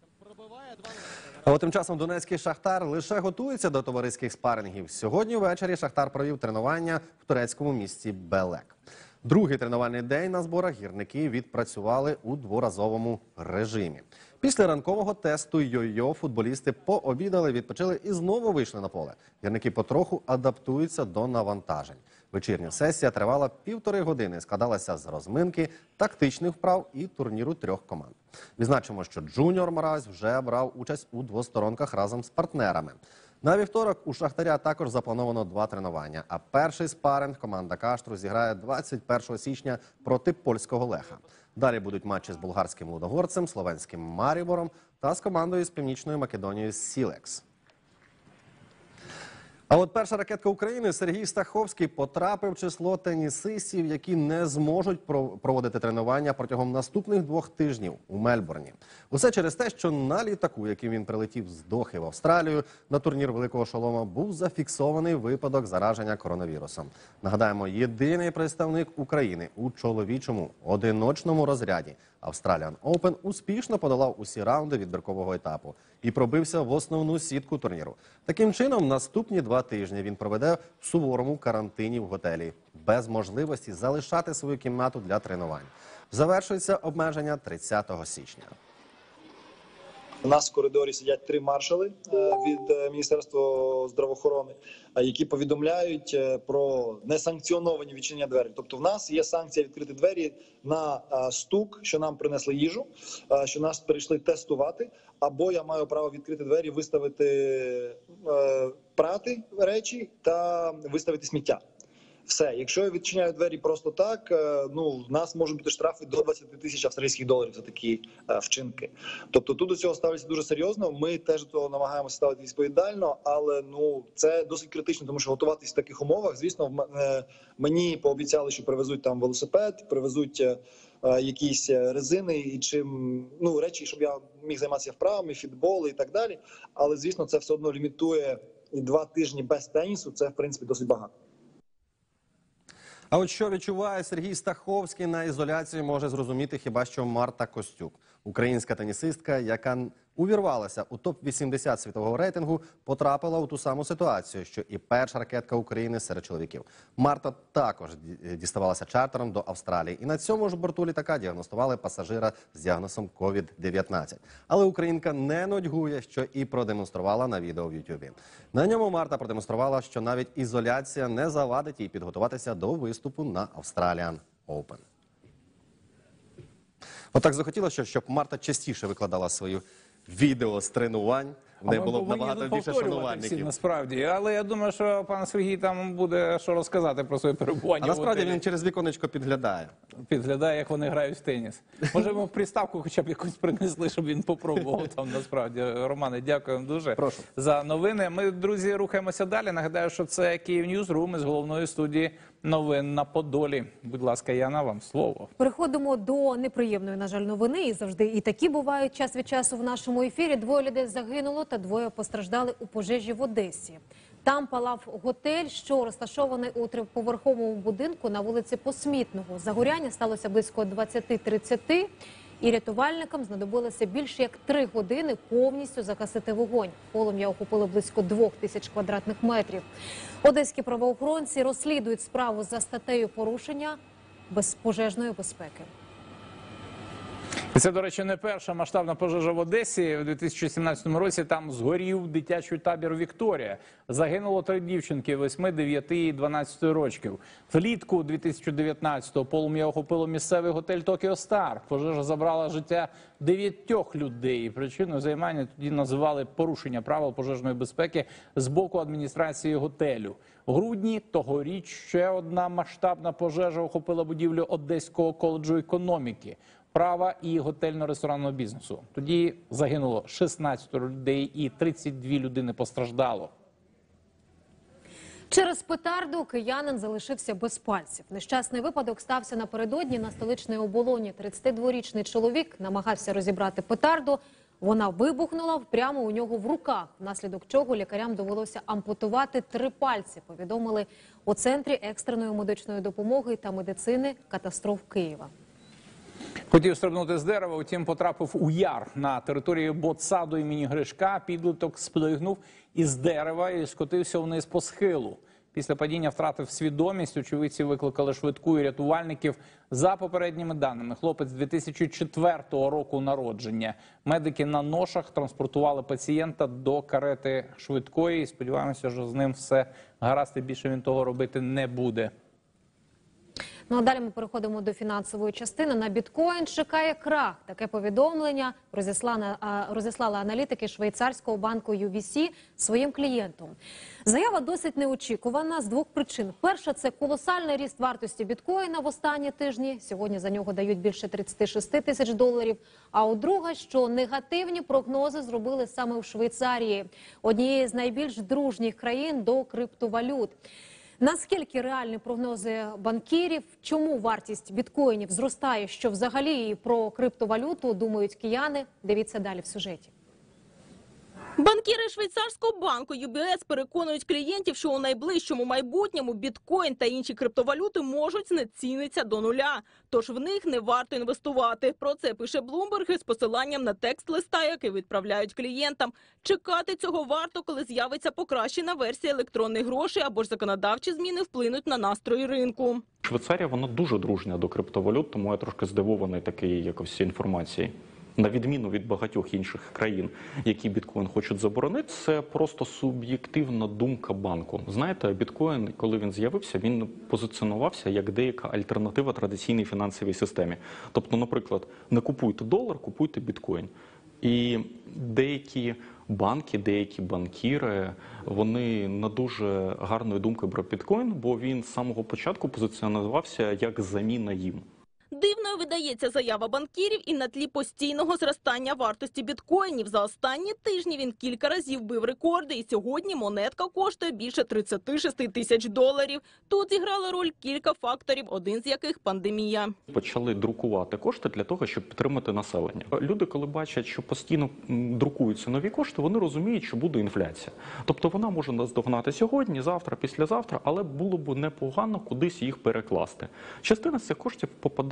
А от тим часом донецький «Шахтар» лише готується до товариських спарингів. Сьогодні ввечері «Шахтар» провів тренування в турецькому місті Белек. Другий тренувальний день на зборах гірники відпрацювали у дворазовому режимі. Після ранкового тесту йо-йо футболісти пообідали, відпочили і знову вийшли на поле. Гірники потроху адаптуються до навантажень. Вечірня сесія тривала півтори години, складалася з розминки, тактичних вправ і турніру трьох команд. Відзначимо, що Джуніор Мразь вже брав участь у двосторонках разом з партнерами. На вівторок у «Шахтаря» також заплановано два тренування, а перший спаринг команда Каштру зіграє двадцять першого січня проти польського Леха. Далі будуть матчі з болгарським Лудогорцем, словенським Марібором та з командою з Північної Македонії Сілекс. А от перша ракетка України Сергій Стаховський потрапив в число тенісистів, які не зможуть проводити тренування протягом наступних двох тижнів у Мельбурні. Усе через те, що на літаку, яким він прилетів з Дохи в Австралію, на турнір Великого Шолома був зафіксований випадок зараження коронавірусом. Нагадаємо, єдиний представник України у чоловічому одиночному розряді Australian Open успішно подолав усі раунди відбіркового етапу і пробився в основну сітку турніру. Таким чином, наступні два тижні він проведе в суворому карантині в готелі, без можливості залишати свою кімнату для тренувань. Завершується обмеження тридцятого січня. У нас в коридорі сидять три маршали від Міністерства здравоохорони, які повідомляють про несанкціоновані відчинення двері. Тобто в нас є санкція відкрити двері на стук, що нам принесли їжу, що нас прийшли тестувати, або я маю право відкрити двері, виставити прати речі та виставити сміття. Все, якщо я відчиняю двері просто так, ну, в нас можуть бути штрафи до двадцяти тисяч австралійських доларів за такі е, вчинки. Тобто тут до цього ставиться дуже серйозно, ми теж до того намагаємося ставити відповідально, але ну, це досить критично, тому що готуватись в таких умовах, звісно, е, мені пообіцяли, що привезуть там велосипед, привезуть е, якісь резини і чим, ну, речі, щоб я міг займатися вправами, фітбол і так далі, але, звісно, це все одно лімітує, і два тижні без тенісу, це, в принципі, досить багато. А от що відчуває Сергій Стаховський на ізоляції, може зрозуміти хіба що Марта Костюк. Українська тенісистка, яка увірвалася у топ вісімдесят світового рейтингу, потрапила у ту саму ситуацію, що і перша ракетка України серед чоловіків. Марта також діставалася чартером до Австралії. І на цьому ж борту літака діагностували пасажира з діагнозом ковід дев'ятнадцять. Але українка не нудьгує, що і продемонструвала на відео в Ютубі. На ньому Марта продемонструвала, що навіть ізоляція не завадить їй підготуватися до виступу на Australian Open. Отак захотілося, щоб Марта частіше викладала свої відео з тренувань. В неї було б набагато більше шанувальників. Всі, насправді. Але я думаю, що пан Сергій там буде що розказати про своє перебування. А насправді в готелі. він через віконечко підглядає. Підглядає, як вони грають в теніс. Може, йому приставку хоча б якусь принесли, щоб він попробував там, насправді. Романе, дякуємо дуже Прошу. за новини. Ми, друзі, рухаємося далі. Нагадаю, що це Київ Ньюзрум із головної студії новин на Подолі. Будь ласка, Яна, вам слово. Переходимо до неприємної, на жаль, новини. І завжди і такі бувають час від часу в нашому ефірі. Двоє людей загинуло та двоє постраждали у пожежі в Одесі. Там палав готель, що розташований у триповерховому будинку на вулиці Посмітного. Загоряння сталося близько двадцяти тридцяти, і рятувальникам знадобилося більше як три години повністю загасити вогонь. Полум'я охопило близько двох тисяч квадратних метрів. Одеські правоохоронці розслідують справу за статтею порушення безпожежної безпеки. І це, до речі, не перша масштабна пожежа в Одесі. У дві тисячі сімнадцятому році там згорів дитячий табір «Вікторія». Загинуло три дівчинки – восьми, дев'яти і дванадцяти років. Влітку дві тисячі дев'ятнадцятого полум'я охопило місцевий готель «Токіо Стар». Пожежа забрала життя дев'ятьох людей. Причиною займання тоді називали порушення правил пожежної безпеки з боку адміністрації готелю. У грудні тогоріч ще одна масштабна пожежа охопила будівлю Одеського коледжу економіки, права і готельно-ресторанного бізнесу. Тоді загинуло шістнадцять людей і тридцять дві людини постраждало. Через петарду киянин залишився без пальців. Нещасний випадок стався напередодні на столичній оболоні. тридцятидворічний чоловік намагався розібрати петарду. Вона вибухнула прямо у нього в руках, внаслідок чого лікарям довелося ампутувати три пальці, повідомили у Центрі екстреної медичної допомоги та медицини катастроф Києва. Хотів стрибнути з дерева, утім потрапив у яр. На території ботсаду імені Гришка підліток сплигнув із дерева і скотився вниз по схилу. Після падіння втратив свідомість, очевидці викликали швидку і рятувальників. За попередніми даними, хлопець дві тисячі четвертого року народження. Медики на ношах транспортували пацієнта до карети швидкої. І сподіваємося, що з ним все гаразд і більше він того робити не буде. Ну а далі ми переходимо до фінансової частини. На біткоін чекає крах. Таке повідомлення розіслали аналітики швейцарського банку ю ві сі своїм клієнтам. Заява досить неочікувана з двох причин. Перша – це колосальний ріст вартості біткоїна в останні тижні. Сьогодні за нього дають більше тридцяти шести тисяч доларів. А у друга, що негативні прогнози зробили саме у Швейцарії, однієї з найбільш дружніх країн до криптовалют. Наскільки реальні прогнози банкірів, чому вартість біткоїнів зростає, що взагалі і про криптовалюту думають кияни, дивіться далі в сюжеті. Банкіри швейцарського банку ю бі ес переконують клієнтів, що у найближчому майбутньому біткоін та інші криптовалюти можуть знецінитися до нуля. Тож в них не варто інвестувати. Про це пише Bloomberg з посиланням на текст листа, який відправляють клієнтам. Чекати цього варто, коли з'явиться покращена версія електронних грошей або ж законодавчі зміни вплинуть на настрої ринку. Швейцарія, вона дуже дружня до криптовалют, тому я трошки здивований такої якось інформації. На відміну від багатьох інших країн, які біткоін хочуть заборонити, це просто суб'єктивна думка банку. Знаєте, біткоін, коли він з'явився, він позиціонувався як деяка альтернатива традиційній фінансовій системі. Тобто, наприклад, не купуйте долар, купуйте біткоін. І деякі банки, деякі банкіри, вони не дуже гарною думкою про біткоін, бо він з самого початку позиціонувався як заміна їм. Дивною видається заява банкірів і на тлі постійного зростання вартості біткоїнів. За останні тижні він кілька разів бив рекорди, і сьогодні монетка коштує більше тридцяти шести тисяч доларів. Тут зіграли роль кілька факторів, один з яких – пандемія. Почали друкувати кошти для того, щоб підтримати населення. Люди, коли бачать, що постійно друкуються нові кошти, вони розуміють, що буде інфляція. Тобто вона може наздогнати сьогодні, завтра, післязавтра, але було б непогано кудись їх перекласти. Частина з цих коштів попадає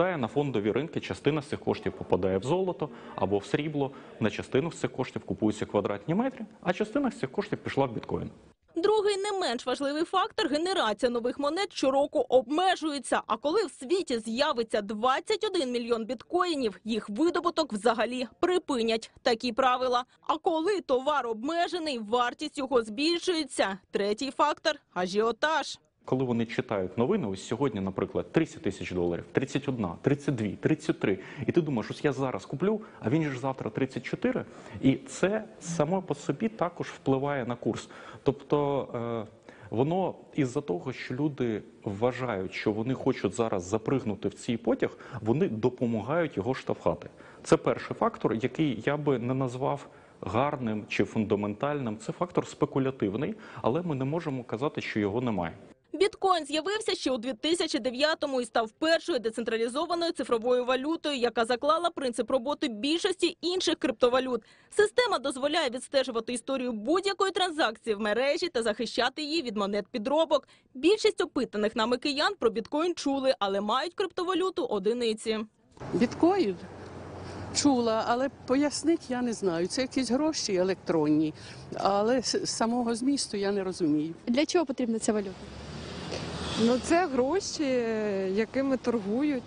попадає на фондові ринки, частина з цих коштів попадає в золото або в срібло, на частину з цих коштів купуються квадратні метри, а частина з цих коштів пішла в біткоін. Другий не менш важливий фактор – генерація нових монет щороку обмежується. А коли в світі з'явиться двадцять один мільйон біткоїнів, їх видобуток взагалі припинять. Такі правила. А коли товар обмежений, вартість його збільшується. Третій фактор – ажіотаж. Коли вони читають новини, ось сьогодні, наприклад, тридцять тисяч доларів, тридцять один, тридцять два, тридцять три, і ти думаєш, ось я зараз куплю, а він ж завтра тридцять чотири, і це само по собі також впливає на курс. Тобто е, воно із-за того, що люди вважають, що вони хочуть зараз запригнути в цей потяг, вони допомагають його штовхати. Це перший фактор, який я би не назвав гарним чи фундаментальним. Це фактор спекулятивний, але ми не можемо казати, що його немає. Біткоін з'явився ще у дві тисячі дев'ятому і став першою децентралізованою цифровою валютою, яка заклала принцип роботи більшості інших криптовалют. Система дозволяє відстежувати історію будь-якої транзакції в мережі та захищати її від монет-підробок. Більшість опитаних нами киян про біткоін чули, але мають криптовалюту одиниці. Біткоін? Чула, але пояснити я не знаю. Це якісь гроші електронні, але самого змісту я не розумію. Для чого потрібна ця валюта? Ну, це гроші, якими торгують,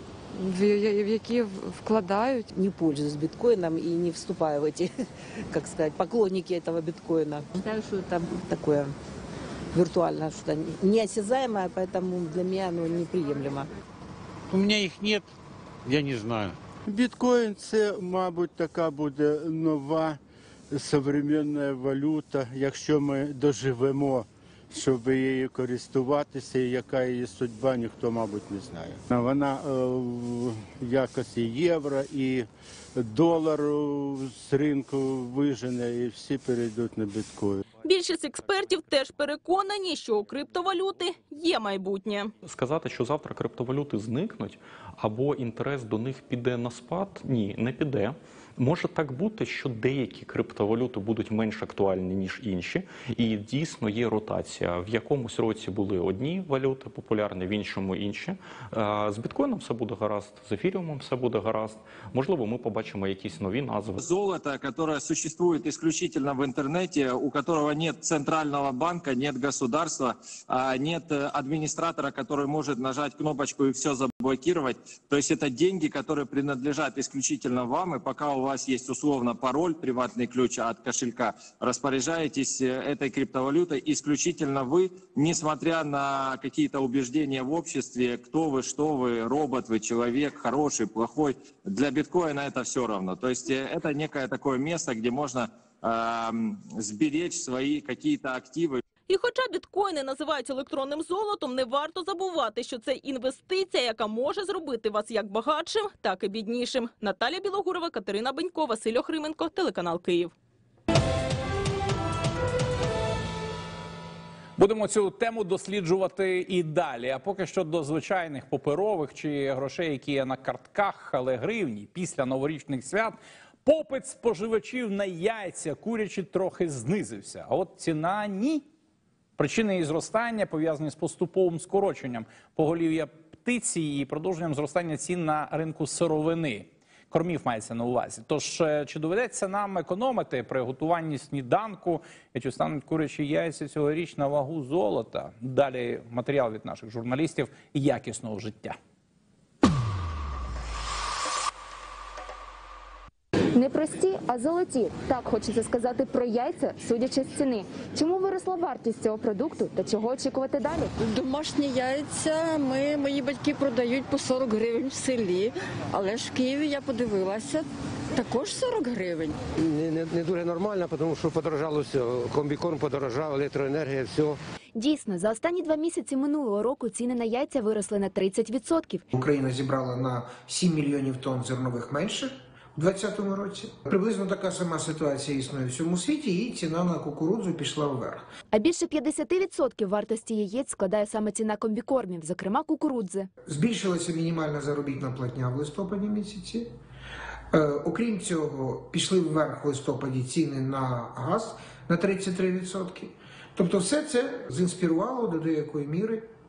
в які вкладають. Не пользуюсь биткоином и не вступаю в эти, как сказать, поклонники этого биткоина. Считаю, что это такое виртуальное, что-то неосязаемое, поэтому для меня оно неприемлемо. У меня их нет, я не знаю. Біткоін – це, мабуть, така буде нова сучасна валюта, якщо ми доживемо, щоб її користуватися, і яка її судьба, ніхто, мабуть, не знає. Вона е, в якості євро і долару з ринку вижене, і всі перейдуть на біткоін. Більшість експертів теж переконані, що у криптовалюти є майбутнє. Сказати, що завтра криптовалюти зникнуть або інтерес до них піде на спад – ні, не піде. Може так бути, що деякі криптовалюти будуть менш актуальні, ніж інші, і дійсно є ротація. В якомусь році були одні валюти популярні, в іншому інші. З біткоїном все буде гаразд, з ефіріумом все буде гаразд. Можливо, ми побачимо якісь нові назви. Золото, яке существує исключительно в інтернеті, у якого нет центрального банка, нет государства, нет администратора, который может нажать кнопочку и все заблокировать. То есть это деньги, которые принадлежат исключительно вам, и пока у вас есть условно пароль, приватный ключ от кошелька, распоряжаетесь этой криптовалютой исключительно вы, несмотря на какие-то убеждения в обществе, кто вы, что вы, робот вы, человек, хороший, плохой. Для биткоина это все равно. То есть это некое такое место, где можно э, сберечь свои какие-то активы. І хоча біткоїни називають електронним золотом, не варто забувати, що це інвестиція, яка може зробити вас як багатшим, так і біднішим. Наталя Білогурова, Катерина Бенько, Василь Охрименко, телеканал Київ. Будемо цю тему досліджувати і далі. А поки що до звичайних паперових чи грошей, які є на картках, але гривні після новорічних свят, попит споживачів на яйця курячі трохи знизився. А от ціна – ні. Причини її зростання пов'язані з поступовим скороченням поголів'я птиці і продовженням зростання цін на ринку сировини. Кормів мається на увазі. Тож, чи доведеться нам економити при готуванні сніданку, і чи стануть курячі яйця цьогоріч на вагу золота? Далі матеріал від наших журналістів якісного життя. Не прості, а золоті. Так хочеться сказати про яйця, судячи з ціни. Чому виросла вартість цього продукту та чого очікувати далі? Домашні яйця ми, мої батьки продають по сорок гривень в селі, але ж в Києві я подивилася, також сорок гривень. Не, не, не дуже нормально, тому що подорожало все. Комбікорм подорожав, електроенергія, все. Дійсно, за останні два місяці минулого року ціни на яйця виросли на тридцять відсотків. Україна зібрала на сім мільйонів тонн зернових менше у двадцятому році. Приблизно така сама ситуація існує в всьому світі, і ціна на кукурудзу пішла вверх. А більше п'ятдесят відсотків вартості яєць складає саме ціна комбікормів, зокрема кукурудзи. Збільшилася мінімальна заробітна платня в листопаді місяці. Е, окрім цього, пішли вверх в листопаді ціни на газ на тридцять три відсотки. Тобто все це зінспірувало до деякої міри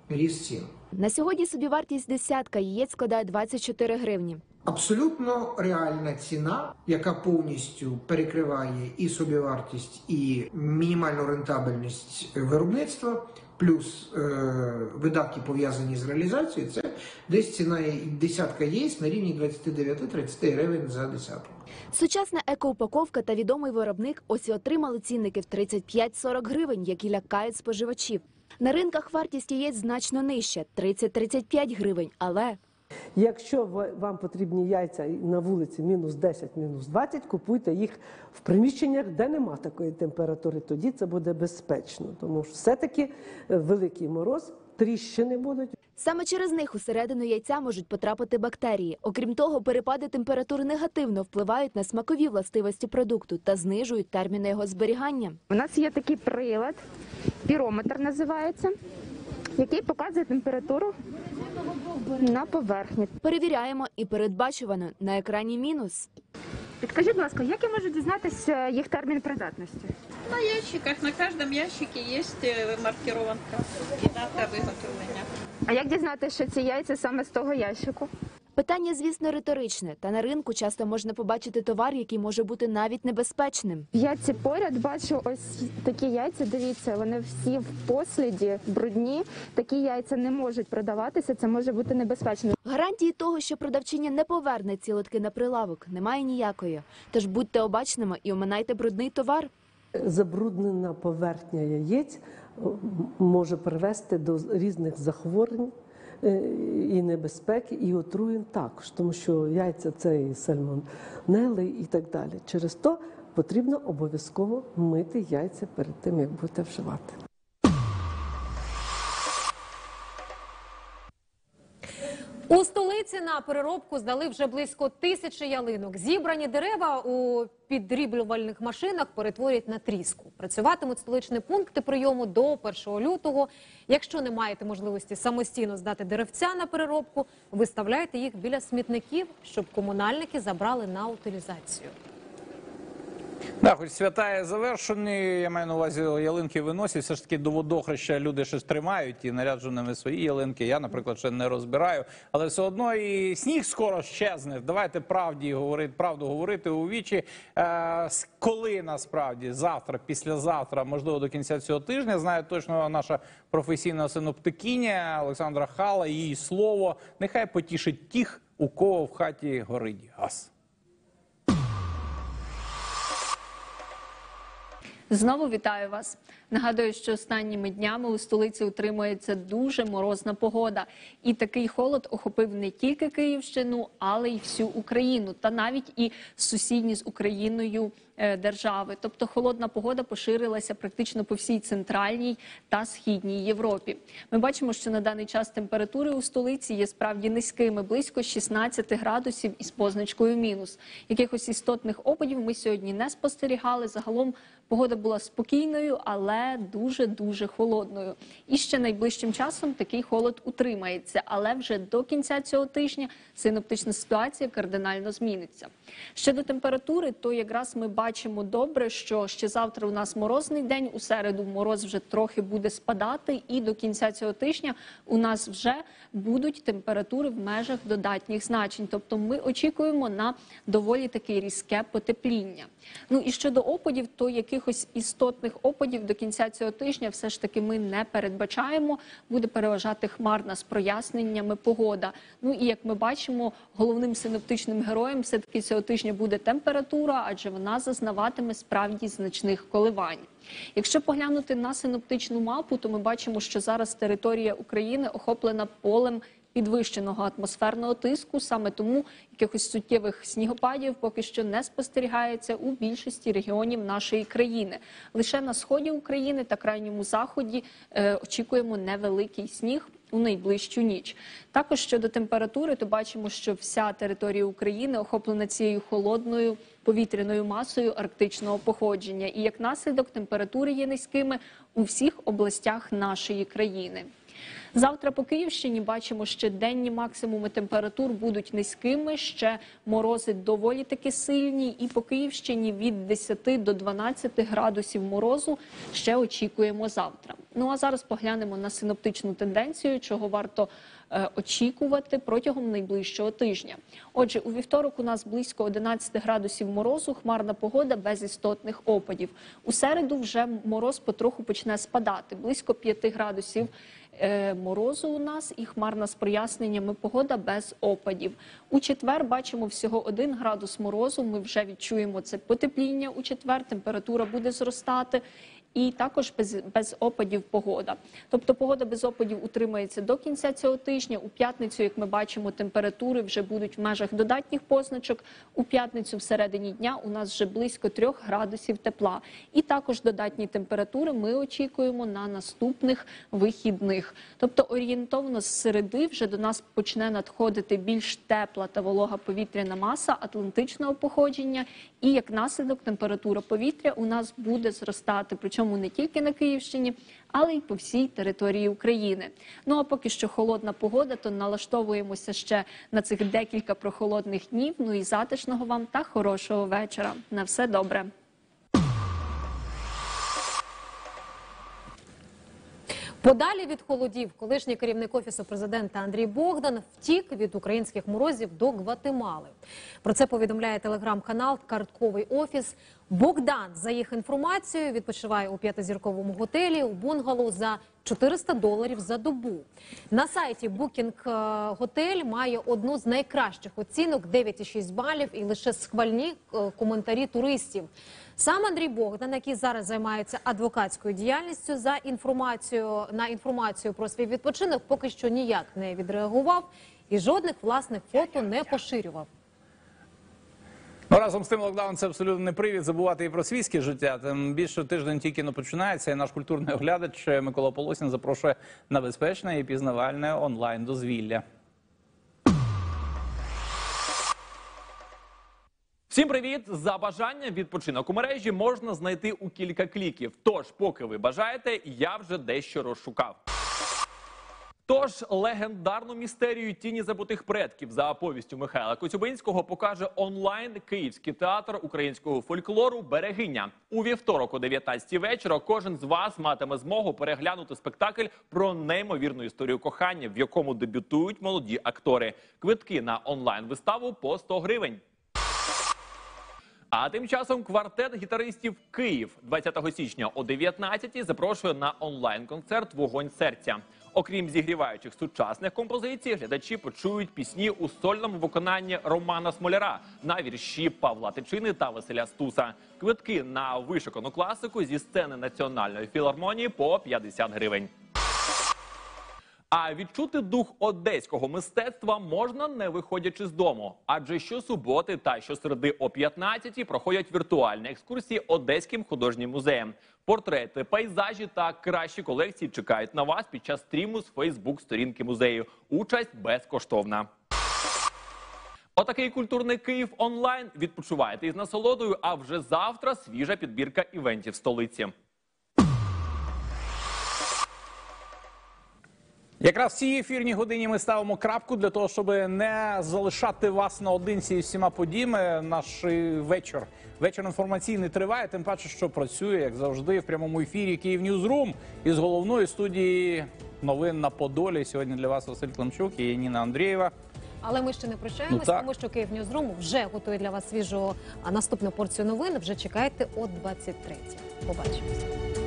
ріст цін. На сьогодні собівартість десятка яєць складає двадцять чотири гривні. Абсолютно реальна ціна, яка повністю перекриває і собівартість, і мінімальну рентабельність виробництва, плюс е, видатки, пов'язані з реалізацією, це десь ціна десятка яєць на рівні двадцять дев'ять - тридцять гривень за десяток. Сучасна екоупаковка та відомий виробник ось і отримали цінники в тридцять п'ять - сорок гривень, які лякають споживачів. На ринках вартість яєць значно нижча – тридцять - тридцять п'ять гривень, але... Якщо вам потрібні яйця на вулиці мінус десять, мінус двадцять, купуйте їх в приміщеннях, де нема такої температури. Тоді це буде безпечно, тому що все-таки великий мороз, тріщини будуть. Саме через них усередину яйця можуть потрапити бактерії. Окрім того, перепади температури негативно впливають на смакові властивості продукту та знижують терміни його зберігання. У нас є такий прилад, пірометр називається, який показує температуру на поверхні. Перевіряємо і передбачувано на екрані мінус. Підкажіть, будь ласка, як я можу дізнатися їх термін придатності? На ящиках, на кожному ящику є маркировка і дата виготовлення. А як дізнатися, що ці яйця саме з того ящику? Питання, звісно, риторичне. Та на ринку часто можна побачити товар, який може бути навіть небезпечним. Я ці поряд бачу ось такі яйця. Дивіться, вони всі в посліді, брудні. Такі яйця не можуть продаватися, це може бути небезпечно. Гарантії того, що продавчиня не поверне ці лотки на прилавок, немає ніякої. Тож будьте обачними і оминайте брудний товар. Забруднена поверхня яєць може привести до різних захворювань і небезпеки, і отруєнь також, тому що яйця – це і сальмонели і так далі. Через то потрібно обов'язково мити яйця перед тим, як будете вживати. У столиці на переробку здали вже близько тисячі ялинок. Зібрані дерева у підріблювальних машинах перетворять на тріску. Працюватимуть столичні пункти прийому до першого лютого. Якщо не маєте можливості самостійно здати деревця на переробку, виставляйте їх біля смітників, щоб комунальники забрали на утилізацію. Да, хоч свята є завершені, я маю на увазі, ялинки виносять, все ж таки до водохреща люди ще ж тримають і нарядженими свої ялинки. Я, наприклад, ще не розбираю, але все одно і сніг скоро щезне. Давайте правді говорити, правду говорити у вічі. Е, коли насправді, завтра, післязавтра, можливо, до кінця цього тижня, знає точно наша професійна синоптикиня Олександра Хала, її слово, нехай потішить тих, у кого в хаті горить газ. Знову вітаю вас. Нагадую, що останніми днями у столиці утримується дуже морозна погода. І такий холод охопив не тільки Київщину, але й всю Україну. Та навіть і сусідні з Україною держави. Тобто холодна погода поширилася практично по всій центральній та східній Європі. Ми бачимо, що на даний час температури у столиці є справді низькими, близько шістнадцяти градусів із позначкою мінус. Якихось істотних опадів ми сьогодні не спостерігали. Загалом погода була спокійною, але дуже-дуже холодною. І ще найближчим часом такий холод утримається. Але вже до кінця цього тижня синоптична ситуація кардинально зміниться. Щодо температури, то якраз ми бачимо добре, що ще завтра у нас морозний день, у середу мороз вже трохи буде спадати, і до кінця цього тижня у нас вже будуть температури в межах додатніх значень. Тобто ми очікуємо на доволі таке різке потепління. Ну і щодо опадів, то якихось істотних опадів до кінця цього тижня все ж таки ми не передбачаємо. Буде переважати хмарна з проясненнями погода. Ну і як ми бачимо, головним синоптичним героєм все-таки цього тижня буде температура, адже вона зазнаватиме справді значних коливань. Якщо поглянути на синоптичну мапу, то ми бачимо, що зараз територія України охоплена полем підвищеного атмосферного тиску. Саме тому якихось суттєвих снігопадів поки що не спостерігається у більшості регіонів нашої країни. Лише на сході України та крайньому заході е, очікуємо невеликий сніг у найближчу ніч. Також щодо температури, то бачимо, що вся територія України охоплена цією холодною повітряною масою арктичного походження. І як наслідок температури є низькими у всіх областях нашої країни. Завтра по Київщині бачимо, що денні максимуми температур будуть низькими, ще морози доволі таки сильні, і по Київщині від десяти до дванадцяти градусів морозу ще очікуємо завтра. Ну а зараз поглянемо на синоптичну тенденцію, чого варто е, очікувати протягом найближчого тижня. Отже, у вівторок у нас близько одинадцяти градусів морозу, хмарна погода без істотних опадів. У середу вже мороз потроху почне спадати, близько п'яти градусів морозу у нас і хмарна з проясненнями погода без опадів. У четвер бачимо всього один градус морозу, ми вже відчуємо це потепління у четвер, температура буде зростати. І також без, без опадів погода. Тобто погода без опадів утримається до кінця цього тижня. У п'ятницю, як ми бачимо, температури вже будуть в межах додатніх позначок. У п'ятницю всередині дня у нас вже близько трьох градусів тепла. І також додатні температури ми очікуємо на наступних вихідних. Тобто орієнтовно з середи вже до нас почне надходити більш тепла та волога повітряна маса атлантичного походження. І як наслідок температура повітря у нас буде зростати. Причому не тільки на Київщині, але й по всій території України. Ну а поки що холодна погода, то налаштовуємося ще на цих декілька прохолодних днів. Ну і затишного вам та хорошого вечора. На все добре. Подалі від холодів колишній керівник Офісу президента Андрій Богдан втік від українських морозів до Гватемали. Про це повідомляє телеграм-канал «Картковий офіс». Богдан, за їх інформацією, відпочиває у п'ятизірковому готелі у бунгало за чотириста доларів за добу. На сайті Booking Hotel має одну з найкращих оцінок – дев'ять і шість балів і лише схвальні коментарі туристів. Сам Андрій Богдан, який зараз займається адвокатською діяльністю за інформацію, на інформацію про свій відпочинок, поки що ніяк не відреагував і жодних власних фото не поширював. Ну, разом з тим, локдаун – це абсолютно не привід забувати і про свійське життя. Тим більше тиждень тільки не починається, і наш культурний оглядач Микола Полосін запрошує на безпечне і пізнавальне онлайн-дозвілля. Всім привіт! За бажанням відпочинок у мережі можна знайти у кілька кліків. Тож, поки ви бажаєте, я вже дещо розшукав. Тож, легендарну містерію «Тіні забутих предків» за оповістю Михайла Коцюбинського покаже онлайн Київський театр українського фольклору «Берегиня». У вівторок о дев'ятнадцятій вечора кожен з вас матиме змогу переглянути спектакль про неймовірну історію кохання, в якому дебютують молоді актори. Квитки на онлайн-виставу по сто гривень. А тим часом квартет гітаристів «Київ» двадцятого січня о дев'ятнадцятій запрошує на онлайн-концерт «Вогонь серця». Окрім зігріваючих сучасних композицій, глядачі почують пісні у сольному виконанні Романа Смоляра на вірші Павла Тичини та Василя Стуса. Квитки на вишукану класику зі сцени Національної філармонії по п'ятдесят гривень. А відчути дух одеського мистецтва можна, не виходячи з дому. Адже щосуботи та щосереди о п'ятнадцятій проходять віртуальні екскурсії Одеським художнім музеєм. Портрети, пейзажі та кращі колекції чекають на вас під час стріму з фейсбук-сторінки музею. Участь безкоштовна. Отакий культурний Київ онлайн. Відпочиваєте із насолодою, а вже завтра свіжа підбірка івентів столиці. Якраз в цій ефірній годині ми ставимо крапку для того, щоб не залишати вас наодинці з всіма подіями. Наш вечір, вечір інформаційний триває, тим паче, що працює, як завжди, в прямому ефірі «Київ Ньюзрум» із головної студії новин на Подолі. Сьогодні для вас Василь Климчук і Ніна Андрієва. Але ми ще не прощаємось, ну, тому що «Київ Ньюзрум» вже готує для вас свіжу наступну порцію новин. Вже чекайте о двадцять третій. Побачимось.